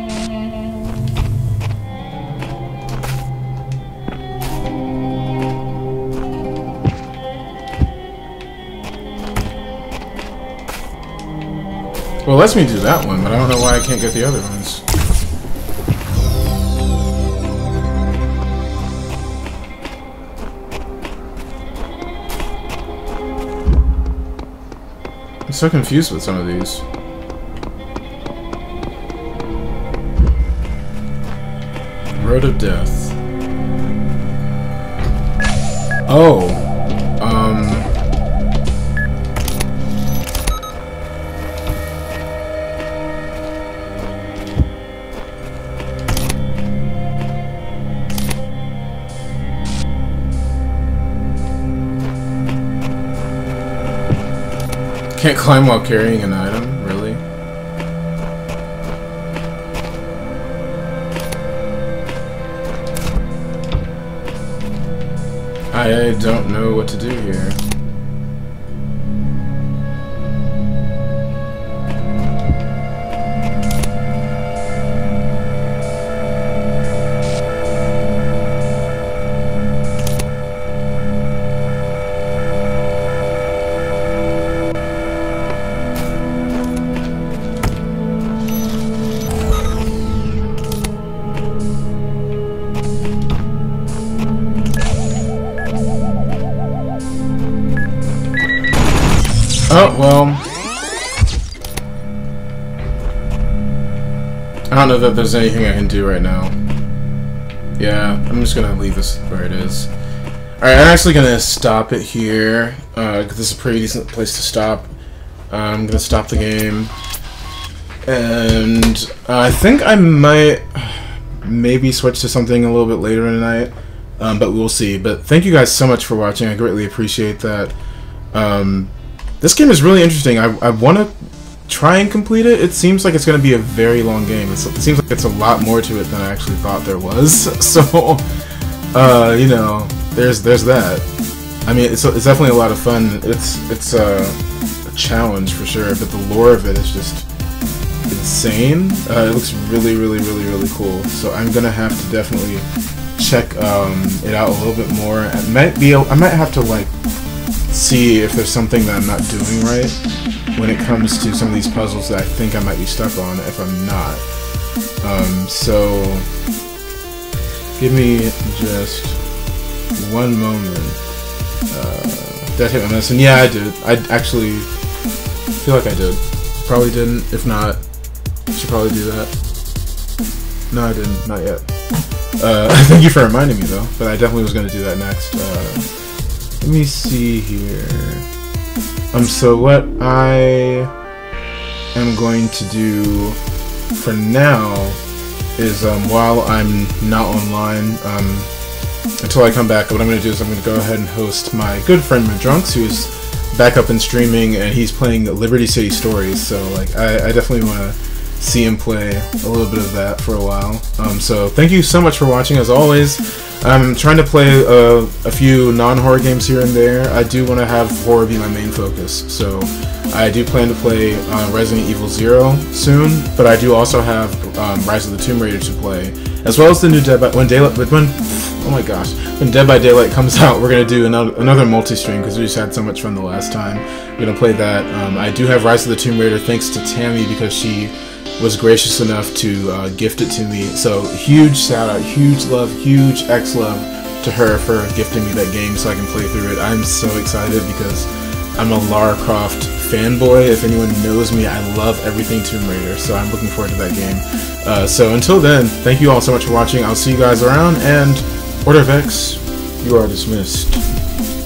Well, it lets me do that one, but I don't know why I can't get the other ones. I'm so confused with some of these. Road of Death. Oh. Can't climb while carrying an item? Really? I don't know what to do here. Oh, well. I don't know that there's anything I can do right now. Yeah, I'm just gonna leave this where it is. Alright, I'm actually gonna stop it here. This is a pretty decent place to stop. I'm gonna stop the game. And I think I might maybe switch to something a little bit later in the night. But we'll see. But thank you guys so much for watching. I greatly appreciate that. This game is really interesting. I want to try and complete it. It seems like it's going to be a very long game. It seems like it's a lot more to it than I actually thought there was. So, you know, there's that. I mean, it's definitely a lot of fun. It's a challenge for sure, but the lore of it is just insane. It looks really, really, really, really cool. So I'm gonna have to definitely check it out a little bit more. I might have to like see if there's something that I'm not doing right when it comes to some of these puzzles that I think I might be stuck on if I'm not. So give me just one moment. Did I hit my medicine? Yeah, I did. I actually feel like I did. Probably didn't. If not, I should probably do that. No, I didn't. Not yet. Thank you for reminding me, though. But I definitely was going to do that next. Let me see here. So what I am going to do for now is, while I'm not online, until I come back, what I'm going to do is I'm going to go ahead and host my good friend Madrunks, who's back up and streaming, and he's playing Liberty City Stories, so like I definitely want to see him play a little bit of that for a while. So thank you so much for watching. As always, I'm trying to play a few non-horror games here and there. I do want to have horror be my main focus, so I do plan to play Resident Evil 0 soon, but I do also have Rise of the Tomb Raider to play, as well as the new Dead by when Dead by Daylight comes out, we're gonna do another multi-stream because we just had so much fun the last time. We're gonna play that. I do have Rise of the Tomb Raider thanks to Tammy because she was gracious enough to gift it to me. So huge shout out, huge love, huge X love to her for gifting me that game so I can play through it. I'm so excited because I'm a Lara Croft fanboy. If anyone knows me, I love everything Tomb Raider, so I'm looking forward to that game. So until then, thank you all so much for watching. I'll see you guys around, and Order of X, you are dismissed.